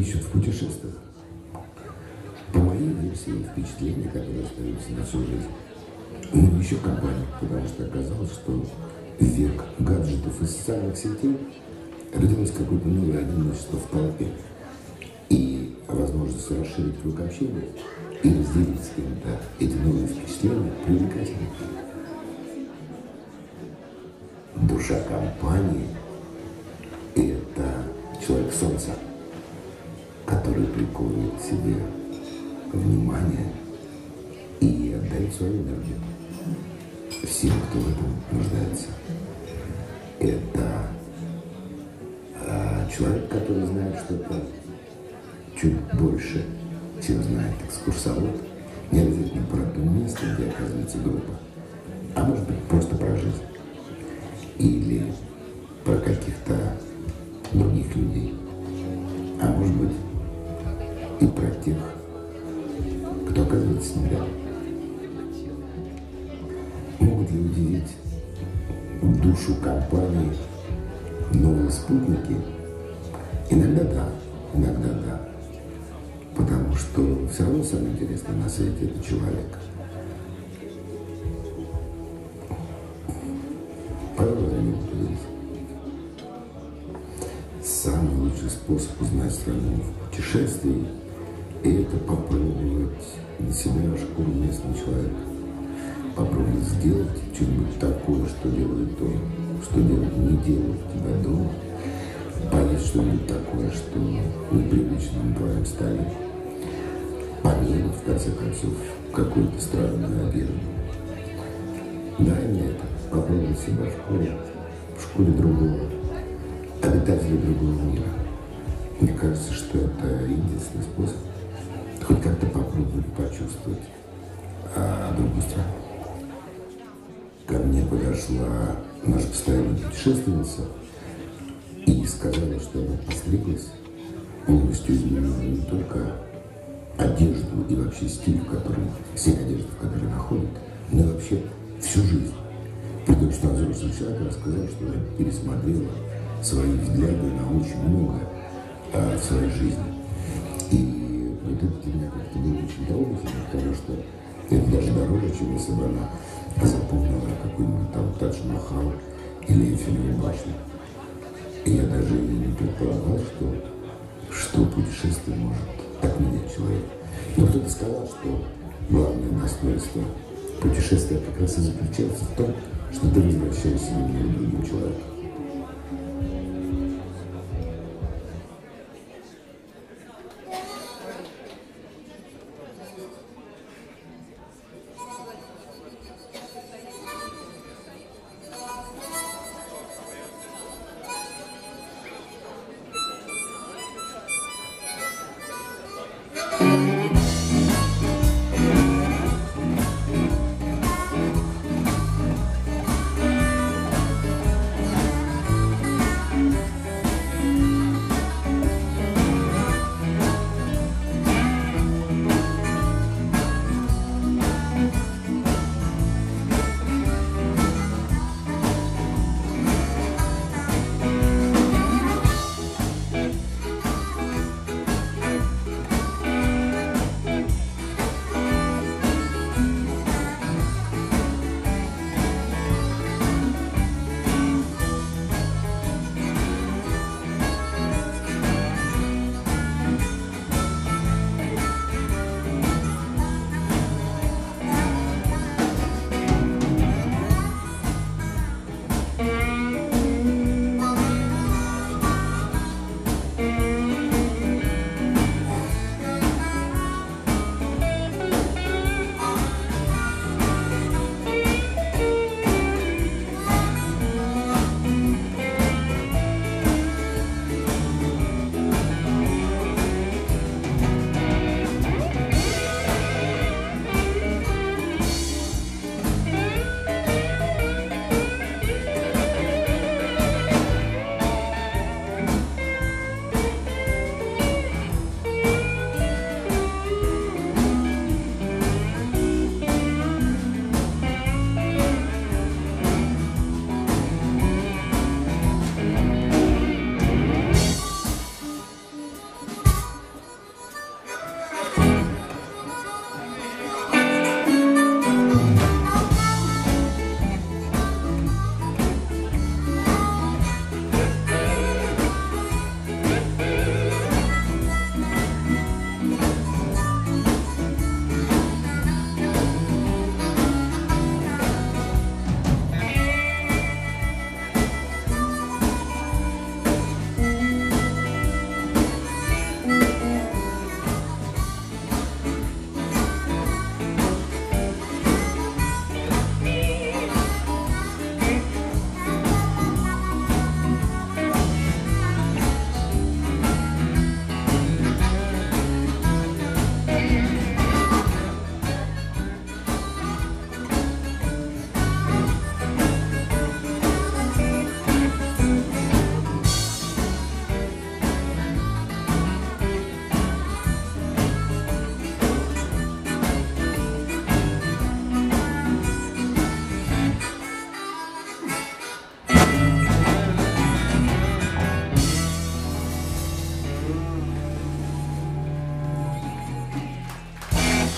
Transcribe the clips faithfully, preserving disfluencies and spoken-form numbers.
ищут в путешествиях. По моей версии, впечатления, которые остаются на всю жизнь, ну, еще компания, потому что оказалось, что в век гаджетов и социальных сетей родилось какое-то новое одиночество в толпе. И возможность расширить круг общения и разделить с кем-то эти новые впечатления привлекательны. Душа компании – это человек солнца, который приковывает к себе внимание и отдает свою энергию всем, кто в этом нуждается. Это а, человек, который знает что-то чуть больше, чем знает экскурсовод. Не обязательно про то место, где оказывается группа, а может быть просто про жизнь. Или про каких-то других людей. А может быть и про тех, кто оказывается с ним рядом. Могут ли удивить душу компании новые спутники? Иногда да, иногда да. Потому что все равно самое интересное на свете – это человек. Пожалуй, не могут удивить. Самый лучший способ узнать страну в путешествии – это попробовать на себя шкуру местного человека. Попробовать сделать что-нибудь такое, что делает он, что делает, не делает у тебя дома. Поесть что-нибудь такое, что непривычно на твоем столе. Померить, в конце концов, какую-то странную одежду. Да, и это. Попробовать себя в шкуре, в шкуре другого, обитателя другого мира. Мне кажется, что это единственный способ хоть как-то попробовать почувствовать а, другую страну. Ко мне подошла наша постоянная путешественница и сказала, что она постриглась, полностью изменила не только одежду и вообще стиль, в котором, все одежды, в которой находит, но и вообще всю жизнь. При том, что она взрослый человек рассказала, что она пересмотрела свои взгляды на очень многое а, в своей жизни. И вот это для меня как-то было очень трогательно, потому что это даже дороже, чем если бы она запомнила какой-нибудь там Тадж-Махал или Эйфелеву башню. И я даже и не предполагал, что, что путешествие может так менять человека. Но кто-то сказал, что главное достоинство путешествия как раз и заключается в том, что ты возвращаешься немного другим человеком.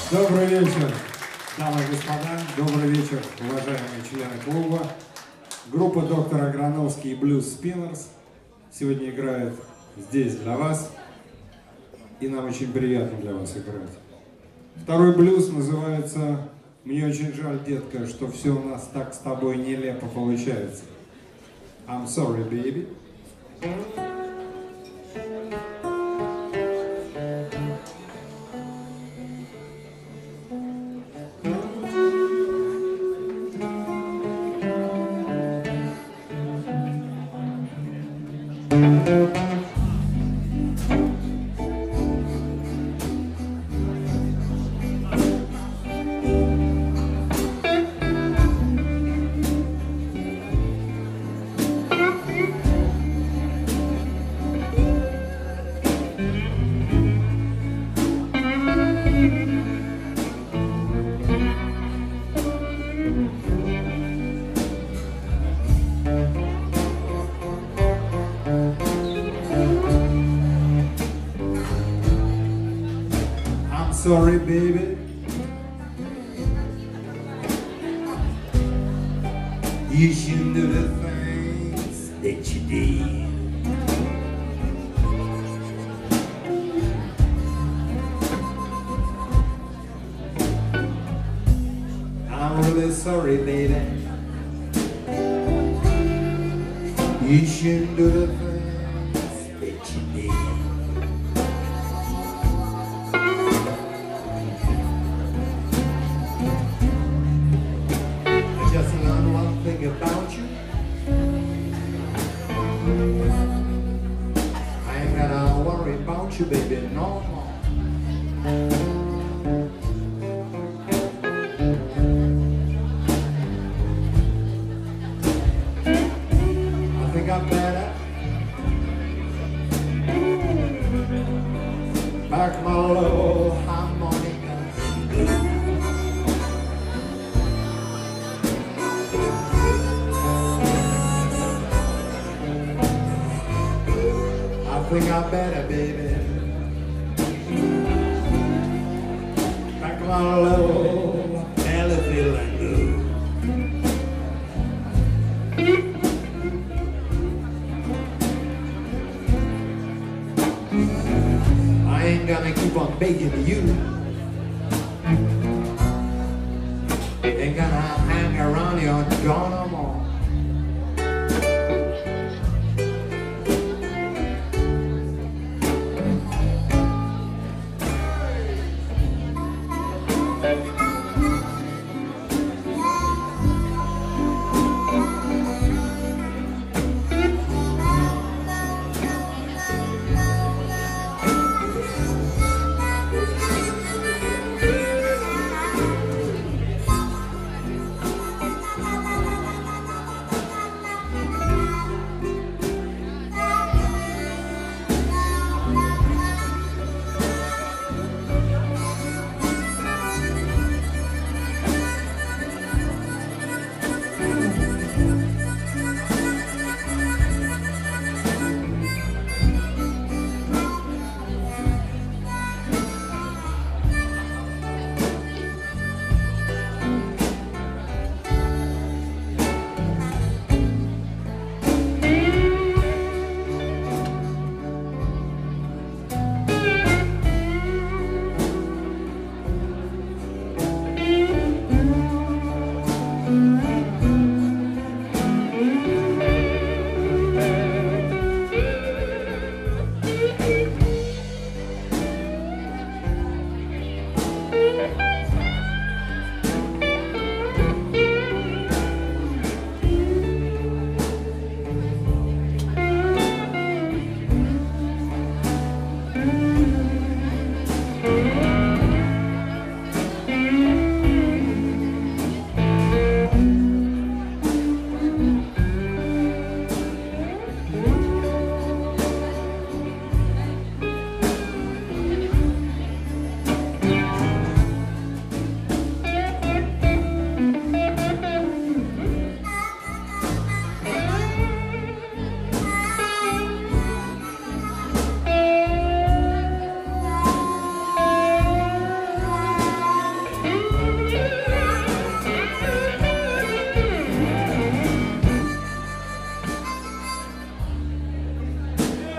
Добрый вечер, дамы и господа. Добрый вечер, уважаемые члены клуба. Группа доктор Аграновский и Blues Spinners сегодня играет здесь для вас. И нам очень приятно для вас играть. Второй блюз называется «Мне очень жаль, детка, что все у нас так с тобой нелепо получается». I'm sorry, baby. Sorry, baby. You shouldn't do the things that you did. I'm really sorry, baby. You shouldn't do the things that you did. About you, I ain't gotta worry about you, baby, no more. I think I better back my little harmonica. I think I better, baby, back my little elephant and go. I ain't gonna keep on begging you. Ain't gonna hang around your door no more.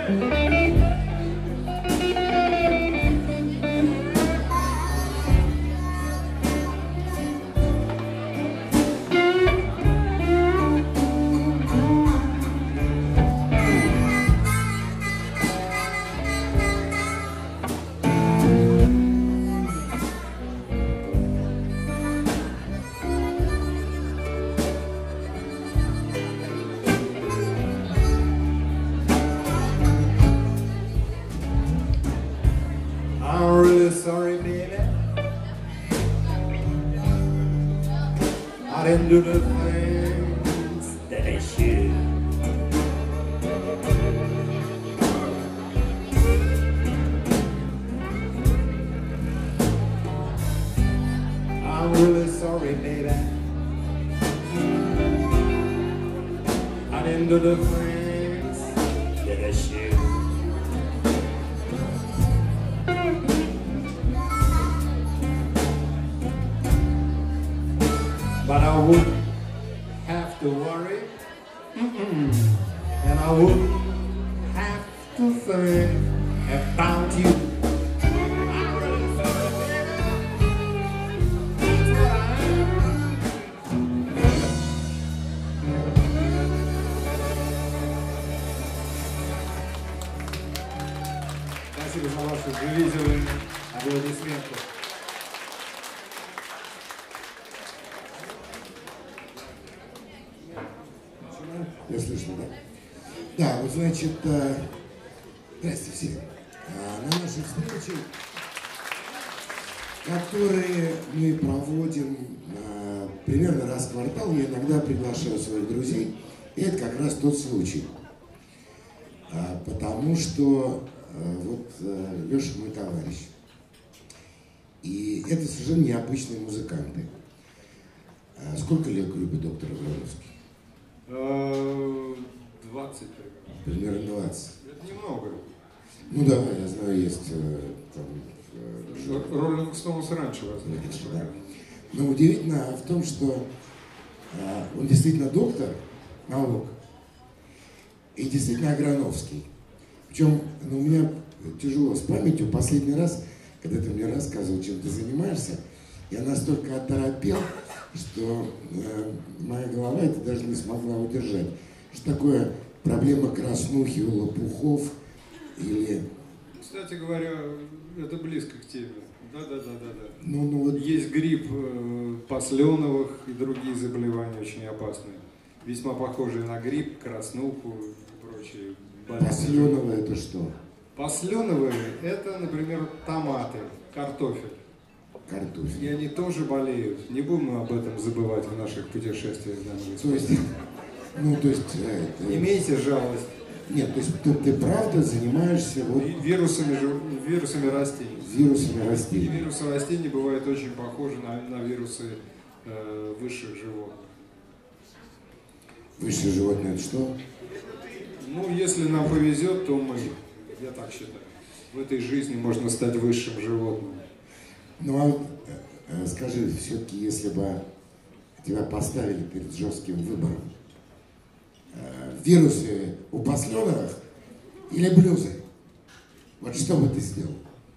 Sorry, baby, I didn't do the things that I should. I'm really sorry, baby, I didn't do the things that I should. But I wouldn't have to worry, mm-mm. And I wouldn't have to think about you. I'm really sorry, baby. That's what I am. Спасибо за ваши живительные аплодисменты. Я слышно, да? Да, вот значит, э, здрасте все. А, на наших встречах, которые мы проводим э, примерно раз в квартал, я иногда приглашаю своих друзей, и это как раз тот случай. А, потому что э, вот э, Леша мой товарищ. И это совершенно необычные музыканты. А сколько лет группе доктора Аграновский? двадцать примерно. Примерно двадцать. Это немного. Ну да, я знаю, есть там... Роллинг Стоунс раньше возник. Да. Но удивительно в том, что а, он действительно доктор наук и действительно Аграновский. Причем ну, у меня тяжело с памятью. Последний раз, когда ты мне рассказывал, чем ты занимаешься, я настолько оторопел, что э, моя голова это даже не смогла удержать. Что такое проблема краснухи у лопухов или... Кстати говоря, это близко к теме. Да-да-да-да-да. Ну, ну, вот... Есть грипп э, посленовых и другие заболевания очень опасные. Весьма похожие на грипп, краснуху и прочие болезни. Посленовые это что? Посленовые это, например, томаты, картофель. Картофель. И они тоже болеют. Не будем об этом забывать в наших путешествиях. То есть, ну, то есть... Это... Имейте жалость. Нет, то есть ты, ты правда занимаешься вот... Вирусами, вирусами растений. Вирусами растений. И вирусы растений бывают очень похожи на, на вирусы э, высших животных. Высшие животные это что? Ну, если нам повезет, то мы, я так считаю, в этой жизни можно стать высшим животным. Ну а вот э, скажи, все-таки, если бы тебя поставили перед жестким выбором, э, вирусы у посленовых или блюзы, вот что бы ты сделал?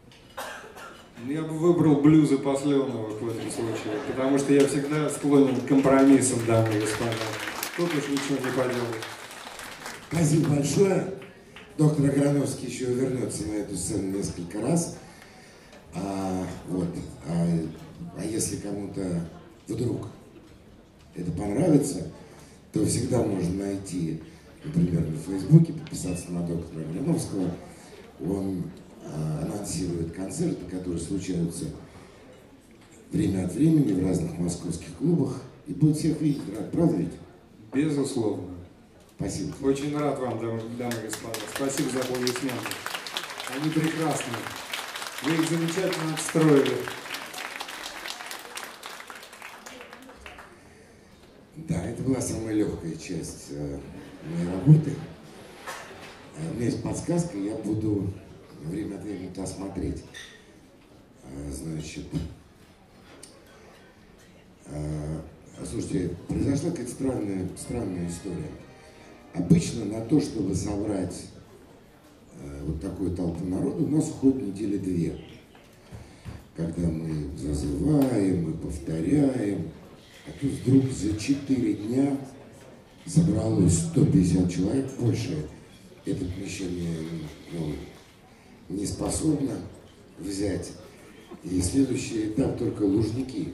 Я бы выбрал блюзы посленовых в этом случае, потому что я всегда склонен к компромиссам, дамы и господа. Тут уж ничего не поделать. Спасибо большое. Доктор Аграновский еще вернется на эту сцену несколько раз. А, вот. а, а если кому-то вдруг это понравится, то всегда можно найти, например, на Фейсбуке, подписаться на доктора Аграновского. Он а, анонсирует концерты, которые случаются время от времени в разных московских клубах. И будет всех видеть, рад, правда ведь? Безусловно. Спасибо. Очень рад вам, дамы и господа. Спасибо за аплодисменты. Они прекрасны. Вы их замечательно отстроили. Да, это была самая легкая часть э, моей работы. У меня есть подсказка, я буду время от времени туда смотреть. Э, значит, э, слушайте, произошла какая-то странная, странная история. Обычно на то, чтобы собрать такой толпы народу, у нас уходит недели две. Когда мы зазываем, мы повторяем, а тут вдруг за четыре дня собралось сто пятьдесят человек, больше это помещение ну, не способно взять. И следующий этап только Лужники.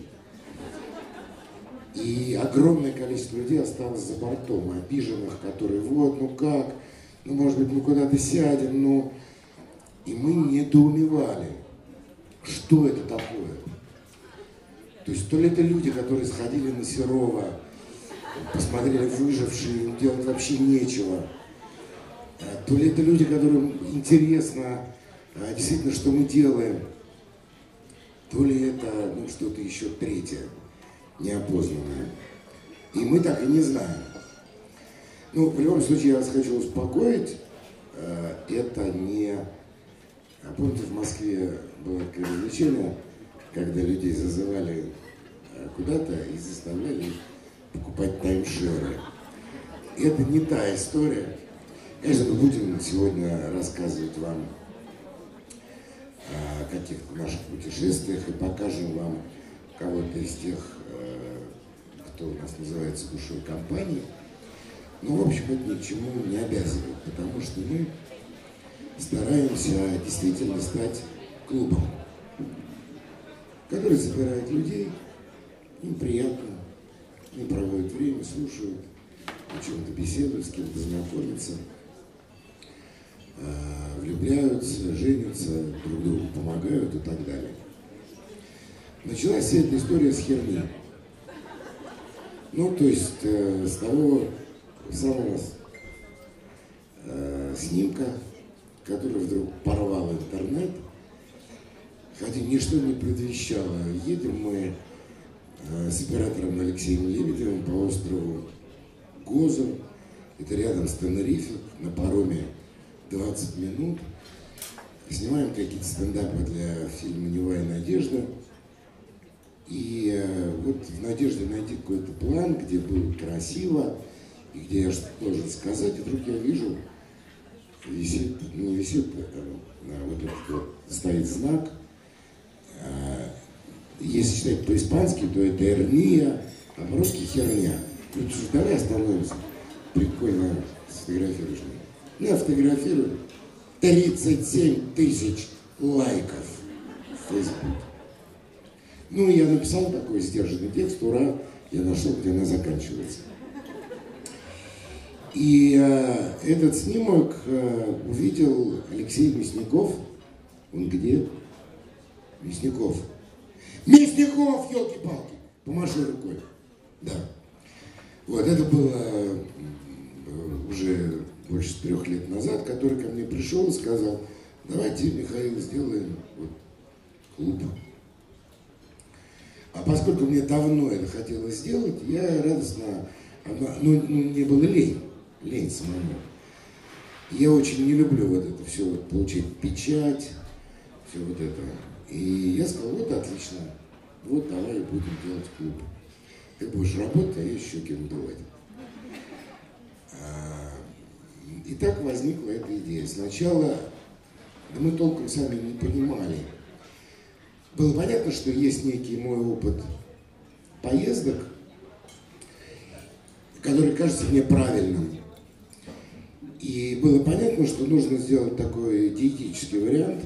И огромное количество людей осталось за бортом, обиженных, которые вот, ну как, ну может быть мы куда-то сядем, ну... И мы недоумевали, что это такое. То есть то ли это люди, которые сходили на Серова, посмотрели «Выжившие», им делать вообще нечего. То ли это люди, которым интересно действительно, что мы делаем. То ли это ну, что-то еще третье, неопознанное. И мы так и не знаем. Ну, в любом случае, я вас хочу успокоить. Это не... А помните, в Москве было такое развлечение, когда людей зазывали куда-то и заставляли покупать таймшеры. Это не та история. Конечно, мы будем сегодня рассказывать вам о каких-то наших путешествиях и покажем вам кого-то из тех, кто у нас называется душой компании. Но, в общем, это ни к чему не обязывает, потому что мы стараемся действительно стать клубом, который собирает людей, им приятно, они проводят время, слушают, о чем-то беседуют, с кем-то знакомятся, влюбляются, женятся, друг другу помогают и так далее. Началась вся эта история с херни. Ну, то есть э, с того самого э, снимка, который вдруг порвал интернет, хотя ничто не предвещало. Едем мы э, с оператором Алексеем Лебедевым по острову Гозу, это рядом с Тенерифе, на пароме двадцать минут. Снимаем какие-то стендапы для фильма «Нева и надежда». И э, вот в надежде найти какой-то план, где было красиво, и где я что-то должен сказать, и вдруг я вижу, висит, не висит, а вот этот вот стоит знак. А, если читать по-испански, то это «эрния», а по-русски «херня». Ну, давай остановимся, прикольно сфотографируешь меня. Ну, я фотографирую тридцать семь тысяч лайков в Facebook. Ну, я написал такой сдержанный текст, ура, я нашел, где она заканчивается. И э, этот снимок э, увидел Алексей Мясников. Он где? Мясников. Мясников, елки-палки! Помаши рукой. Да. Вот, это было э, уже больше трех лет назад, который ко мне пришел и сказал, давайте, Михаил, сделаем вот, клуб. А поскольку мне давно это хотелось сделать, я радостно, ну, ну мне было лень, лень самому. Я очень не люблю вот это все, вот, получить печать, все вот это. И я сказал, вот отлично, вот давай будем делать клуб. Ты будешь работать, а я еще кем надувать. И так возникла эта идея. Сначала, да мы толком сами не понимали. Было понятно, что есть некий мой опыт поездок, который кажется мне правильным. И было понятно, что нужно сделать такой диетический вариант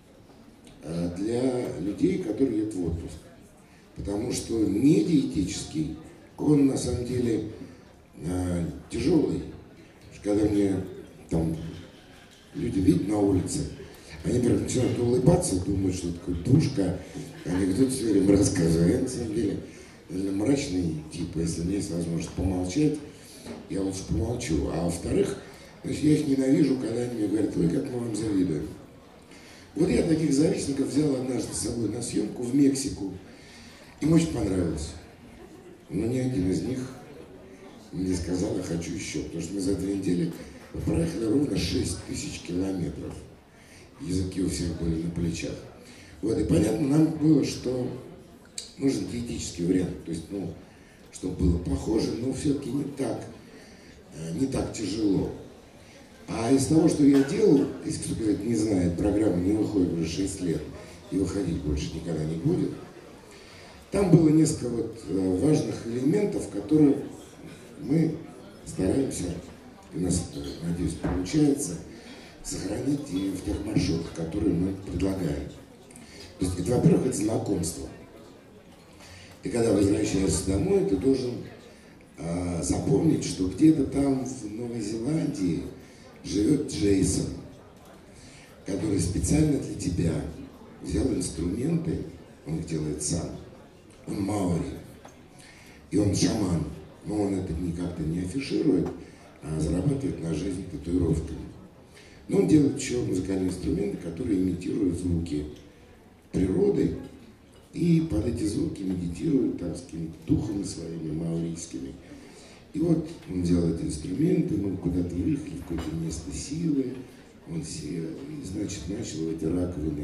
для людей, которые едут в отпуск. Потому что не диетический, он на самом деле тяжелый. Когда мне там люди видят на улице, они прям начинают улыбаться, думают, что такое душка, анекдот все время рассказываю. Я на самом деле мрачный тип, если у меня есть возможность помолчать, я лучше помолчу. А во-вторых, значит, я их ненавижу, когда они мне говорят, ой, как мы вам завидуем. Вот я таких завистников взял однажды с собой на съемку в Мексику. Им очень понравилось. Но ни один из них мне сказал, я хочу еще, потому что мы за две недели проехали ровно шесть тысяч километров. Языки у всех были на плечах. Вот, и понятно нам было, что нужен диетический вариант, то есть, ну, чтобы было похоже, но все-таки не так, не так тяжело. А из того, что я делал, если кто-то говорит, не знает, программа не выходит уже шесть лет и выходить больше никогда не будет, там было несколько вот важных элементов, которые мы стараемся, и у нас, надеюсь, получается, сохранить и в тех маршрутах, которые мы предлагаем. То есть, это, во-первых, это знакомство. И когда возвращаешься домой, ты должен э, запомнить, что где-то там в Новой Зеландии живет Джейсон, который специально для тебя взял инструменты, он их делает сам. Он маори, и он шаман, но он это никак-то не афиширует, а зарабатывает на жизнь татуировками. Но он делает еще музыкальные инструменты, которые имитируют звуки природы, и под эти звуки медитирует там с какими-то духами своими маорийскими. И вот он делает инструменты, мы куда-то выехали в какое-то место силы, он сел, и, значит, начал в эти раковины,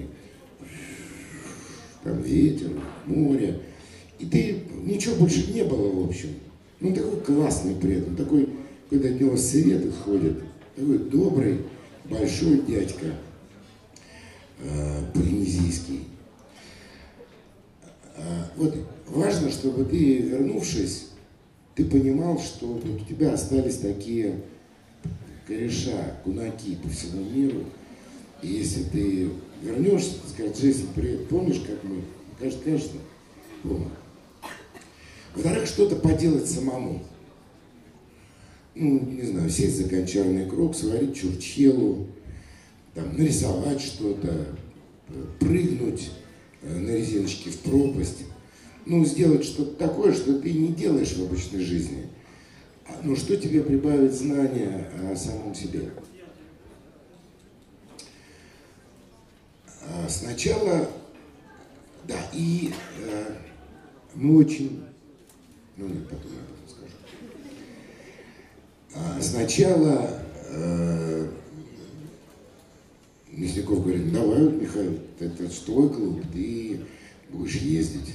там ветер, море, и ты, ничего больше не было, в общем. Ну, такой классный при этом, такой, когда от него свет исходит, такой добрый, большой дядька э, полинезийский. Э, вот важно, чтобы ты, вернувшись, ты понимал, что вот у тебя остались такие кореша, кунаки по всему миру. И если ты вернешься, ты скажешь, Джейсон, привет, помнишь, как мы? Кажется, конечно, помню. Во-вторых, что-то поделать самому. Ну, не знаю, сесть за гончарный круг, сварить чурчхелу, там, нарисовать что-то, прыгнуть на резиночке в пропасть. Ну, сделать что-то такое, что ты не делаешь в обычной жизни. Ну, что тебе прибавит знания о самом себе? Сначала, да, и э, мы очень, ну нет, потом я об этом скажу. А, сначала э, Мясников говорит, давай, вот, Михаил, это, это твой клуб, ты будешь ездить.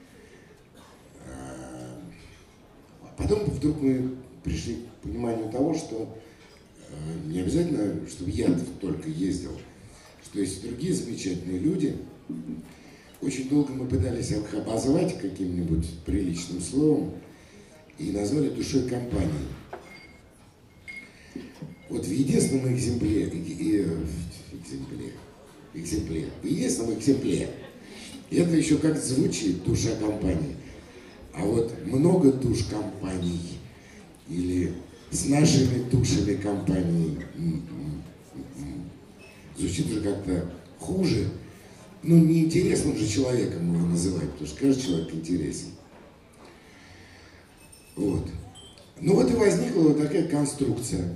А потом вдруг мы пришли к пониманию того, что э, не обязательно, чтобы я только ездил, что есть другие замечательные люди. Очень долго мы пытались их обозвать каким-нибудь приличным словом и назвали душой компании. Вот в единственном экземпляре, экземпляре, экземпляре, в единственном экземпляре, это еще как звучит, душа компании. А вот много душ компаний или с нашими душами компаний звучит уже как-то хуже. Ну, неинтересным же человеком его называть, потому что каждый человек интересен. Вот. Ну вот и возникла вот такая конструкция.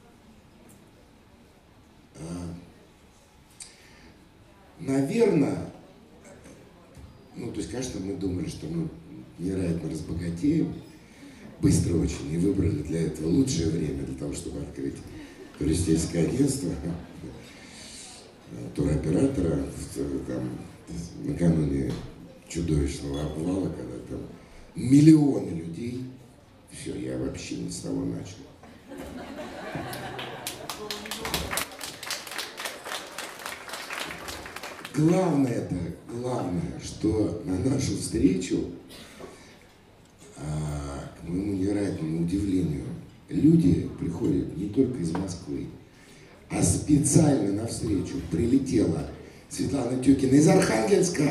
Наверное, ну, то есть, конечно, мы думали, что мы невероятно разбогатеем, быстро очень, и выбрали для этого лучшее время, для того, чтобы открыть туристическое агентство, туроператора, там, накануне чудовищного обвала, когда там миллионы людей, все, я вообще не с того начал. Главное это, главное, что на нашу встречу, а, к моему невероятному удивлению, люди приходят не только из Москвы, а специально на встречу прилетела Светлана Тюкина из Архангельска.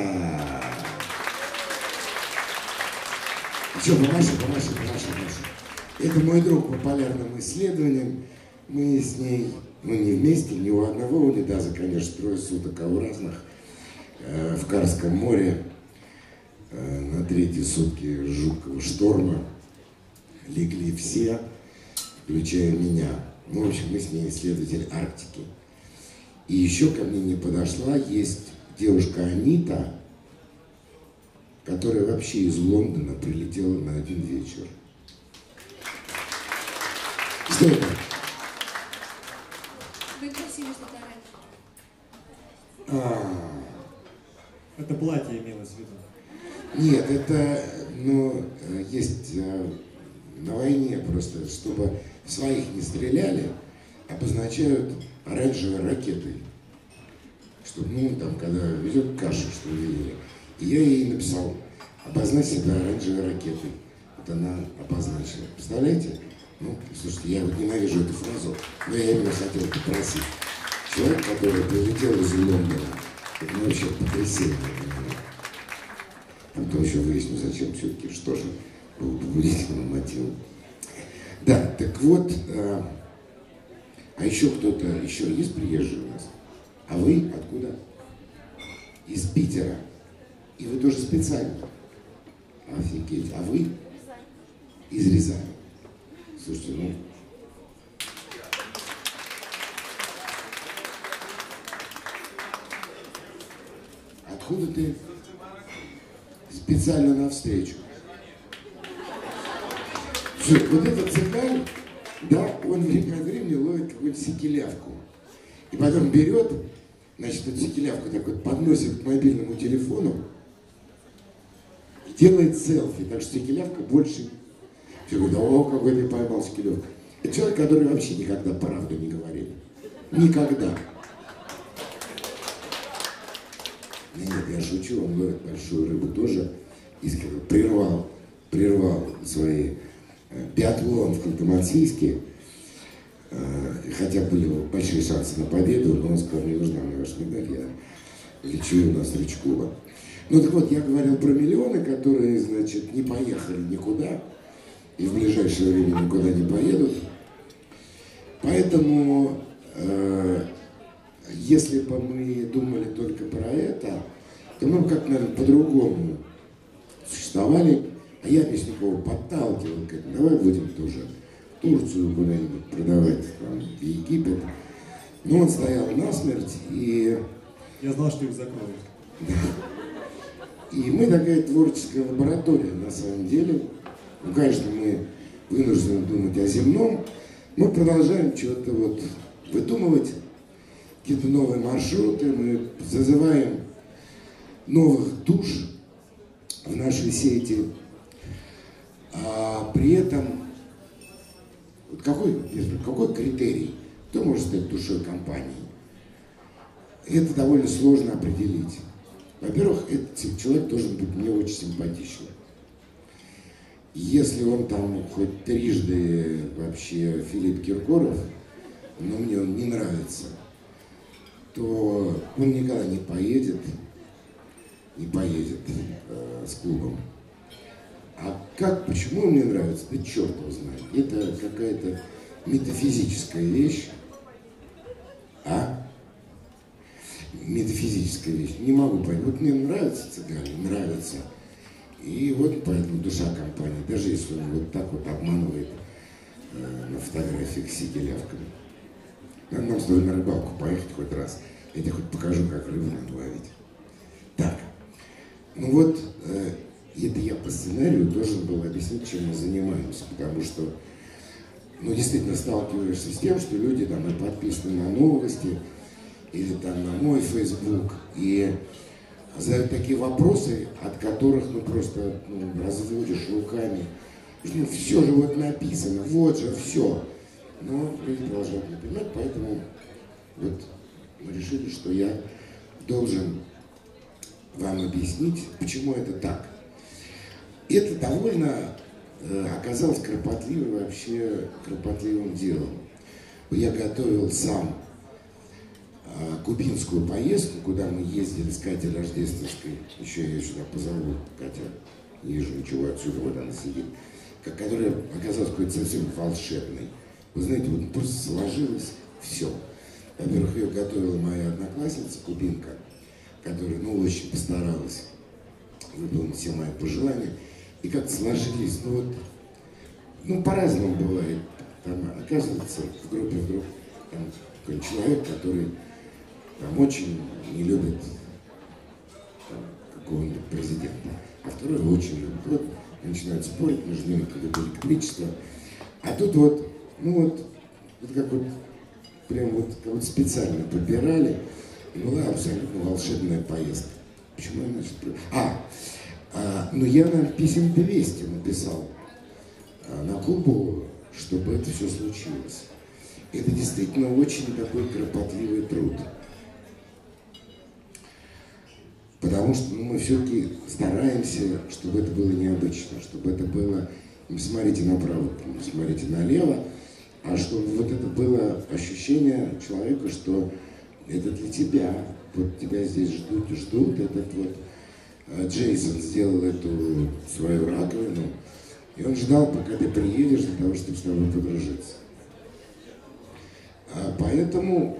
Все, помаши, помаши, помаши, помаши. Это мой друг по полярным исследованиям. Мы с ней, ну не вместе, не у одного унитаза, конечно, трое суток, а у разных. Э, в Карском море э, на третьи сутки жуткого шторма легли все, включая меня. Ну, в общем, мы с ней исследователь Арктики. И еще ко мне не подошла, есть девушка Анита, которая вообще из Лондона прилетела на один вечер. Что это? Вы красивый фотография. А, Это платье имелось в виду. нет, это, ну, есть на войне просто, чтобы своих не стреляли, обозначают оранжевой ракетой. Чтобы, ну, там, когда везет кашу, что видели. И я ей написал: обозначь себя оранжевой ракетой. Вот она обозначила. Представляете? Ну, слушайте, я вот ненавижу эту фразу, но я именно хотел попросить. Человек, который прилетел из Лондона, это вообще потрясение. Потом еще выясню, зачем все-таки, что же было побудительным мотивом. Да, так вот, а, а еще кто-то, еще есть приезжие у нас? А вы откуда? Из Питера. И вы тоже специально? Офигеть. А вы? Из Рязани. Слушайте, ну... Откуда ты? Специально навстречу. Все, вот этот цыган, да, он время от времени ловит какую-то секелявку. И потом берет, значит, эту секелявку так вот подносит к мобильному телефону и делает селфи. Так что секелявка больше... Все говорят: о, какой ты поймал секелявку. Это человек, который вообще никогда правду не говорит. Никогда. Нет, я шучу, он ловит большую рыбу тоже. Искренне прервал, прервал свои э, биатлон в Ханты-Мансийске. Э, хотя были большие шансы на победу, но он сказал: мне нужна мне ваша медаль, я лечу у нас Рычкова. Ну так вот, я говорил про миллионы, которые, значит, не поехали никуда. И в ближайшее время никуда не поедут. Поэтому, э, если бы мы думали только про это, то мы бы как-то, наверное, по-другому существовали. А я Мясникова подталкивал, говорит: давай будем тоже в Турцию куда-нибудь продавать, там, в Египет. Но он стоял насмерть, и... Я знал, что их закроют. Да. И мы такая творческая лаборатория, на самом деле. Ну, конечно, мы вынуждены думать о земном, мы продолжаем чего-то вот выдумывать, какие-то новые маршруты, мы зазываем новых душ в нашей сети, а при этом вот какой, какой критерий, кто может стать душой компании? Это довольно сложно определить. Во-первых, этот человек должен быть мне очень симпатичным. Если он там хоть трижды вообще Филипп Киркоров, но мне он не нравится, то он никогда не поедет, не поедет э, с клубом. А как, почему он мне нравится, да черт его знает. Это какая-то метафизическая вещь. А? Метафизическая вещь. Не могу понять. Вот мне нравится цыгане, нравится. И вот поэтому душа компании, даже если он вот так вот обманывает э, на фотографиях с секелявками. Надо нам с тобой на рыбалку поехать хоть раз. Я тебе хоть покажу, как рыбу надо ловить. Так, ну вот, э, это я по сценарию должен был объяснить, чем мы занимаемся, потому что, ну, действительно сталкиваешься с тем, что люди там и подписаны на новости, или там на мой Facebook, и задают такие вопросы, от которых, ну, просто ну, разводишь руками. Ну, все же вот написано, вот же все. Но люди продолжают не понимать, поэтому вот мы решили, что я должен вам объяснить, почему это так. Это довольно э, оказалось кропотливым, вообще кропотливым делом. Я готовил сам кубинскую поездку, куда мы ездили с Катей Рождественской, еще я ее сюда позову, Катя, не вижу ничего отсюда, вот она сидит, которая оказалась какой-то совсем волшебной. Вы знаете, вот просто сложилось все. Во-первых, ее готовила моя одноклассница, кубинка, которая, ну, очень постаралась выполнить все мои пожелания. И как сложились, ну вот, ну, по-разному бывает. Там оказывается в группе вдруг там какой-нибудь человек, который там очень не любит там, какого-нибудь президента, а второй очень любит. Вот начинают спорить между ними, какое-то электричество. А тут вот, ну вот, вот как вот, прям вот, как вот специально подбирали, и была абсолютно волшебная поездка. Почему я начал? А, а, ну я, наверное, писем двести написал а, на Кубу, чтобы это все случилось. это действительно очень такой кропотливый труд. Потому что ну, мы все-таки стараемся, чтобы это было необычно, чтобы это было, не смотрите направо, не смотрите налево, а чтобы вот это было ощущение человека, что это для тебя, вот тебя здесь ждут, ждут, этот вот Джейсон сделал эту свою раковину, и он ждал, пока ты приедешь, для того, чтобы с тобой подружиться. А поэтому,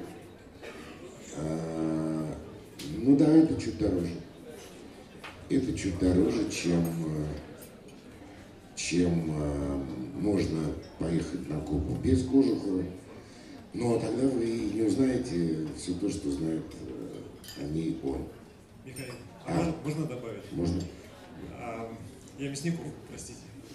а, ну да, это чуть дороже. Это чуть дороже, чем, чем а, можно поехать на Кубу без Кожухова. Но тогда вы не узнаете все то, что знает а, о ней он. Михаил, а, а можно, можно добавить? Можно. А, я Мясников, простите.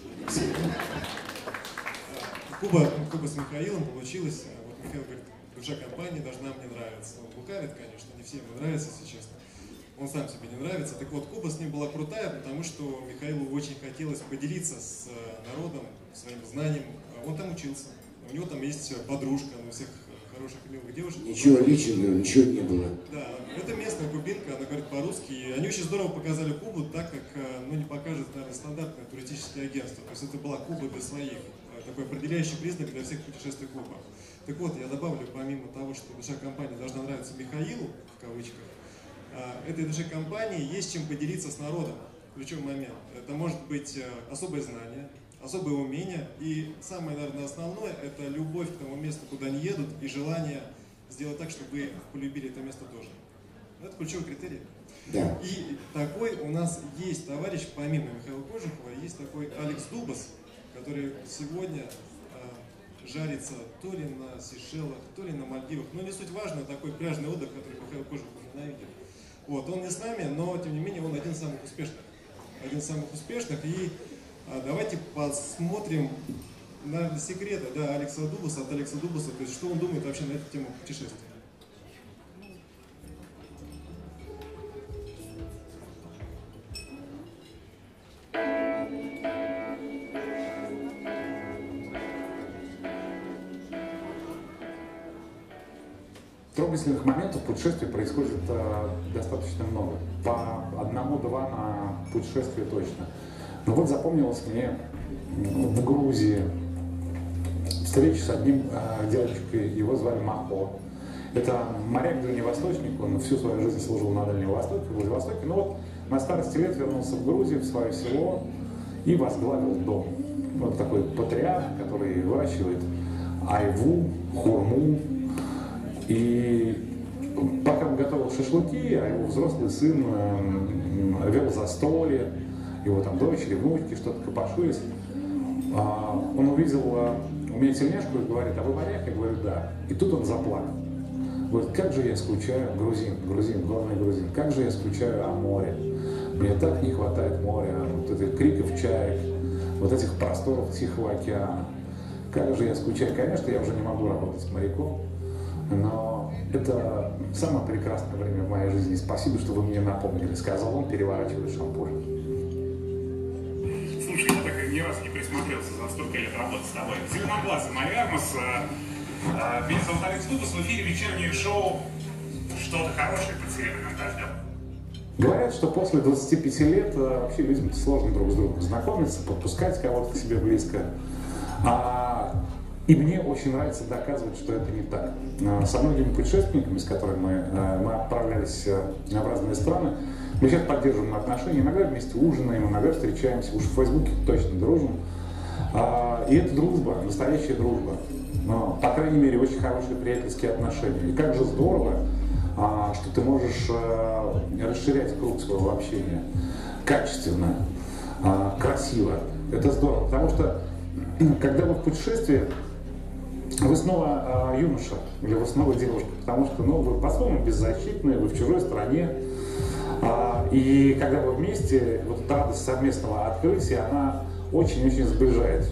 Куба, Куба с Михаилом получилось. Вот Михаил говорит, душа компании должна мне нравиться. Он лукавит, конечно, не всем мне нравится, если честно. Он сам себе не нравится. Так вот, Куба с ним была крутая, потому что Михаилу очень хотелось поделиться с народом своим знанием. Он там учился. У него там есть подружка, у всех хороших и милых девушек. Ничего личного, ничего не было. Да, это местная кубинка, она говорит по-русски. И они очень здорово показали Кубу, так как, ну, не покажет, наверное, стандартное туристическое агентство. То есть это была Куба для своих. Такой определяющий признак для всех путешествий Куба. Так вот, я добавлю, помимо того, что душа компании должна нравиться Михаилу, в кавычках, этой душе компании есть чем поделиться с народом. Ключевой момент. Это может быть особое знание, особое умение, и самое, наверное, основное – это любовь к тому месту, куда они едут, и желание сделать так, чтобы вы полюбили это место тоже. Это ключевой критерий. Да. И такой у нас есть товарищ, помимо Михаила Кожухова, есть такой Алекс Дубас, который сегодня э, жарится то ли на Сейшелах, то ли на Мальдивах. Но не суть важно, такой пляжный отдых, который Михаил Кожухов ненавидит. Вот, он не с нами, но тем не менее он один из самых успешных. Один из самых успешных. И а, давайте посмотрим, наверное, секреты, да, Алекса Дубаса, от Алекса Дубаса, то есть что он думает вообще на эту тему путешествия. Трогательных моментов в путешествии происходит э, достаточно много. По одному-два на путешествие точно. Но вот запомнилось мне в Грузии встреча с одним э, дядечкой, его звали Махо. Это моряк дальневосточник, он всю свою жизнь служил на Дальнем Востоке, в Владивостоке. Но вот на старости лет вернулся в Грузию, в свое село и возглавил дом. Вот такой патриарх, который выращивает айву, хурму. И пока он готовил шашлыки, а его взрослый сын э, вел застолье, его там дочери, внучки что-то копошились, а, он увидел а, у меня тельняшку и говорит: а вы моряк? Я говорю: да. И тут он заплакал. Говорит: как же я скучаю, грузин, грузин, горный грузин, как же я скучаю о море. Мне так не хватает моря, вот этих криков чаек, вот этих просторов Тихого океана. Как же я скучаю. Конечно, я уже не могу работать с моряком, но это самое прекрасное время в моей жизни. Спасибо, что вы мне напомнили, сказал он, переворачивая шампур. Слушай, я так ни разу не присмотрелся за столько лет работы с тобой. Зеленоглазый Майармос. Меня зовут Алекс Дубас, в эфире вечернее шоу «Что-то хорошее под серебряным дождем». Говорят, что после двадцати пяти лет вообще людям сложно друг с другом знакомиться, подпускать кого-то к себе близко. А, и мне очень нравится доказывать, что это не так. Со многими путешественниками, с которыми мы, мы отправлялись в разные страны, мы сейчас поддерживаем отношения, иногда вместе ужинаем, иногда встречаемся, уж в Фейсбуке точно дружим. А, и это дружба, настоящая дружба. Но, по крайней мере, очень хорошие приятельские отношения. И как же здорово, а, что ты можешь а, расширять круг своего общения качественно, а, красиво. Это здорово, потому что когда вы в путешествии, вы снова а, юноша или вы снова девушка, потому что ну, вы по-своему беззащитные, вы в чужой стране. А, и когда вы вместе, вот эта радость совместного открытия, она очень-очень сближает.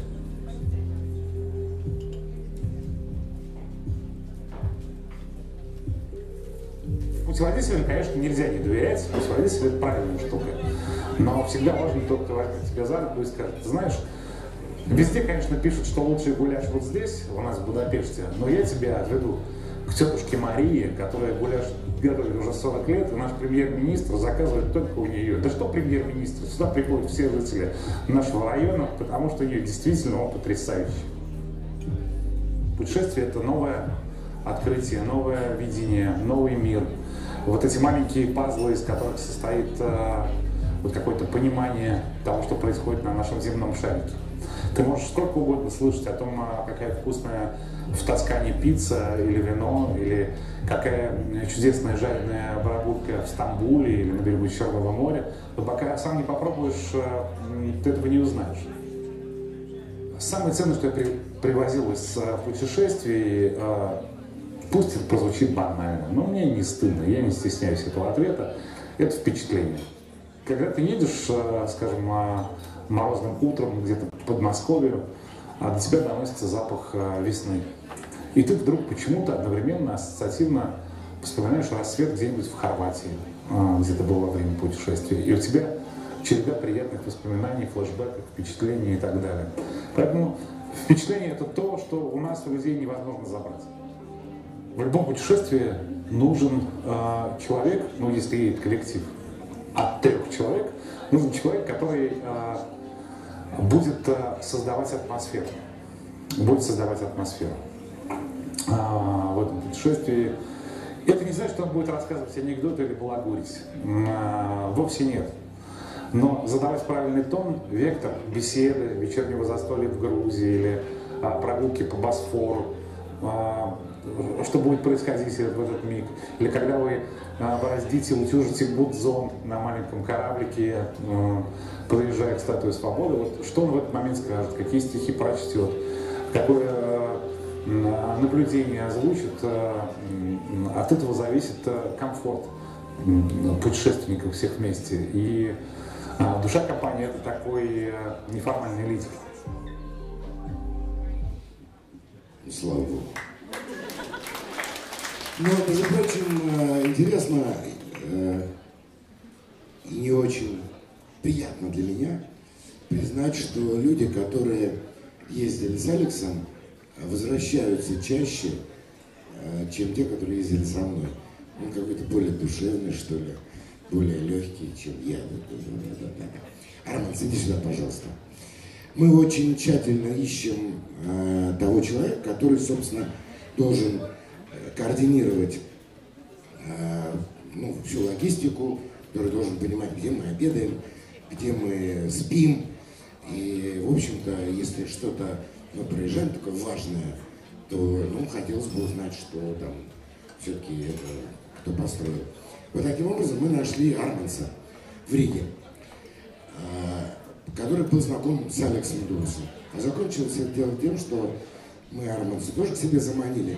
Путеводителям, конечно, нельзя не доверять, путеводитель — это правильная штука. Но всегда важно тот, кто возьмет тебя за руку и скажет: ты знаешь, Везде, конечно, пишут, что лучший гуляш вот здесь, у нас в Будапеште, но я тебя отведу к тетушке Марии, которая гуляш готовит уже сорок лет, и наш премьер-министр заказывает только у нее. Да что премьер-министр? Сюда приходят все жители нашего района, потому что у нее действительно он потрясающий. Путешествие – это новое открытие, новое видение, новый мир. Вот эти маленькие пазлы, из которых состоит э, вот какое-то понимание того, что происходит на нашем земном шарике. Ты можешь сколько угодно слышать о том, какая вкусная в Тоскане пицца или вино, или какая чудесная жареная барабулька в Стамбуле или на берегу Черного моря, но пока сам не попробуешь, ты этого не узнаешь. Самое ценное, что я при, привозил из путешествий, пусть это прозвучит банально, но мне не стыдно, я не стесняюсь этого ответа, это впечатление. Когда ты едешь, скажем, морозным утром где-то в Подмосковье, а до тебя доносится запах весны. И ты вдруг почему-то одновременно ассоциативно вспоминаешь рассвет где-нибудь в Хорватии, где ты был во время путешествия. И у тебя череда приятных воспоминаний, флешбеков, впечатлений и так далее. Поэтому впечатление – это то, что у нас, у людей, невозможно забрать. В любом путешествии нужен э, человек, ну если едет коллектив, от трех человек, нужен человек, который э, будет э, создавать атмосферу. Будет создавать атмосферу э, в этом путешествии. Это не значит, что он будет рассказывать анекдоты или балагурить. Э, вовсе нет. Но задавать правильный тон, вектор беседы, вечернего застолья в Грузии или э, прогулки по Босфору, э, что будет происходить в этот миг. Или когда вы э, бороздите, утюжите Будзон на маленьком кораблике, э, подъезжая к статуе Свободы, вот что он в этот момент скажет, какие стихи прочтет, какое э, наблюдение озвучит, э, от этого зависит э, комфорт э, путешественников всех вместе. И э, душа компании – это такой э, неформальный лидер. Слава Богу. Но, между прочим, интересно и не очень приятно для меня признать, что люди, которые ездили с Алексом, возвращаются чаще, чем те, которые ездили со мной. Он какой-то более душевный, что ли, более легкий, чем я. Арман, иди сюда, пожалуйста. Мы очень тщательно ищем э, того человека, который, собственно, должен координировать э, ну, всю логистику, который должен понимать, где мы обедаем, где мы спим. И, в общем-то, если что-то мы проезжаем такое важное, то ну, хотелось бы узнать, что там все-таки это кто построил. Вот таким образом мы нашли Арманса в Риге, который был знаком с Алексом Дубасом. А закончилось это дело тем, что мы Арманса тоже к себе заманили.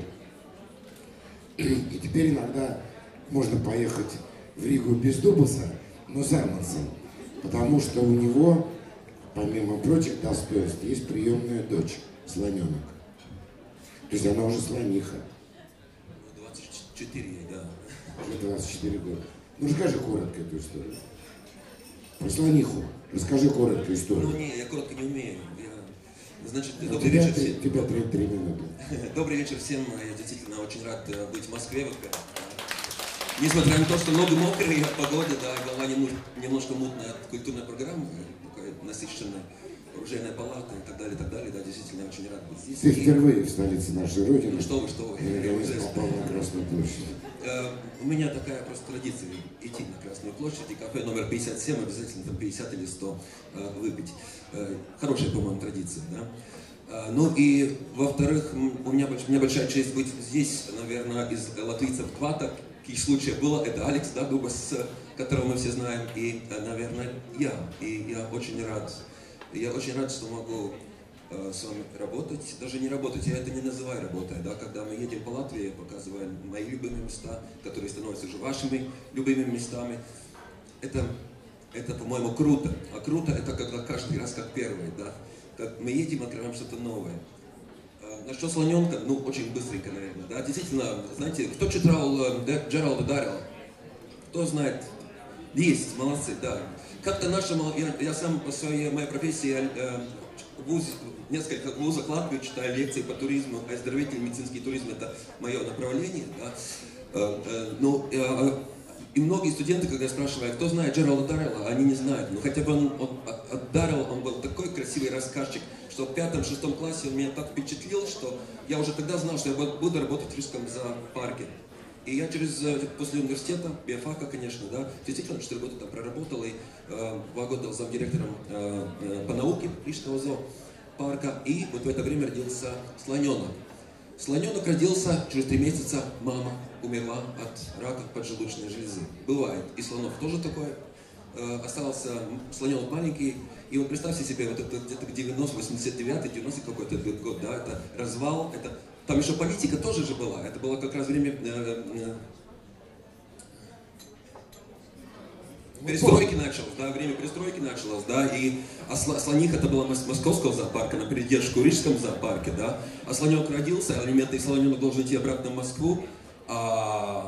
И теперь иногда можно поехать в Ригу без Дубаса, но с Армансом. Потому что у него, помимо прочих достоинств, есть приемная дочь, слоненок. То есть она уже слониха. двадцать четыре, да. Уже двадцать четыре года. Ну расскажи коротко эту историю. Про слониху. Расскажи коротко историю. Ну не, я коротко не умею. Я... Значит, а добрый тебя, вечер три, всем. Тебя тридцать три минуты. Добрый вечер всем. Я действительно очень рад быть в Москве. Несмотря на то, что много мокрой от погоды, да, голова немножко мутная от культурной программы, такая насыщенная, оружейная палата и так далее, и так далее. Да, действительно, очень рад быть здесь. Ты и... впервые в столице нашей Родины. Ну что вы, что вы. Я попал на Красную площадь. Uh, у меня такая просто традиция идти на Красную площадь, и кафе номер пятьдесят семь обязательно там пятьдесят или сто uh, выпить. Uh, хорошая, по-моему, традиция, да? Uh, ну и, во-вторых, у меня, у меня большая честь быть здесь, наверное, из латвийцев два таких случая было. Это Алекс, да, Дубас, которого мы все знаем, и, наверное, я. И я очень рад, я очень рад, что могу с вами работать, даже не работать, я это не называю работой, да, когда мы едем по Латвии, я показываю мои любимые места, которые становятся уже вашими любимыми местами, это, это по-моему, круто, а круто это когда каждый раз как первый, да, как мы едем, открываем что-то новое. А, насчет слоненка, ну, очень быстренько, наверное, да, действительно, знаете, кто читал э, Джералда Даррелла, кто знает, есть, молодцы, да, как-то наша, я, я сам по своей моей профессии, э, в ВУЗе, несколько вузах Латвии, читаю лекции по туризму, оздоровительный медицинский туризм, это мое направление, да. Ну, и многие студенты, когда я спрашиваю, кто знает Джералда Даррелла, они не знают. Но хотя бы он, он, от Даррелла, он был такой красивый рассказчик, что в пятом-шестом классе он меня так впечатлил, что я уже тогда знал, что я буду работать в Рижском зоопарке. И я через, после университета, биофака, конечно, да, действительно четыре года там проработал, и э, два года замдиректором э, э, по науке Рижского зоопарка, и вот в это время родился слоненок. Слоненок родился, через три месяца мама умерла от рака поджелудочной железы. Бывает, и слонов тоже такое. Э, остался слоненок маленький, и вот представьте себе, вот это где-то девяносто, восемьдесят девятый, девяностый какой-то год, да, это развал, это... Там еще политика тоже же была. Это было как раз время э, э, перестройки началось, да, время перестройки началось, да, и а слониха это была московского зоопарка на передержку Рижском зоопарке, да, а слоненок родился, алименты и слоненок должен идти обратно в Москву, а...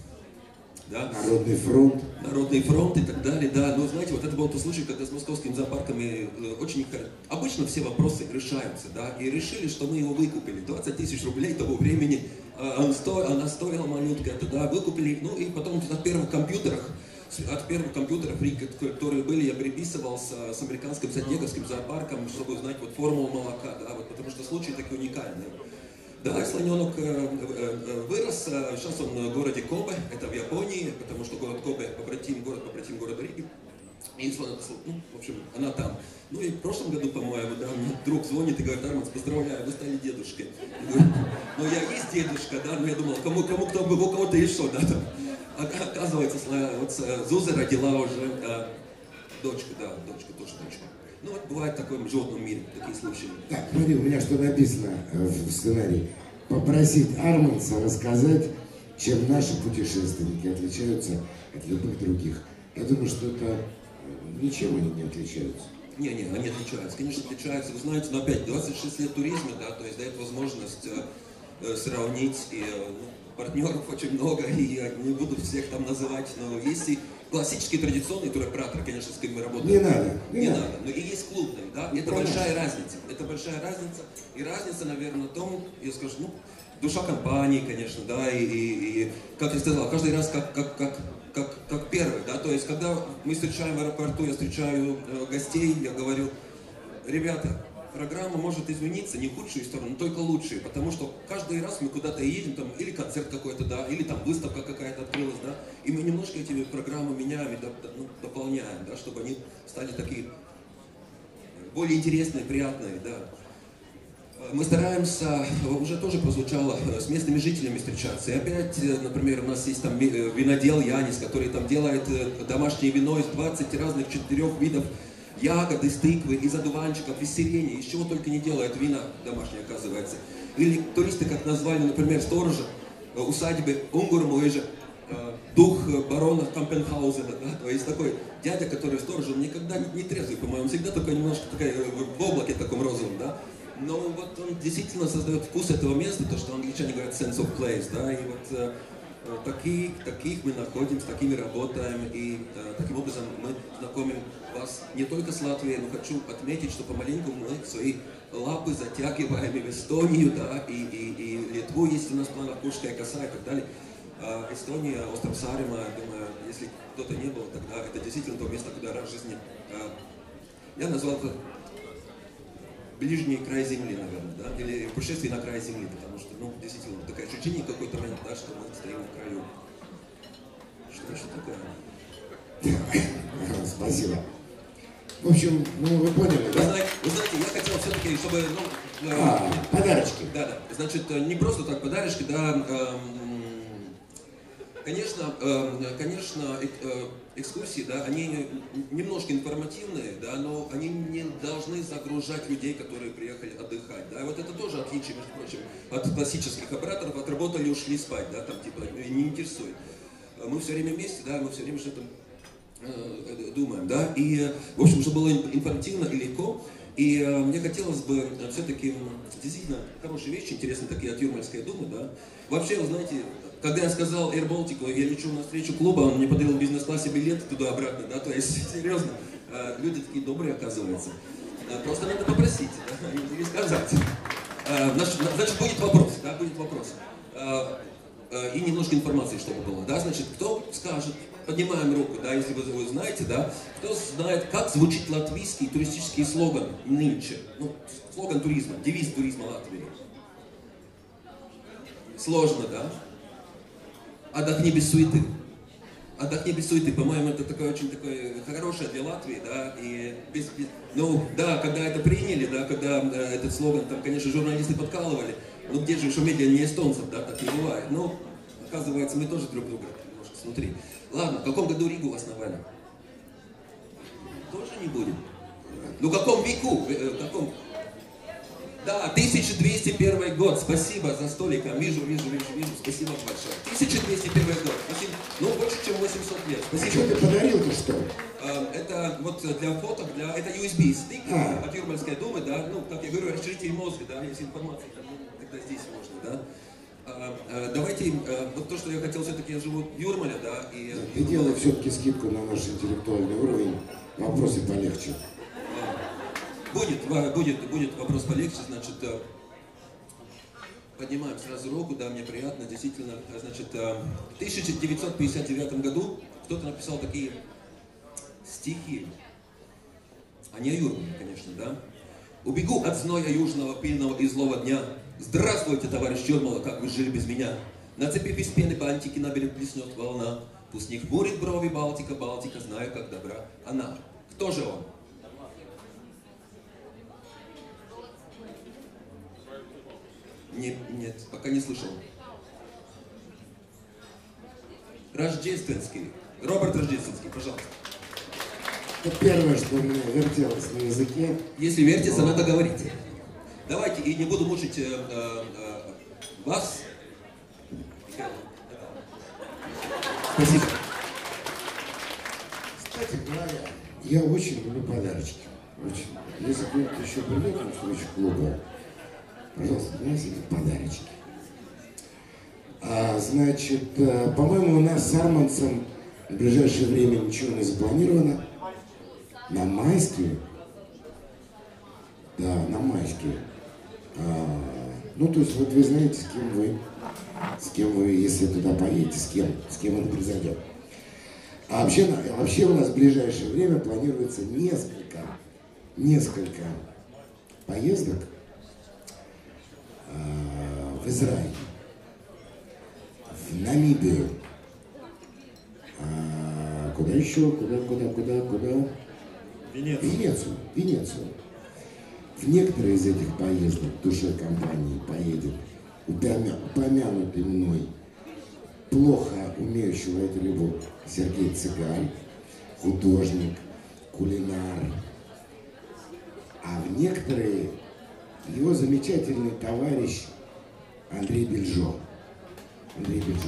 Да? Народный фронт. Народный фронт и так далее, да. Но знаете, вот это был тот случай, когда с московским зоопарком очень... Обычно все вопросы решаются, да, и решили, что мы его выкупили. двадцать тысяч рублей того времени, он сто... она стоила малютка, это, да, выкупили. Ну и потом от первых компьютеров, от первых компьютеров, которые были, я переписывался с американским Садеговским зоопарком, чтобы узнать вот формулу молока, да, вот, потому что случай такой уникальный. Да, слоненок э, э, вырос, сейчас он в городе Кобе, это в Японии, потому что город Кобе побратим, город побратим города Риги. И, ну, в общем, она там. Ну и в прошлом году, по-моему, да, мне друг звонит и говорит: Арманс, поздравляю, вы стали дедушкой. Я говорю, ну я есть дедушка, да, но я думал, кому, кому кто бы, у кого-то еще, да, там. Оказывается, вот Зуза родила уже э, дочку, да, дочку, тоже дочку. Ну вот бывает в таком животном мире такие случаи. Так, смотри, у меня что написано в сценарии. Попросить Арманса рассказать, чем наши путешественники отличаются от любых других. Я думаю, что это ничем они не отличаются. Не, не, они отличаются, конечно, отличаются. Вы знаете, но опять двадцать шесть лет туризма, да, то есть дает возможность э, сравнить, и э, партнеров очень много, и я не буду всех там называть, но есть и классические традиционные туроператоры, конечно, с кем мы работаем. Не надо. Не, не надо. надо. Но и есть клубные, да, это Правильно. большая разница. Это большая разница. И разница, наверное, в том, я скажу, ну, душа компании, конечно, да, и, и, и как я сказал, каждый раз как, как, как, как, как первый, да, то есть, когда мы встречаем в аэропорту, я встречаю э, гостей, я говорю: ребята, программа может измениться не в худшую сторону, но только лучшие, потому что каждый раз мы куда-то едем, там, или концерт какой-то, да, или там выставка какая-то открылась, да, и мы немножко эти программы меняем и ну, дополняем, да, чтобы они стали такие более интересные, приятные, да. Мы стараемся, уже тоже прозвучало, с местными жителями встречаться. И опять, например, у нас есть там винодел Янис, который там делает домашнее вино из двадцати разных четырех видов ягод, из тыквы, из одуванчиков, из сирени, из чего только не делают вина домашние, оказывается. Или туристы, как назвали, например, сторожа усадьбы Унгурмуэжа, дух барона Кампенхаузена, да, то есть такой дядя, который сторож, он никогда не, не трезвый, по-моему, всегда только немножко такая, в облаке таком розовом, да. Но вот он действительно создает вкус этого места, то, что англичане говорят sense of place, да, и вот э, таких, таких мы находим, с такими работаем, и э, таким образом мы знакомим вас не только с Латвией, но хочу отметить, что помаленьку мы свои лапы затягиваем и в Эстонию, да, и, и, и Литву, есть у нас в планах Куршская коса и так далее. Э, Эстония, остров Сааремаа, думаю, если кто-то не был, тогда это действительно то место, куда раз в жизни э, я назвал это ближний край земли, наверное, да, или путешествие на край земли, потому что, ну, действительно, такое ощущение в какой-то момент, да, что мы стоим на краю. Что еще такое? Спасибо. В общем, ну вы поняли, вы да? Знаете, вы знаете, я хотел все-таки, чтобы, ну, а, э, подарочки. Да, да, значит, не просто так подарочки, да, э, конечно, э, конечно, э, экскурсии, да, они немножко информативные, да, но они не должны загружать людей, которые приехали отдыхать, да, вот это тоже отличие, между прочим, от классических операторов, отработали, ушли спать, да, там, типа, не интересует. Мы все время вместе, да, мы все время что-то э, думаем, да, и, в общем, чтобы было информативно и легко, и э, мне хотелось бы все-таки действительно хорошие вещи, интересные такие от Юрмальской думы, да. Вообще, вы знаете, когда я сказал Air Baltic, я лечу на встречу клуба, он мне подарил в бизнес-классе билет туда-обратно, да, то есть, серьезно, люди такие добрые, оказываются. Просто надо попросить, да, или сказать. Значит, будет вопрос, да, будет вопрос. И немножко информации, чтобы было, да, значит, кто скажет, поднимаем руку, да, если вы, вы знаете, да, кто знает, как звучит латвийский туристический слоган нынче, ну, слоган туризма, девиз туризма Латвии. Сложно, да? Отдохни без суеты. Отдохни без суеты, по-моему, это такое очень такое хорошее для Латвии, да, и без, без, ну, да, когда это приняли, да, когда э, этот слоган, там, конечно, журналисты подкалывали, ну, где же шумели не эстонцев, да, так не бывает, но, оказывается, мы тоже друг друга немножко снутри. Ладно, в каком году Ригу основали? Тоже не будем. Ну, в каком веку? В каком? Да, тысяча двести первый год. Спасибо за столиком. Вижу, вижу, вижу, вижу. Спасибо большое. тысяча двести первый год. Спасибо. Ну, больше, чем восемьсот лет. Спасибо. А что ты подарил-то, что ли? Это вот для фоток, для... это ю эс би-стик а. от Юрмальской думы, да. Ну, как я говорю, расширитель мозга, да, если информация, тогда здесь можно, да. Давайте, вот то, что я хотел, все-таки я живу в Юрмале, да, и... Ты делай все-таки скидку на наш интеллектуальный уровень, вопросы полегче. Будет, будет, будет вопрос полегче, значит, поднимаем сразу руку, да, мне приятно, действительно, значит, в тысяча девятьсот пятьдесят девятом году кто-то написал такие стихи, они о Юрмале, конечно, да. Убегу от зноя южного, пыльного и злого дня. Здравствуйте, товарищ Юрмала, как вы жили без меня? Нацепив из пены бантики, на берег плеснет волна. Пусть не хмурит брови Балтика, Балтика, знаю, как добра она. Кто же он? Нет, нет, пока не слышал. Рождественский. Роберт Рождественский, пожалуйста. Это первое, что у меня вертелось на языке. Если вертится, но... надо говорить. Давайте, и не буду мучить э, э, э, вас. Спасибо. Кстати говоря, я очень люблю подарочки. Очень. Если кто-то еще придет на встречу клуба, пожалуйста, приносите подарочки. А, значит, по-моему, у нас с Арманцем в ближайшее время ничего не запланировано. На майские? Да, на майские. А, ну, то есть, вот вы знаете, с кем вы, с кем вы, если туда поедете, с кем, с кем это произойдет. А вообще, вообще у нас в ближайшее время планируется несколько, несколько поездок а, в Израиль, в Намибию, а, куда еще, куда, куда, куда, куда? Венецию. Венецию, Венецию. В некоторые из этих поездок в душе компании поедет упомя... упомянутый мной плохо умеющий ловить рыбу Сергей Цыгаль, художник, кулинар. А в некоторые его замечательный товарищ Андрей Бельжо. Андрей Бельжо.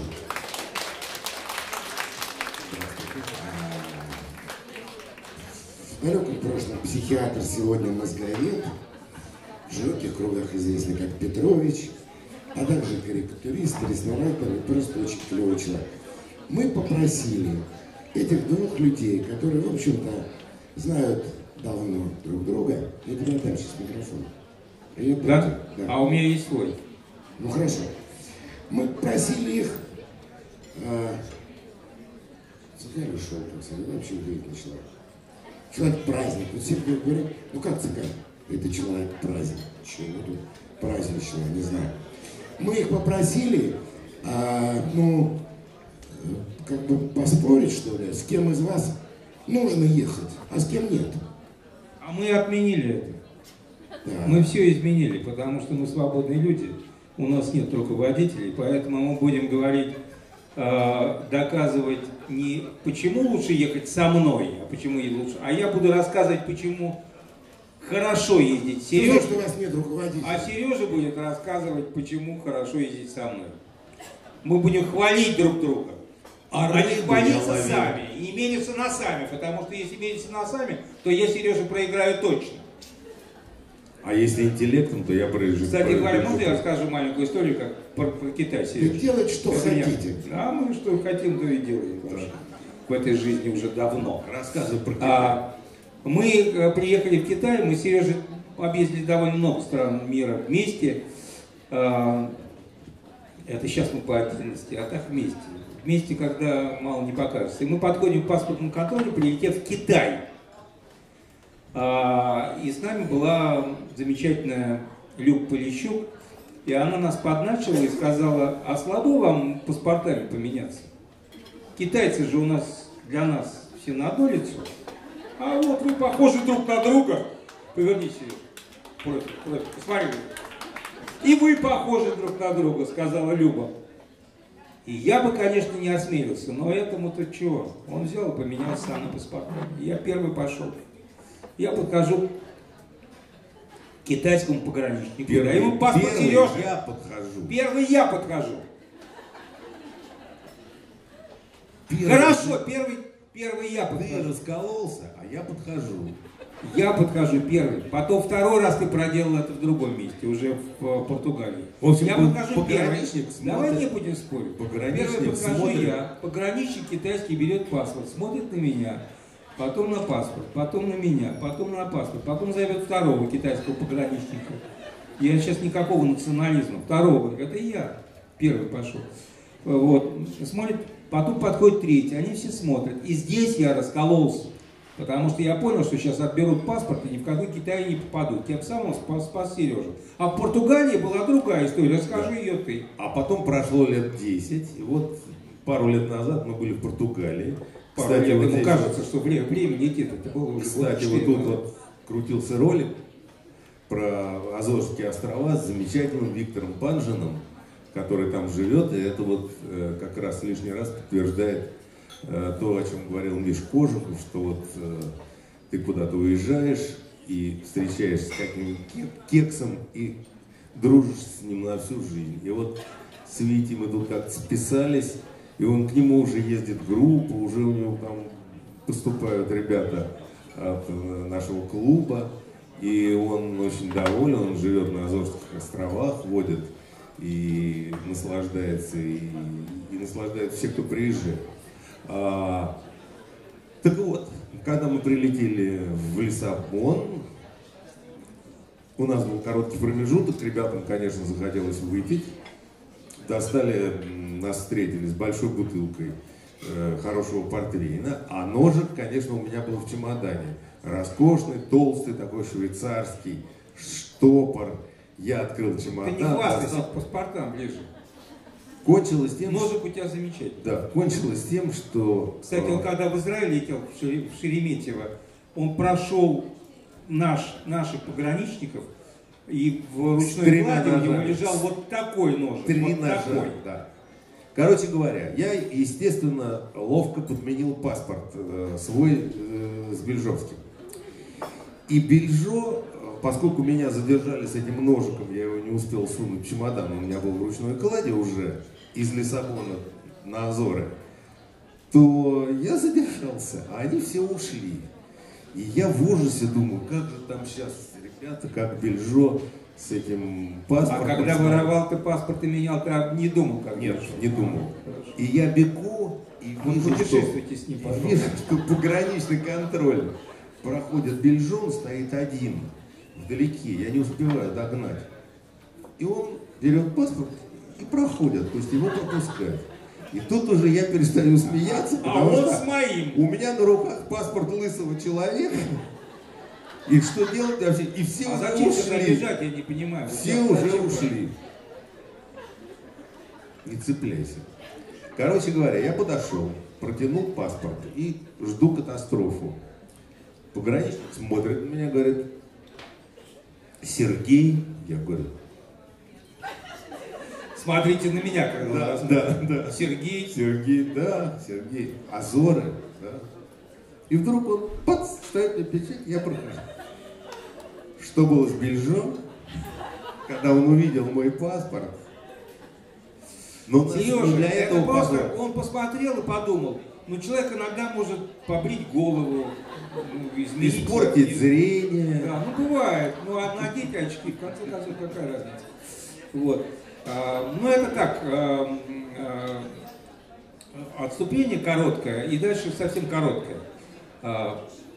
В далеком прошлом психиатр, сегодня мозговед, в широких кругах известный как Петрович, а также карикатурист, ресторатор и просто очень клевый человек. Мы попросили этих двух людей, которые, в общем-то, знают давно друг друга, я тебе отдам сейчас микрофон. Привет, да? Да. А у меня есть свой. Ну хорошо. Мы просили их... А... Цыган ушел, как сказать, вообще удивительный человек. Человек-праздник. Вот все говорят, ну как цыган? Это человек-праздник. Чего тут праздничного, не знаю. Мы их попросили, а, ну, как бы поспорить, что ли, с кем из вас нужно ехать, а с кем нет. А мы отменили это. Да. Мы все изменили, потому что мы свободные люди. У нас нет руководителей, поэтому мы будем говорить, э, доказывать не почему лучше ехать со мной, а почему и лучше, а я буду рассказывать, почему хорошо ездить Сережа, что у вас нет руководителя. А Сережа будет рассказывать, почему хорошо ездить со мной. Мы будем хвалить друг друга, а, а не хвалиться сами, и не мериться носами, потому что если мериться носами, то я Сережа проиграю точно. А если интеллектом, то я проезжу. Кстати говоря, можно я расскажу маленькую историю, как про, про Китай, Сережа? Вы делать, что это хотите. Я... А мы что хотим, то и делаем. Да. В этой жизни уже давно. Рассказывай про Китай. А, Мы приехали в Китай, мы с Сережей объездили довольно много стран мира вместе. Это сейчас мы по отдельности, а так вместе. Вместе, когда мало не покажется. И мы подходим к паспортному контролю, прилетев в Китай. И с нами была замечательная Люк Полищук. И она нас подначила и сказала: а слабо вам паспортами поменяться? Китайцы же у нас, для нас все на одно лицо. А вот вы похожи друг на друга. Повернись ее. Против, против. Посмотри. И вы похожи друг на друга, сказала Люба. И я бы, конечно, не осмелился, но этому-то чего? Он взял и поменялся сам на паспортах. Я первый пошел. Я подхожу к китайскому пограничнику. Первый, да, ему паспорт первый Сережа. я подхожу. Первый я подхожу. Первый. Хорошо, первый, первый я Ты подхожу. раскололся, а я подхожу. Я подхожу первый. Потом второй раз ты проделал это в другом месте, уже в Португалии. В общем, я пог- подхожу первый. пограничник Давай смотрит- не будем спорить. Пограничник Первый подхожу смотрит. я. Пограничник китайский берет паспорт, смотрит на меня, потом на паспорт, потом на меня, потом на паспорт, потом зовет второго китайского пограничника. Я сейчас никакого национализма. Второго. Это я. Первый пошел. Вот. Смотрит, потом подходит третий. Они все смотрят. И здесь я раскололся. Потому что я понял, что сейчас отберут паспорт и ни в какой Китай не попадут. Тем самым спас, спас Сережу. А в Португалии была другая история. Расскажи ее ты. А потом прошло лет десять, и вот пару лет назад мы были в Португалии. Пару Кстати, лет вот ему здесь- кажется, что время, время летит. Это было уже Кстати, года вот четыре тут назад. вот крутился ролик про Азорские острова с замечательным Виктором Панжиным, который там живет, и это вот э, как раз лишний раз подтверждает э, то, о чем говорил Миш Кожухов, что вот э, ты куда-то уезжаешь и встречаешься с каким-нибудь кек- кексом и дружишь с ним на всю жизнь. И вот с Витей мы тут как-то списались, и он к нему уже ездит группа, уже у него там поступают ребята от э, нашего клуба, и он очень доволен, он живет на Азорских островах, водит и наслаждается, и, и наслаждает все, кто приезжает. А, так вот, когда мы прилетели в Лиссабон, у нас был короткий промежуток, ребятам, конечно, захотелось выпить. Достали, м, нас встретили с большой бутылкой э, хорошего портвейна, а ножик, конечно, у меня был в чемодане. Роскошный, толстый, такой швейцарский, штопор. Я открыл Ты чемодан. не хвастайся, достал. к паспортам ближе. Кончилось тем, Ножик у тебя замечательный. да, кончилось тем, что... Кстати, э, он когда в Израиль летел, в Шере- в Шереметьево, он прошел наш, наших пограничников, и в С ручной тремя клади у него ножами. лежал вот такой нож. Три вот ножа, такой. да. Короче говоря, я, естественно, ловко подменил паспорт э, свой э, с бельжовским. И Бельжо, поскольку меня задержали с этим ножиком, я его не успел сунуть в чемодан, у меня был в ручной кладе уже из Лиссабона на Азоры, то я задержался, а они все ушли. И я в ужасе думаю, как же там сейчас ребята, как Бельжо с этим А паспортом. когда воровал ты паспорт и менял, ты не думал, как Нет, дальше? не думал. Хорошо. И я бегу, и Вы вижу, что, путешествуйте с ним, и пожалуйста. вижу, что пограничный контроль проходит Бельжон, стоит один, вдалеке, я не успеваю догнать. И он берет паспорт и проходит, то есть его пропускают. И тут уже я перестаю смеяться, А потому он что с моим. у меня на руках паспорт лысого человека. И что делать вообще? И все А уже зачем сюда ушли. бежать, я не понимаю. Все Вот уже зачем? ушли. Не цепляйся. Короче говоря, я подошел, протянул паспорт и жду катастрофу. Пограничник смотрит на меня, говорит: Сергей, я говорю, Смотрите на меня, когда он да, рассказывает. да, да. Сергей. Сергей, да, Сергей, Азоры, да. И вдруг он пац, ставит мне печать, я прохожу. Что было с Бельжом, когда он увидел мой паспорт? Но у нас Сережа, для это этого просто, паспорта- он посмотрел и подумал, ну человек иногда может побрить голову, ну, изменить. испортить картину. зрение. Да, ну бывает. Ну а надеть очки, в конце концов, какая разница. Вот. А, ну это так, а, а, отступление короткое и дальше совсем короткое. А,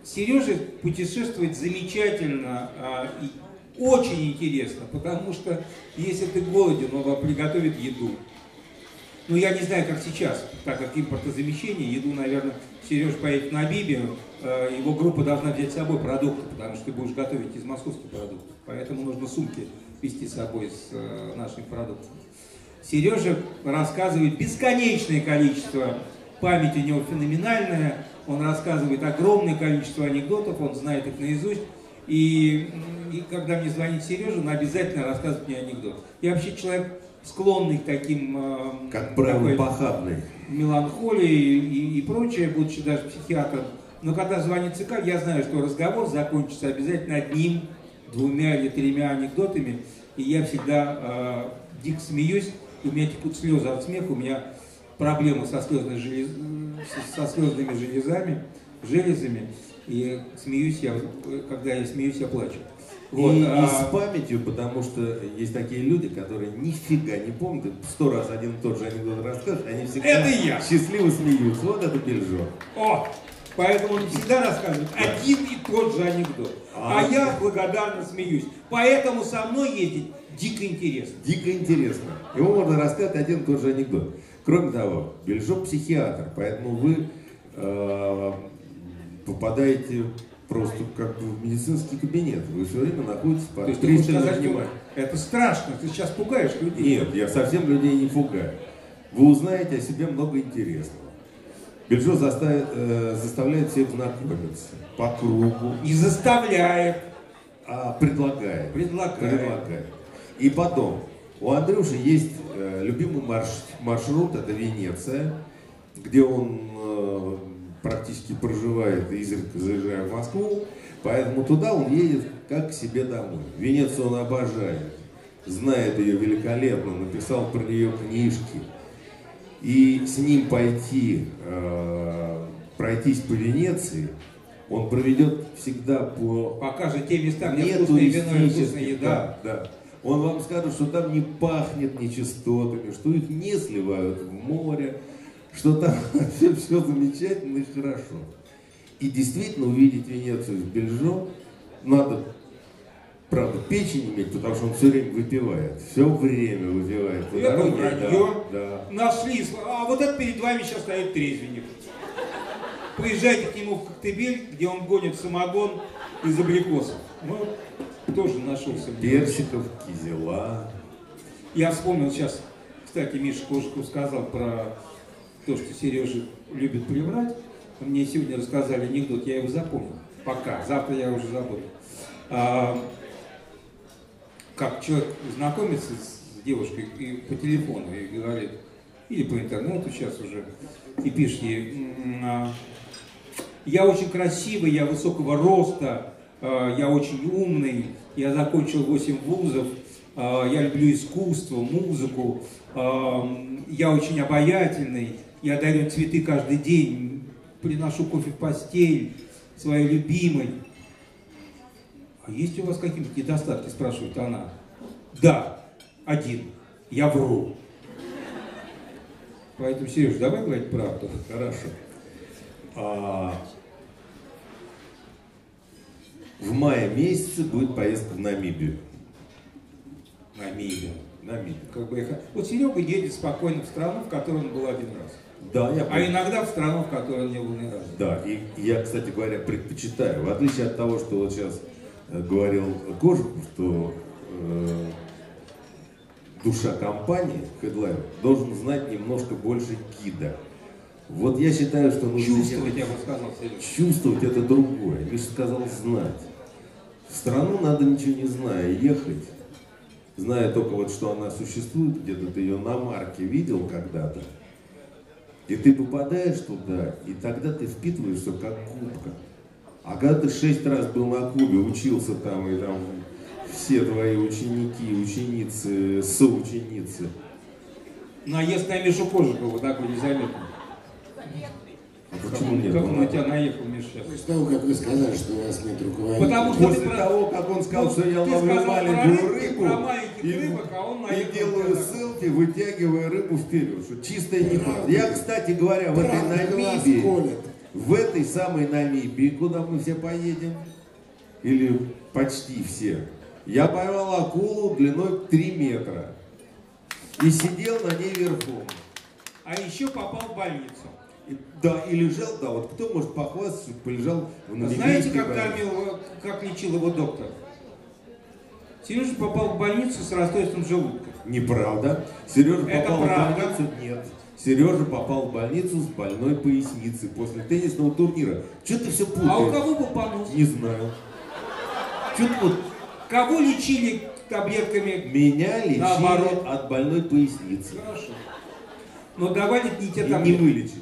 Сережа путешествует замечательно а, и очень интересно, потому что если ты голоден, он вам приготовит еду. Ну, я не знаю, как сейчас, так как импортозамещение, еду, наверное, Сережа поедет на Бибию, э, его группа должна взять с собой продукты, потому что ты будешь готовить из московских продуктов. Поэтому нужно сумки везти с собой с э, нашими продуктами. Сережа рассказывает бесконечное количество, память у него феноменальная, он рассказывает огромное количество анекдотов, он знает их наизусть. И, и когда мне звонит Сережа, он обязательно рассказывает мне анекдот. Я вообще человек, склонный к таким, э, как правило, похабный, меланхолии и, и прочее, будучи даже психиатром. Но когда звонит ЦК, я знаю, что разговор закончится обязательно одним, двумя или тремя анекдотами. И я всегда э, дико смеюсь, и у меня текут слезы от смеха, у меня проблемы со, слезной желез... со слезными железами, железами. И смеюсь я, когда я смеюсь, я плачу. Вот, и, а... и с памятью, потому что есть такие люди, которые нифига не помнят, сто раз один и тот же анекдот расскажут, они всегда это я. счастливо смеются. Вот это Бельжо. О! Поэтому он всегда рассказывает один и тот же анекдот. А, а я благодарно смеюсь. Поэтому со мной ездить дико интересно. Дико интересно. Ему можно рассказать один и тот же анекдот. Кроме того, Бельжо психиатр, поэтому вы э, попадаете просто как бы в медицинский кабинет. Вы все время находитесь под пристальным вниманием. Это страшно, ты сейчас пугаешь людей. Нет, я совсем людей не пугаю. Вы узнаете о себе много интересного. Бельжо заставит, э, заставляет всех знакомиться по кругу. И заставляет. А предлагает. Предлагает. предлагает. И потом, у Андрюши есть э, любимый марш, маршрут, это Венеция, где он э, практически проживает, изредка заезжая в Москву, поэтому туда он едет как к себе домой. Венецию он обожает, знает ее великолепно, написал про нее книжки. И с ним пойти, э, пройтись по Венеции, он проведет всегда по... Покажет те места, где вкусное вино и вкусная еда. Да, да. Он вам скажет, что там не пахнет нечистотами, что их не сливают в море, что там все, все замечательно и хорошо. И действительно увидеть Венецию в Бельжо надо, правда, печень иметь, потому что он все время выпивает. Все время выпивает. По Это дороге, вранье. Да, да. Нашли. А вот это перед вами сейчас стоит трезвенник. Приезжайте к нему в Коктебель, где он гонит самогон из абрикосов. Ну, тоже нашелся. Персиков, кизела. Я вспомнил сейчас, кстати, Миша Кожиков сказал про то, что Сережа любит приврать. Мне сегодня рассказали анекдот, я его запомнил. Пока. Завтра я уже забуду. А, как человек знакомится с девушкой и по телефону и говорит, или по интернету сейчас уже, и пишет ей, я очень красивый, я высокого роста, я очень умный, я закончил восемь вузов, я люблю искусство, музыку, я очень обаятельный, я дарю цветы каждый день, приношу кофе в постель своей любимой. А есть у вас какие-то недостатки, спрашивает она. Да, один, я вру. Поэтому, Сереж, давай говорить правду. Хорошо. А... В мае месяце будет поездка в Намибию. Намибию. Намибию. Как бы я... Вот Серега едет спокойно в страну, в которой он был один раз. Да, я а иногда в страну, в которой он не был ни разу. Да, и я, кстати говоря, предпочитаю, в отличие от того, что вот сейчас э, говорил Кожиков, что э, душа компании, хедлайнер, должен знать немножко больше гида. Вот я считаю, что нужно... Чувствовать, я бы сказал, Серега. Чувствовать это другое. Миша сказал знать. В страну надо ничего не зная ехать, зная только вот, что она существует, где-то ты ее на марке видел когда-то. И ты попадаешь туда, и тогда ты впитываешь все как губка. А когда ты шесть раз был на Кубе, учился там, и там все твои ученики, ученицы, соученицы. Наезд на Мишу Кожикова такой незаметный. А почему нет? Как он на тебя наехал, Миша, сейчас? После того, как вы сказали, что у вас нет руководителя. Потому что После ты того, как он сказал, ну, что я ты ловлю сказал маленькую про рыбу, про маленьких и, рыбок, а он и наехал делаю на тебя. селфи, вытягивая рыбу вперед. Что чистая неправда. Правда. Я, кстати говоря, в этой Правда, глаз Намибии, колет. в этой самой Намибии, куда мы все поедем, или почти все, я поймал акулу длиной три метра и сидел на ней верхом. А еще попал в больницу. И, да, и лежал, да, вот кто может похвастаться, что полежал в намибийской Знаете, как, больнице? кормил, как лечил его доктор? Сережа попал в больницу с расстройством желудка. Неправда. Сережа Это попал правда. в больницу, нет. Сережа попал в больницу с больной поясницей после теннисного турнира. Что ты все путаешь? А у кого был понос? Не знаю. Что ты вот... Кого лечили таблетками? Меня лечили Наоборот. от больной поясницы. Хорошо. Но давали не те И не таблетки. вылечили.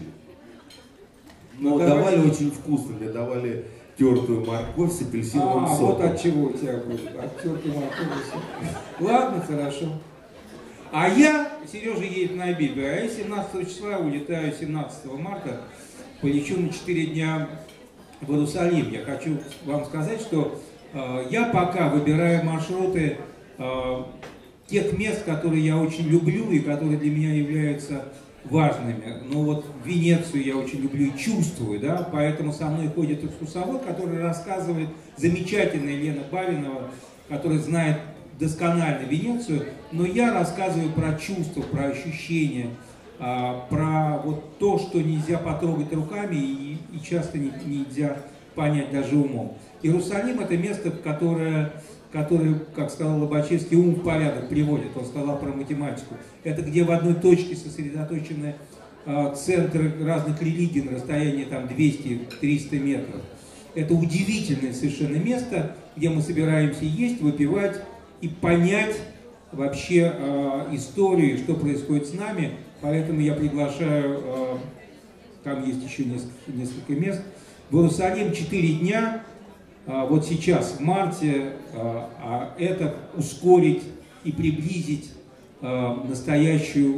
Но Ну, давали давайте. очень вкусно. Мне давали тертую морковь с апельсиновым А, соком. вот от чего у тебя будет. От тёртой моркови. Ладно, хорошо. А я, Сережа едет в Намибию, а я семнадцатого числа улетаю, семнадцатого марта, полечу на четыре дня в Иерусалим. Я хочу вам сказать, что э, я пока выбираю маршруты э, тех мест, которые я очень люблю и которые для меня являются важными. Ну вот Венецию я очень люблю и чувствую, да, поэтому со мной ходит экскурсовод, который рассказывает, замечательная Лена Бавинова, которая знает досконально Венецию, но я рассказываю про чувства, про ощущения, а, про вот то, что нельзя потрогать руками и, и часто не, нельзя понять даже умом. Иерусалим — это место, которое, которое, как сказал Лобачевский, ум в порядок приводит. Он сказал про математику. Это где в одной точке сосредоточены а, центры разных религий на расстоянии там двести-триста метров. Это удивительное совершенно место, где мы собираемся есть, выпивать и понять вообще э, историю, что происходит с нами. Поэтому я приглашаю, э, там есть еще несколько, несколько мест, в Иерусалим четыре дня, э, вот сейчас, в марте, э, а это ускорить и приблизить э, настоящую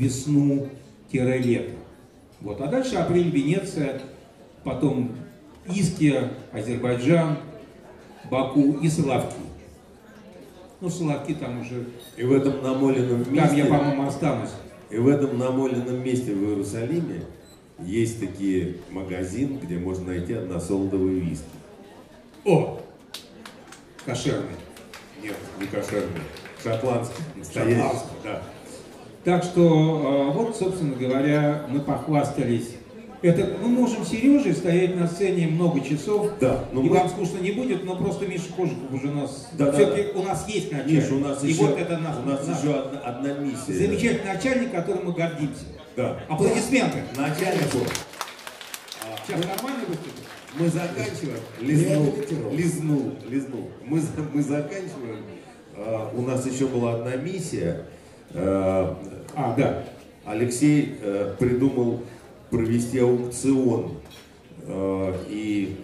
весну-лето. Вот. А дальше апрель, Венеция, потом Иския, Азербайджан, Баку и Соловки. Ну, Соловки там уже... И в этом намоленном месте... Там я, по-моему, останусь. И в этом намоленном месте в Иерусалиме есть такие магазины, где можно найти односолодовые виски. О! Кошерный. Нет, не кошерный. Шотландский. Настоящий. Шотландский. Да. Так что, вот, собственно говоря, мы похвастались. Это мы можем с Сережей стоять на сцене много часов, Да, но и мы- вам скучно не будет, но просто Миша Кожиков уже нас... Да, да, все-таки да. у нас есть начальник. Миша, у нас и еще, вот это наш, у нас наш еще одна, одна миссия. замечательный начальник, которым мы гордимся. Да. Аплодисменты. Начальнику. Сейчас нормально выступит? Мы заканчиваем. Лизнул, Реабилитировал. лизнул, лизнул. Мы, за- мы заканчиваем. А, у нас еще была одна миссия. А, А, да. Алексей э, придумал провести аукцион э, и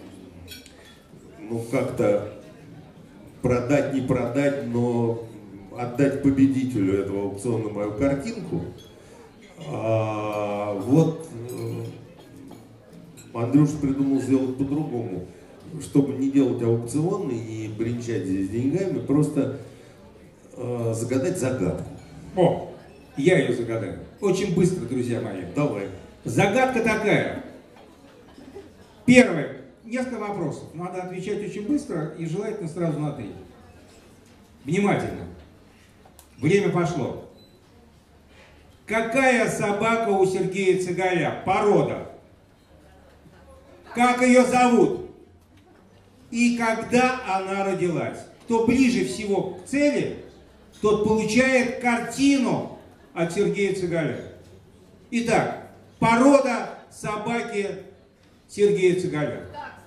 ну как-то продать, не продать, но отдать победителю этого аукциона мою картинку. А, вот э, Андрюша придумал сделать по-другому, чтобы не делать аукцион и не бренчать здесь деньгами, просто э, загадать загадку. О, я ее загадаю. Очень быстро, друзья мои. Давай. Загадка такая. Первое. Несколько вопросов. Надо отвечать очень быстро и желательно сразу на «ты». Внимательно. Время пошло. Какая собака у Сергея Цыгаля? Порода. Как ее зовут? И когда она родилась? Кто ближе всего к цели, тот получает картину от Сергея Цыгаля. Итак, порода собаки Сергея Цыгаля.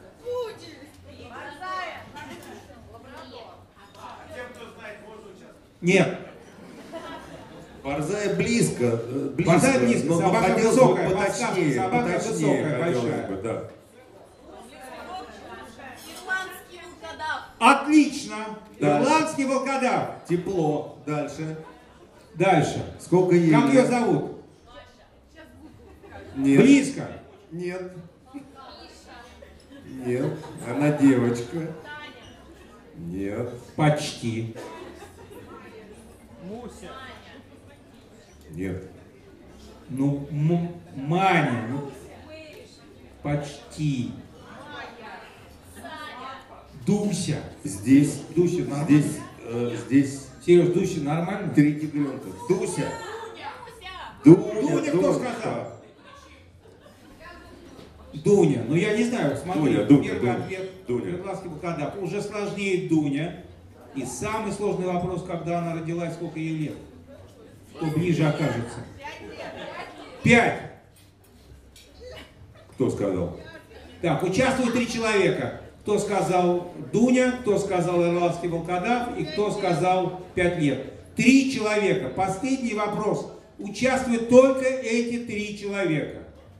Нет. Борзая близко, э, близко, Борзая близко, но, но собака хотелось высокая, бы поточнее, собака поточнее высокая, хотелось большая. бы, да. Ирландский волкодав. Отлично. Да. Ирландский волкодав. Тепло. Дальше. Дальше. Сколько ей? Как ее лет? зовут? Нет. Близко. Нет. Нет. Она девочка. Нет. Почти. Нет. Ну, М- Маня. Ну, Почти. Дуся. Здесь. Дуся нормально? Здесь. Э, здесь. Сереж, Дуся нормально? Три тигренка. Дуся. Дуня, Дуня, кто Дуня. сказал? Дуня. Ну я не знаю, смотри. Дуня, Дуня, Первый Дуня, ответ. Дуня. Верховский Волкодав. Уже сложнее Дуня. И самый сложный вопрос, когда она родилась, сколько ей лет. Кто ближе окажется. Пять. Кто сказал? Так, участвуют три человека. Кто сказал Дуня, кто сказал Ирландский волкодав и кто сказал пять лет. Три человека. Последний вопрос. Участвуют только эти три человека.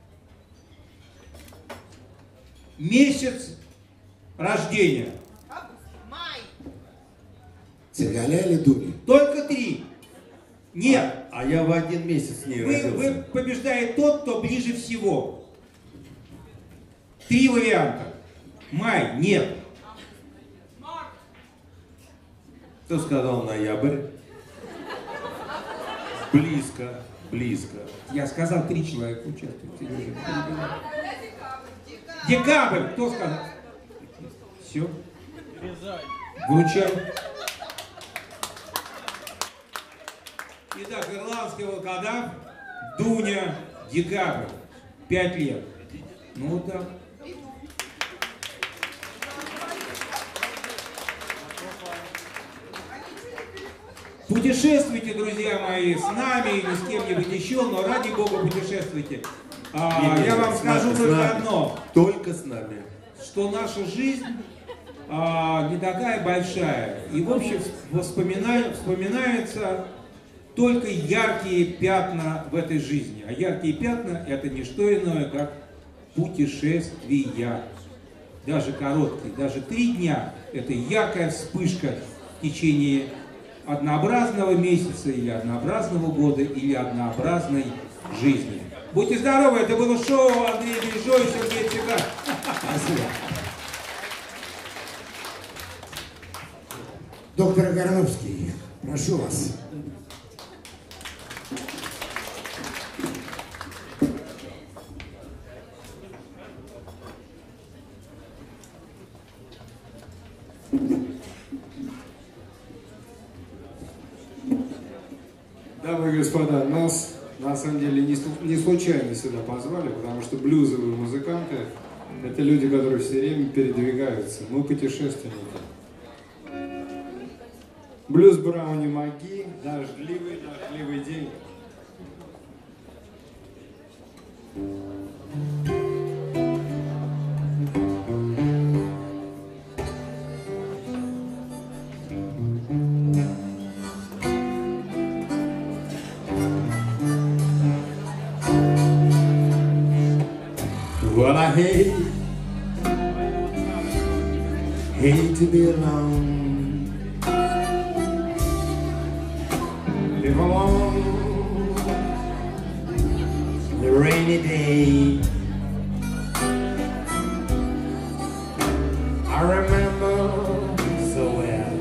Месяц рождения. Май. Цыгаля или Дуня? Только три. Нет. А, а я в один месяц с ней Вы, родился. вы побеждает тот, кто ближе всего. Три варианта. Май. Нет. Кто сказал ноябрь? Близко, близко. Я сказал, три человека участвуют. Декабрь. Кто сказал? Все. Вручаю. Итак, Ирландский волкодав, Дуня, Декабрь. Пять лет. Ну вот так. Путешествуйте, друзья мои, с нами или с кем-нибудь еще, но ради Бога путешествуйте. А, Не, не, я вам с скажу нами, с только нами. одно, Только с нами. что наша жизнь а, не такая большая. И в общем вспоминаю, вспоминаются только яркие пятна в этой жизни. А яркие пятна — это не что иное, как путешествия. Даже короткие, даже три дня — это яркая вспышка в течение однообразного месяца или однообразного года или однообразной жизни. Будьте здоровы, это было шоу Андрея Бережного и Сергея Цыгана. Спасибо. Доктор Аграновский, прошу вас. Дамы и господа, нас на самом деле не, слу- не случайно сюда позвали, потому что блюзовые музыканты — это люди, которые все время передвигаются. Мы путешественники. Блюз Брауни Маги, дождливый, дождливый день. Well, I hate, hate to be alone. Live alone the rainy day. I remember so well.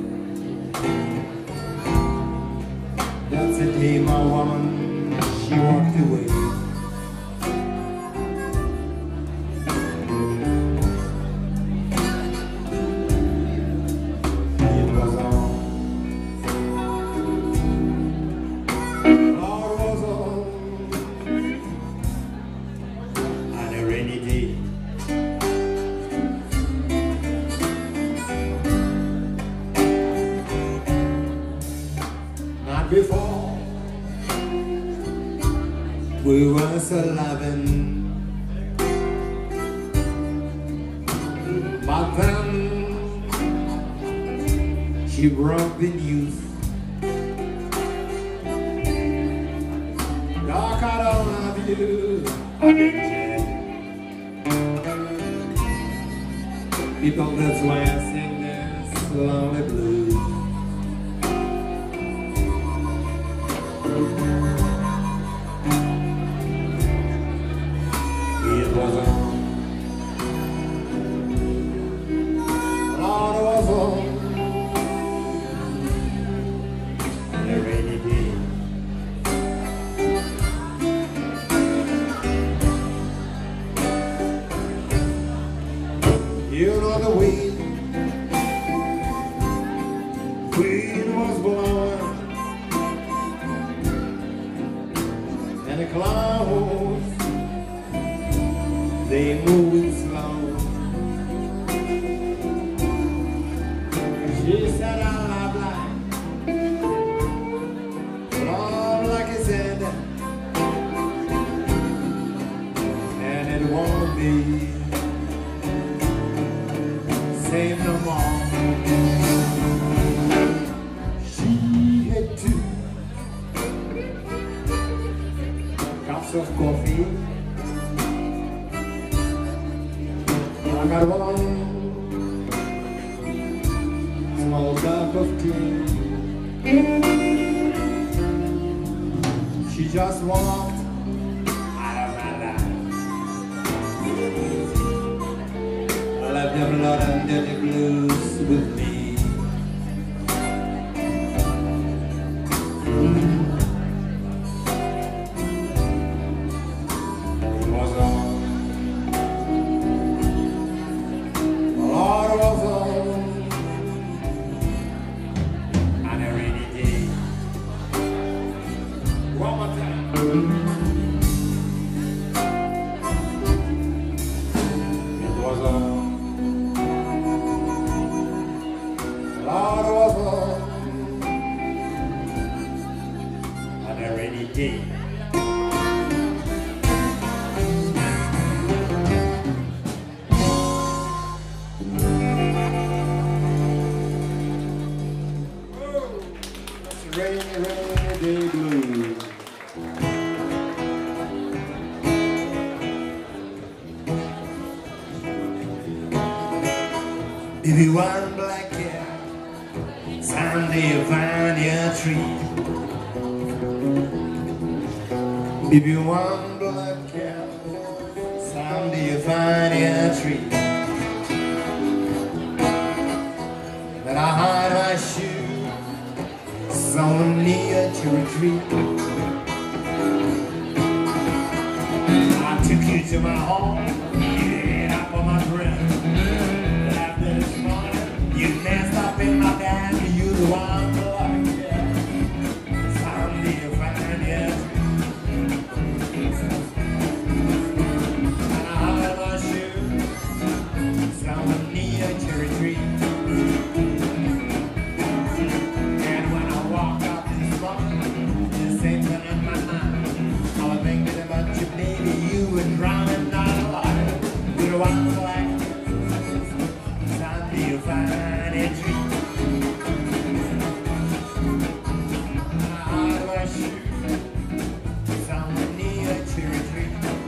That's the day my woman, she walked away. Before we were so loving, but then she broke the news. Like I don't love you again. People, that's why I sing this lonely blues. It was on, Lord, it was on a rainy day. they moving slow. She said I love life, love like I said, and it won't be same no more. She had two cups of coffee. I got one small cup of tea. She just walked out of my life. I left them blood and dirty blues with me. It was on. Lord was on. On a rainy day. One more time. It was on. Lord was on. On a rainy day. Rainy, rainy day blues. If you want black cat, someday you'll find your tree. If you want black cat, someday you'll find your tree. But I hide my shoes so near to retreat. I took you to my home, you ate up on my breath. After this morning, you messed up in my bed, you the one like that. Someday you'll find your tree. And I hide my shoes so near to retreat. Drowning, not alive. You're one black. Someday you'll find a tree. And I hide my shoes somewhere near a cherry tree.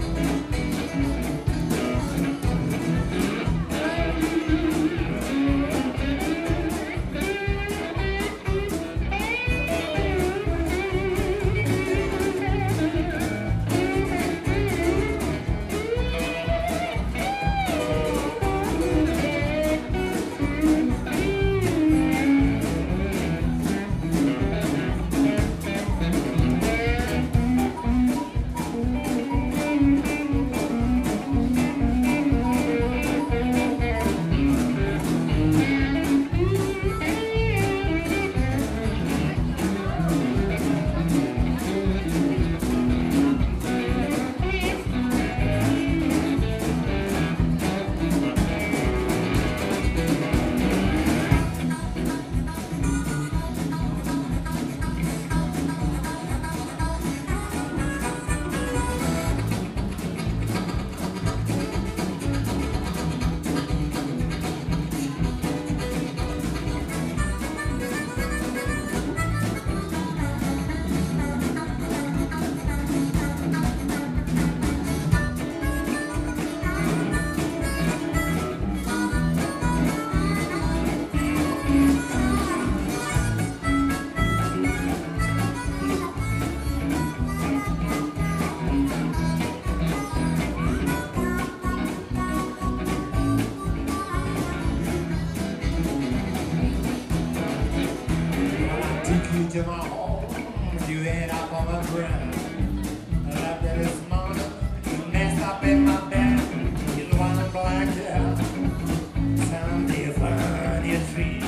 To my home, you ate up on my bread. I left it this morning, you messed up in my bed. You're the one black cat. Someday you'll find your tree.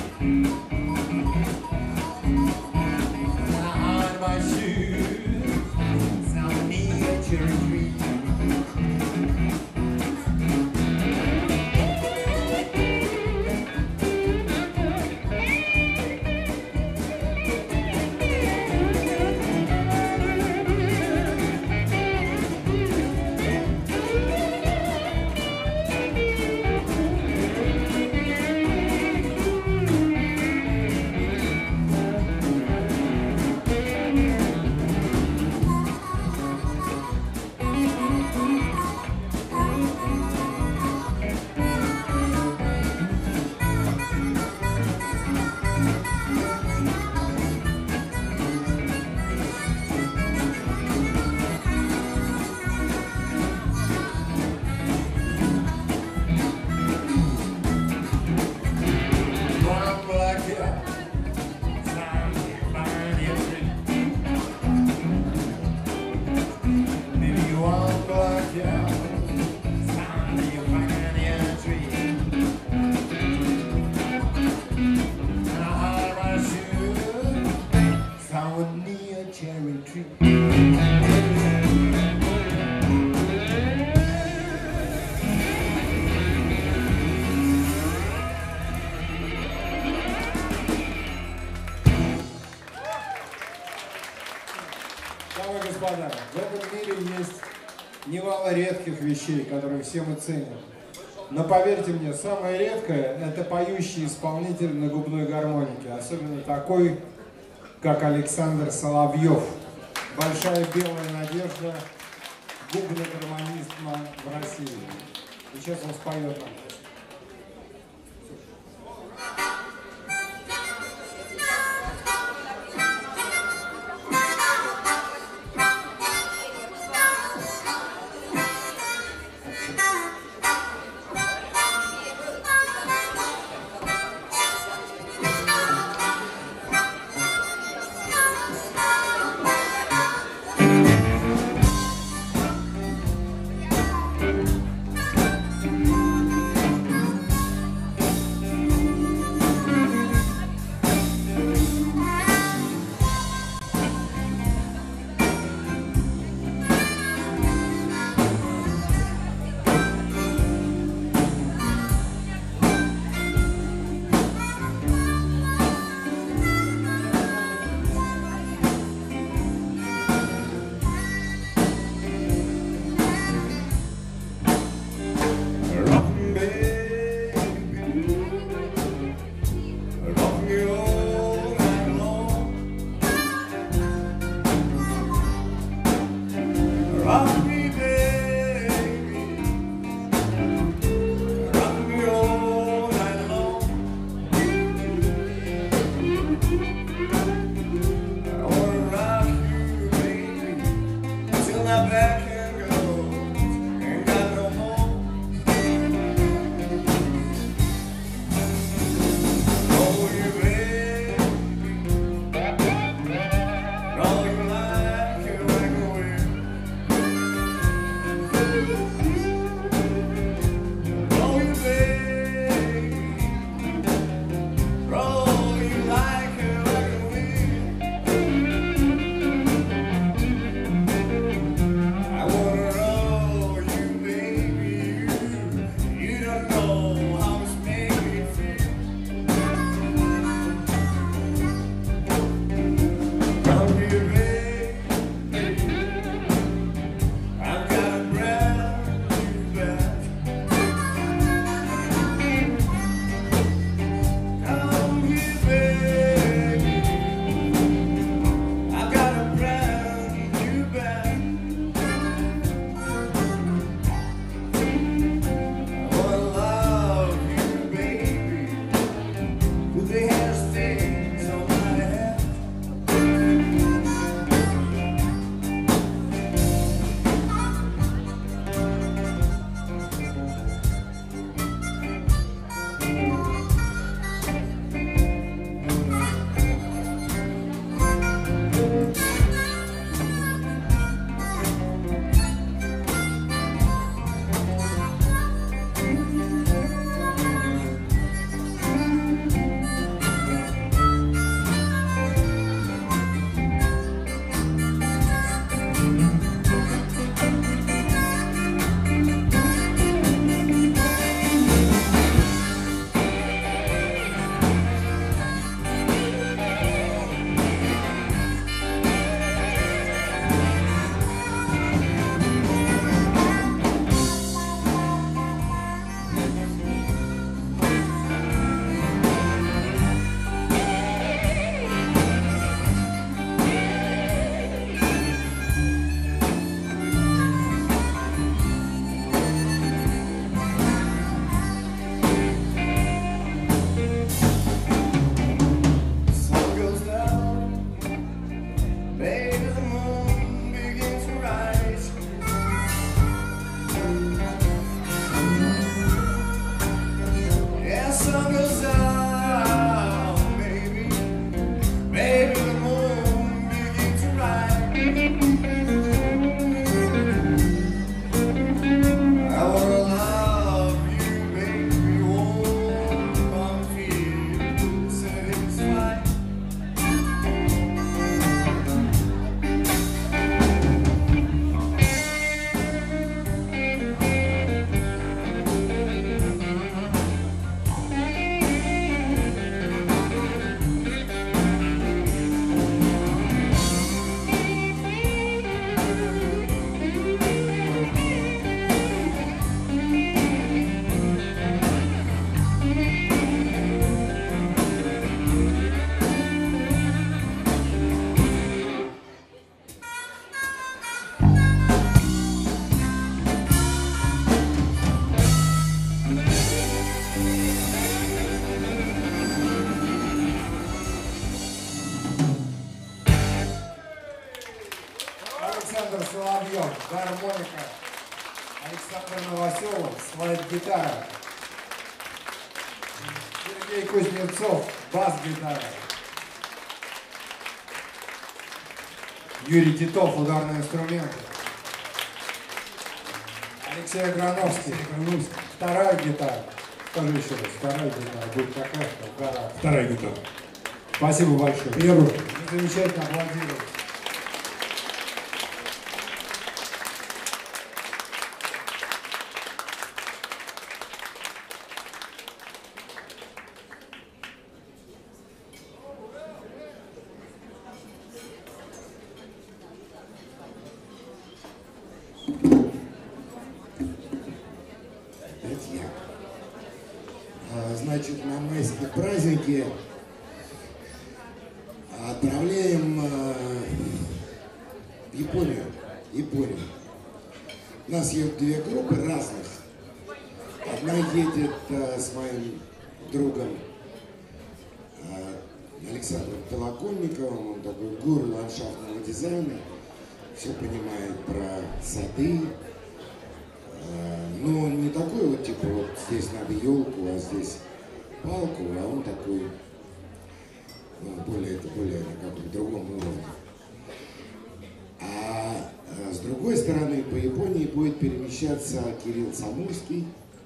And I hide my shoes, sound near a cherry tree. немало редких вещей, которые все мы ценим. Но поверьте мне, самое редкое – это поющий исполнитель на губной гармонике, особенно такой, как Александр Соловьев. Большая белая надежда губно-гармонизма в России. И сейчас он споет нам. Компаньон, гармоника. Александр Новоселов, слайд-гитара. Сергей Кузнецов, бас-гитара. Юрий Титов, ударные инструменты. Алексей Аграновский, вторая гитара. Скажи еще раз, вторая гитара будет такая, что в горах. Вторая гитара. Спасибо большое. Первый. Замечательно, аплодирую. Значит, на майские праздники отправляем в Японию. Японию. У нас едут две группы разных. Одна едет с моим другом Александром Толоконниковым, он такой гуру ландшафтного дизайна, все понимает про сады. Но он не такой вот, типа, вот здесь надо елку, а здесь палку, а он такой, ну, более, это более на каком-то другом уровне. А, а с другой стороны, по Японии будет перемещаться Кирилл Самурский.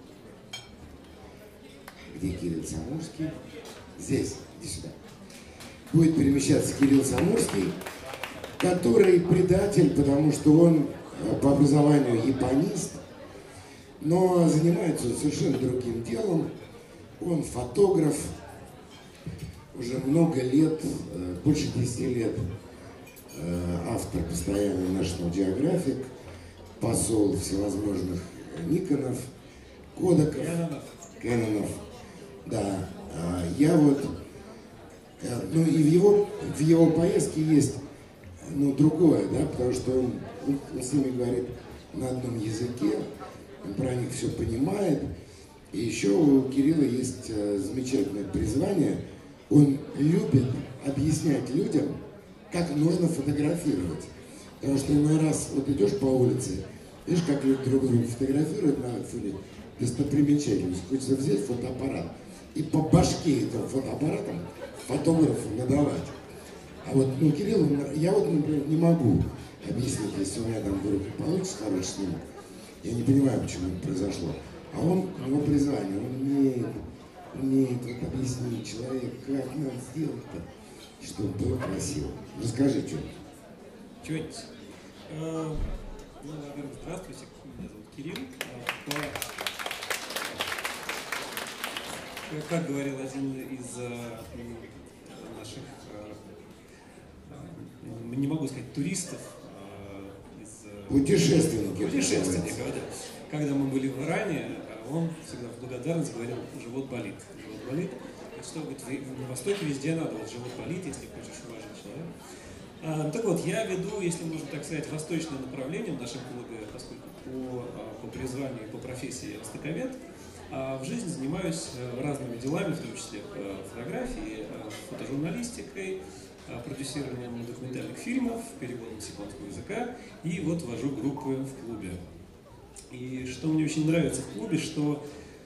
Где Кирилл Самурский? Здесь, иди сюда. Будет перемещаться Кирилл Самурский, который предатель, потому что он по образованию японист, но занимается совершенно другим делом. Он фотограф, уже много лет, больше десяти лет, автор постоянно National Geographic, посол всевозможных Никонов, Кодаков, Кэнонов. Да, я вот, ну и в его, в его поездке есть, ну, другое, да, потому что он, он с ними говорит на одном языке, он про них все понимает. И еще у Кирилла есть замечательное призвание. Он любит объяснять людям, как нужно фотографировать. Потому что иной раз вот идешь по улице, видишь, как люди друг друга фотографируют на фоне достопримечательности. Хочется взять фотоаппарат и по башке этим фотоаппаратом фотографу надавать. А вот, ну, Кирилл, я вот, например, не могу объяснить, если у меня там вдруг получится хороший снимок. Я не понимаю, почему это произошло. А он, его призвание, он умеет, умеет вот объяснить человеку, как надо сделать-то, чтобы было красиво. Расскажи что-нибудь. Что-нибудь? Ну, во-первых, здравствуйте, меня зовут Кирилл. Как говорил один из наших, не могу сказать, туристов, Путешественники. Путешественников, да. Когда мы были в Иране, он всегда в благодарность говорил: живот болит. Живот болит. И что, говорит, на Востоке везде надо, вот живот болит, если хочешь уважать человека. А, так вот, я веду, если можно так сказать, восточное направление в нашем клубе, поскольку по, по призванию и по профессии я востоковед. А в жизни занимаюсь разными делами, в том числе фотографией, фотожурналистикой, продюсированием документальных фильмов, переводом с японского языка, и вот вожу группы в клубе. И что мне очень нравится в клубе, что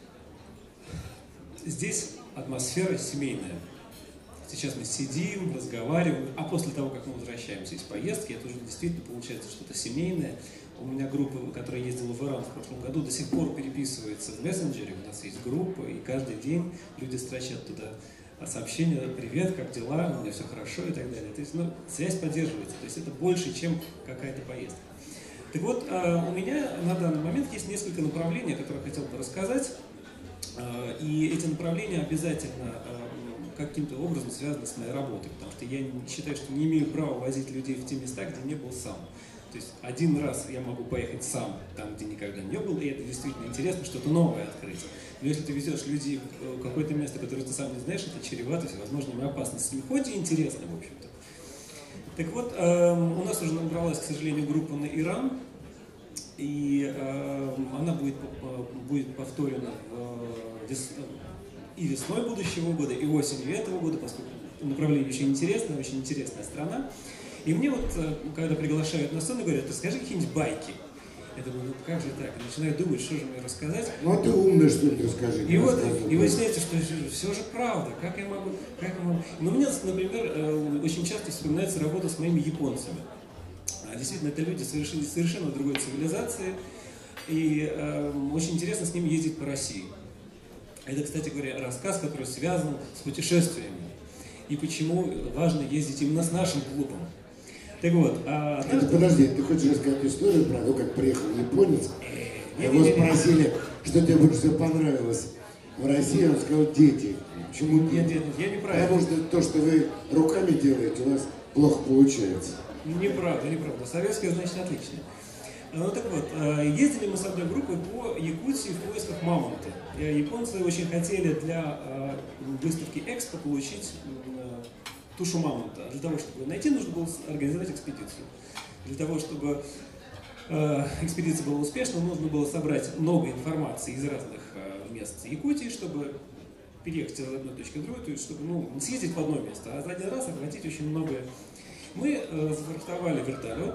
здесь атмосфера семейная. Сейчас мы сидим, разговариваем, а после того, как мы возвращаемся из поездки, это уже действительно получается что-то семейное. У меня группа, которая ездила в Иран в прошлом году, до сих пор переписывается в мессенджере, у нас есть группа, и каждый день люди строчат туда сообщения: привет, как дела, у меня все хорошо и так далее. То есть, ну, связь поддерживается, то есть это больше, чем какая-то поездка. Так вот, у меня на данный момент есть несколько направлений, о которых я хотел бы рассказать, и эти направления обязательно каким-то образом связаны с моей работой, потому что я считаю, что не имею права возить людей в те места, где не был сам. То есть один раз я могу поехать сам там, где никогда не был, и это действительно интересно, что-то новое открыть. Но если ты везешь людей в какое-то место, которое ты сам не знаешь, это чревато всевозможными опасностями, хоть и интересно, в общем-то. Так вот, э, у нас уже набралась, к сожалению, группа на Иран, и э, она будет, э, будет повторена в, э, и весной будущего года, и осенью этого года, поскольку направление очень интересное, очень интересная страна. И мне вот, когда приглашают на сцену, говорят, расскажи какие-нибудь байки. Я думаю, ну как же так? Начинаю думать, что же мне рассказать. Ну, а ты умный, что-нибудь расскажи. И вот, и выясняется, что все же правда. Как я могу, как я могу... Но у меня, например, очень часто вспоминается работа с моими японцами. Действительно, это люди совершенно, совершенно другой цивилизации. И э, очень интересно с ними ездить по России. Это, кстати говоря, рассказ, который связан с путешествиями. И почему важно ездить именно с нашим клубом. Так вот, а... Это, подожди, ты хочешь рассказать историю про то, как приехал японец? Не, Его не, не, не. спросили, что тебе больше всего понравилось в России, он сказал, дети. Почему нет? Нет, нет, я не про это. Потому что то, что вы руками делаете, у вас плохо получается. Неправда, неправда. Советское, значит, отлично. Ну так вот, ездили мы с одной группой по Якутии в поисках мамонта. Японцы очень хотели для выставки Экспо получить тушу мамонта. Для того, чтобы найти, нужно было организовать экспедицию. Для того, чтобы экспедиция была успешна, нужно было собрать много информации из разных мест Якутии, чтобы переехать из одной точки в другую, то есть чтобы ну, съездить в одно место, а за один раз охватить очень многое. Мы зафрахтовали вертолет.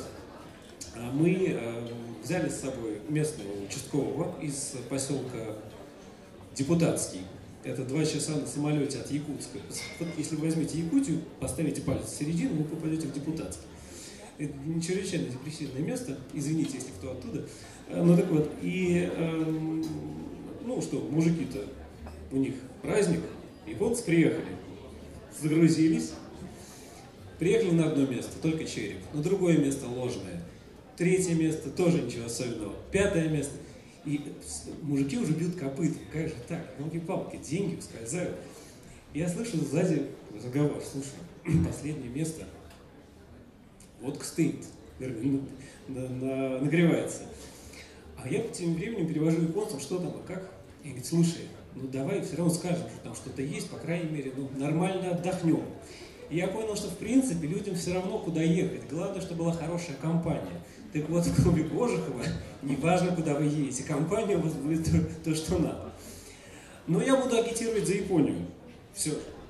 Мы э, взяли с собой местного участкового из поселка Депутатский. Это два часа на самолете от Якутска. Вот если вы возьмете Якутию, поставите палец в середину, вы попадете в Депутатский. Это чрезвычайно депрессивное место. Извините, если кто оттуда. Ну так вот, и э, ну что, мужики-то, у них праздник, японцы приехали, загрузились, приехали на одно место, только череп, на другое место ложное. Третье место, тоже ничего особенного. Пятое место. И мужики уже бьют копытом. Как же так? Елки-палки, деньги ускользают. И я слышу сзади разговор. Слушай, последнее место. Водка стынет. Нагревается. А я тем временем перевожу японцам, что там, а как. И говорит, слушай, ну давай все равно скажем, что там что-то есть, по крайней мере, ну нормально отдохнем. И я понял, что в принципе людям все равно куда ехать. Главное, чтобы была хорошая компания. Так вот, в клубе Кожухова, неважно, куда вы едете, компания у вас будет то, то, что надо. Но я буду агитировать за Японию. Все.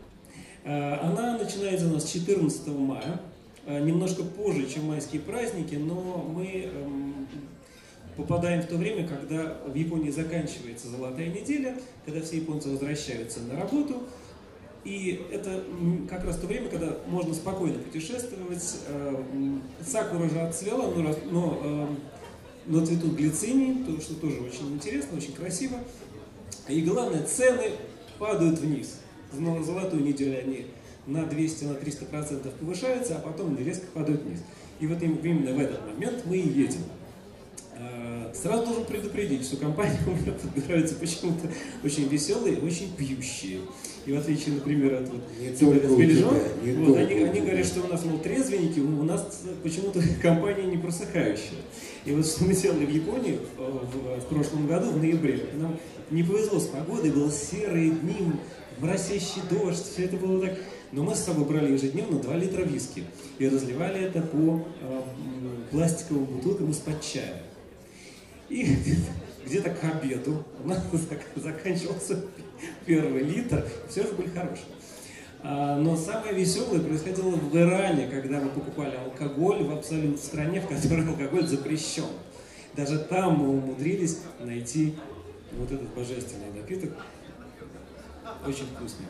Она начинается у нас четырнадцатого мая, немножко позже, чем майские праздники, но мы попадаем в то время, когда в Японии заканчивается золотая неделя, когда все японцы возвращаются на работу. И это как раз то время, когда можно спокойно путешествовать. Сакура же отцвела, но, но, но цветут глицинии, то, что тоже очень интересно, очень красиво. И главное, цены падают вниз. На золотую неделю они на двести на триста процентов повышаются, а потом резко падают вниз. И вот именно в этот момент мы и едем. Сразу должен предупредить, что компании у меня подбираются почему-то очень веселые, очень пьющие. И в отличие, например, от вот, Сбережен, вот, они, они говорят, что у нас, мол, трезвенники, у нас почему-то компания не просыхающая. И вот что мы делали в Японии в, в прошлом году, в ноябре, нам не повезло с погодой, было серые дни, моросящий дождь, все это было так. Но мы с собой брали ежедневно два литра виски и разливали это по э, пластиковым бутылкам из-под чая. И где-то к обеду у нас заканчивался первый литр, все же были хорошие. Но самое веселое происходило в Иране, когда мы покупали алкоголь в абсолютно стране, в которой алкоголь запрещен. Даже там мы умудрились найти вот этот божественный напиток. Очень вкусный.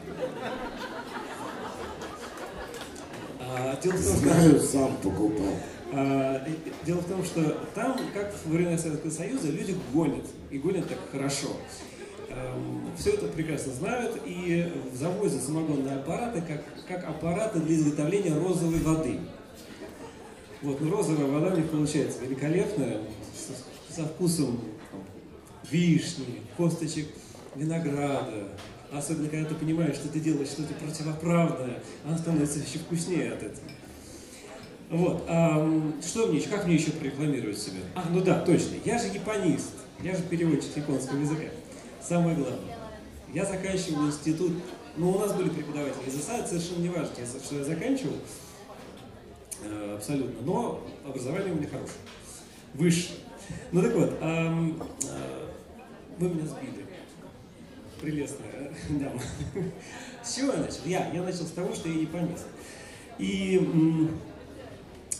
Дело в том, что... Знаю, сам покупал. Дело в том, что там, как во времена Советского Союза, люди гонят. И гонят так хорошо. Все это прекрасно знают и завозят самогонные аппараты как, как аппараты для изготовления розовой воды. Вот, но розовая вода у них получается великолепная, со, со вкусом там, вишни, косточек винограда. Особенно, когда ты понимаешь, что ты делаешь что-то противоправное, она становится еще вкуснее от этого. Вот, а, что мне еще, как мне еще прорекламировать себя? А, ну да, точно, я же японист, я же переводчик японского языка. Самое главное, я заканчивал институт, ну у нас были преподаватели из ИСА, это совершенно не важно, что я заканчивал, э, абсолютно, но образование у меня хорошее, высшее. Ну так вот, э, э, вы меня сбили, прелестная дама. С чего я начал? Я, я начал с того, что я японист. И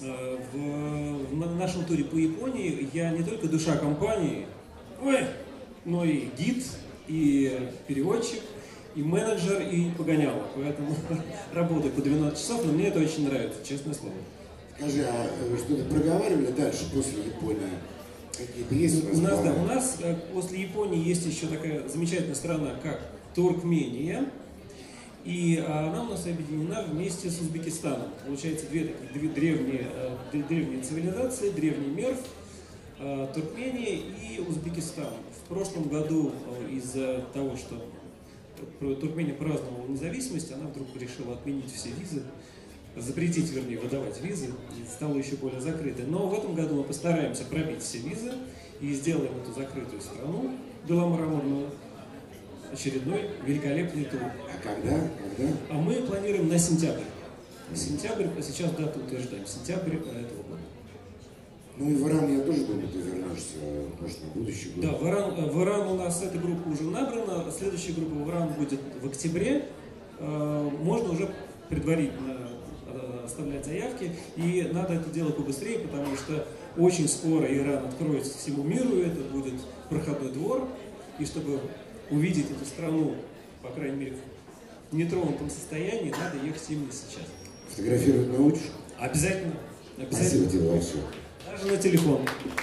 В, в нашем туре по Японии я не только душа компании, ой, но и гид, и переводчик, и менеджер, и погоняла. Поэтому работаю по двенадцать часов, но мне это очень нравится, честное слово. Скажи, а что-то проговаривали дальше после Японии? Какие-то есть у нас? У нас, да, у нас после Японии есть еще такая замечательная страна, как Туркмения. И она у нас объединена вместе с Узбекистаном. Получается, две такие две древние, древние цивилизации, древний Мерв, Туркмения и Узбекистан. В прошлом году из-за того, что Туркмения праздновала независимость, она вдруг решила отменить все визы, запретить, вернее, выдавать визы, и стала еще более закрытой. Но в этом году мы постараемся пробить все визы и сделаем эту закрытую страну беломраморную. Очередной великолепный тур. А когда? Когда? А мы планируем на сентябрь. Сентябрь, сейчас дату утверждаем, сентябрь этого года. Ну и в Иран, я тоже думаю, ты вернешься, может, на будущий год. Да, в Иран, в Иран у нас эта группа уже набрана, следующая группа в Иран будет в октябре. Можно уже предварительно оставлять заявки, и надо это делать побыстрее, потому что очень скоро Иран откроется всему миру, это будет проходной двор, и чтобы увидеть эту страну, по крайней мере, в нетронутом состоянии, надо ехать именно сейчас. Фотографировать научишь? Обязательно. Обязательно. Спасибо тебе большое. Даже на телефон.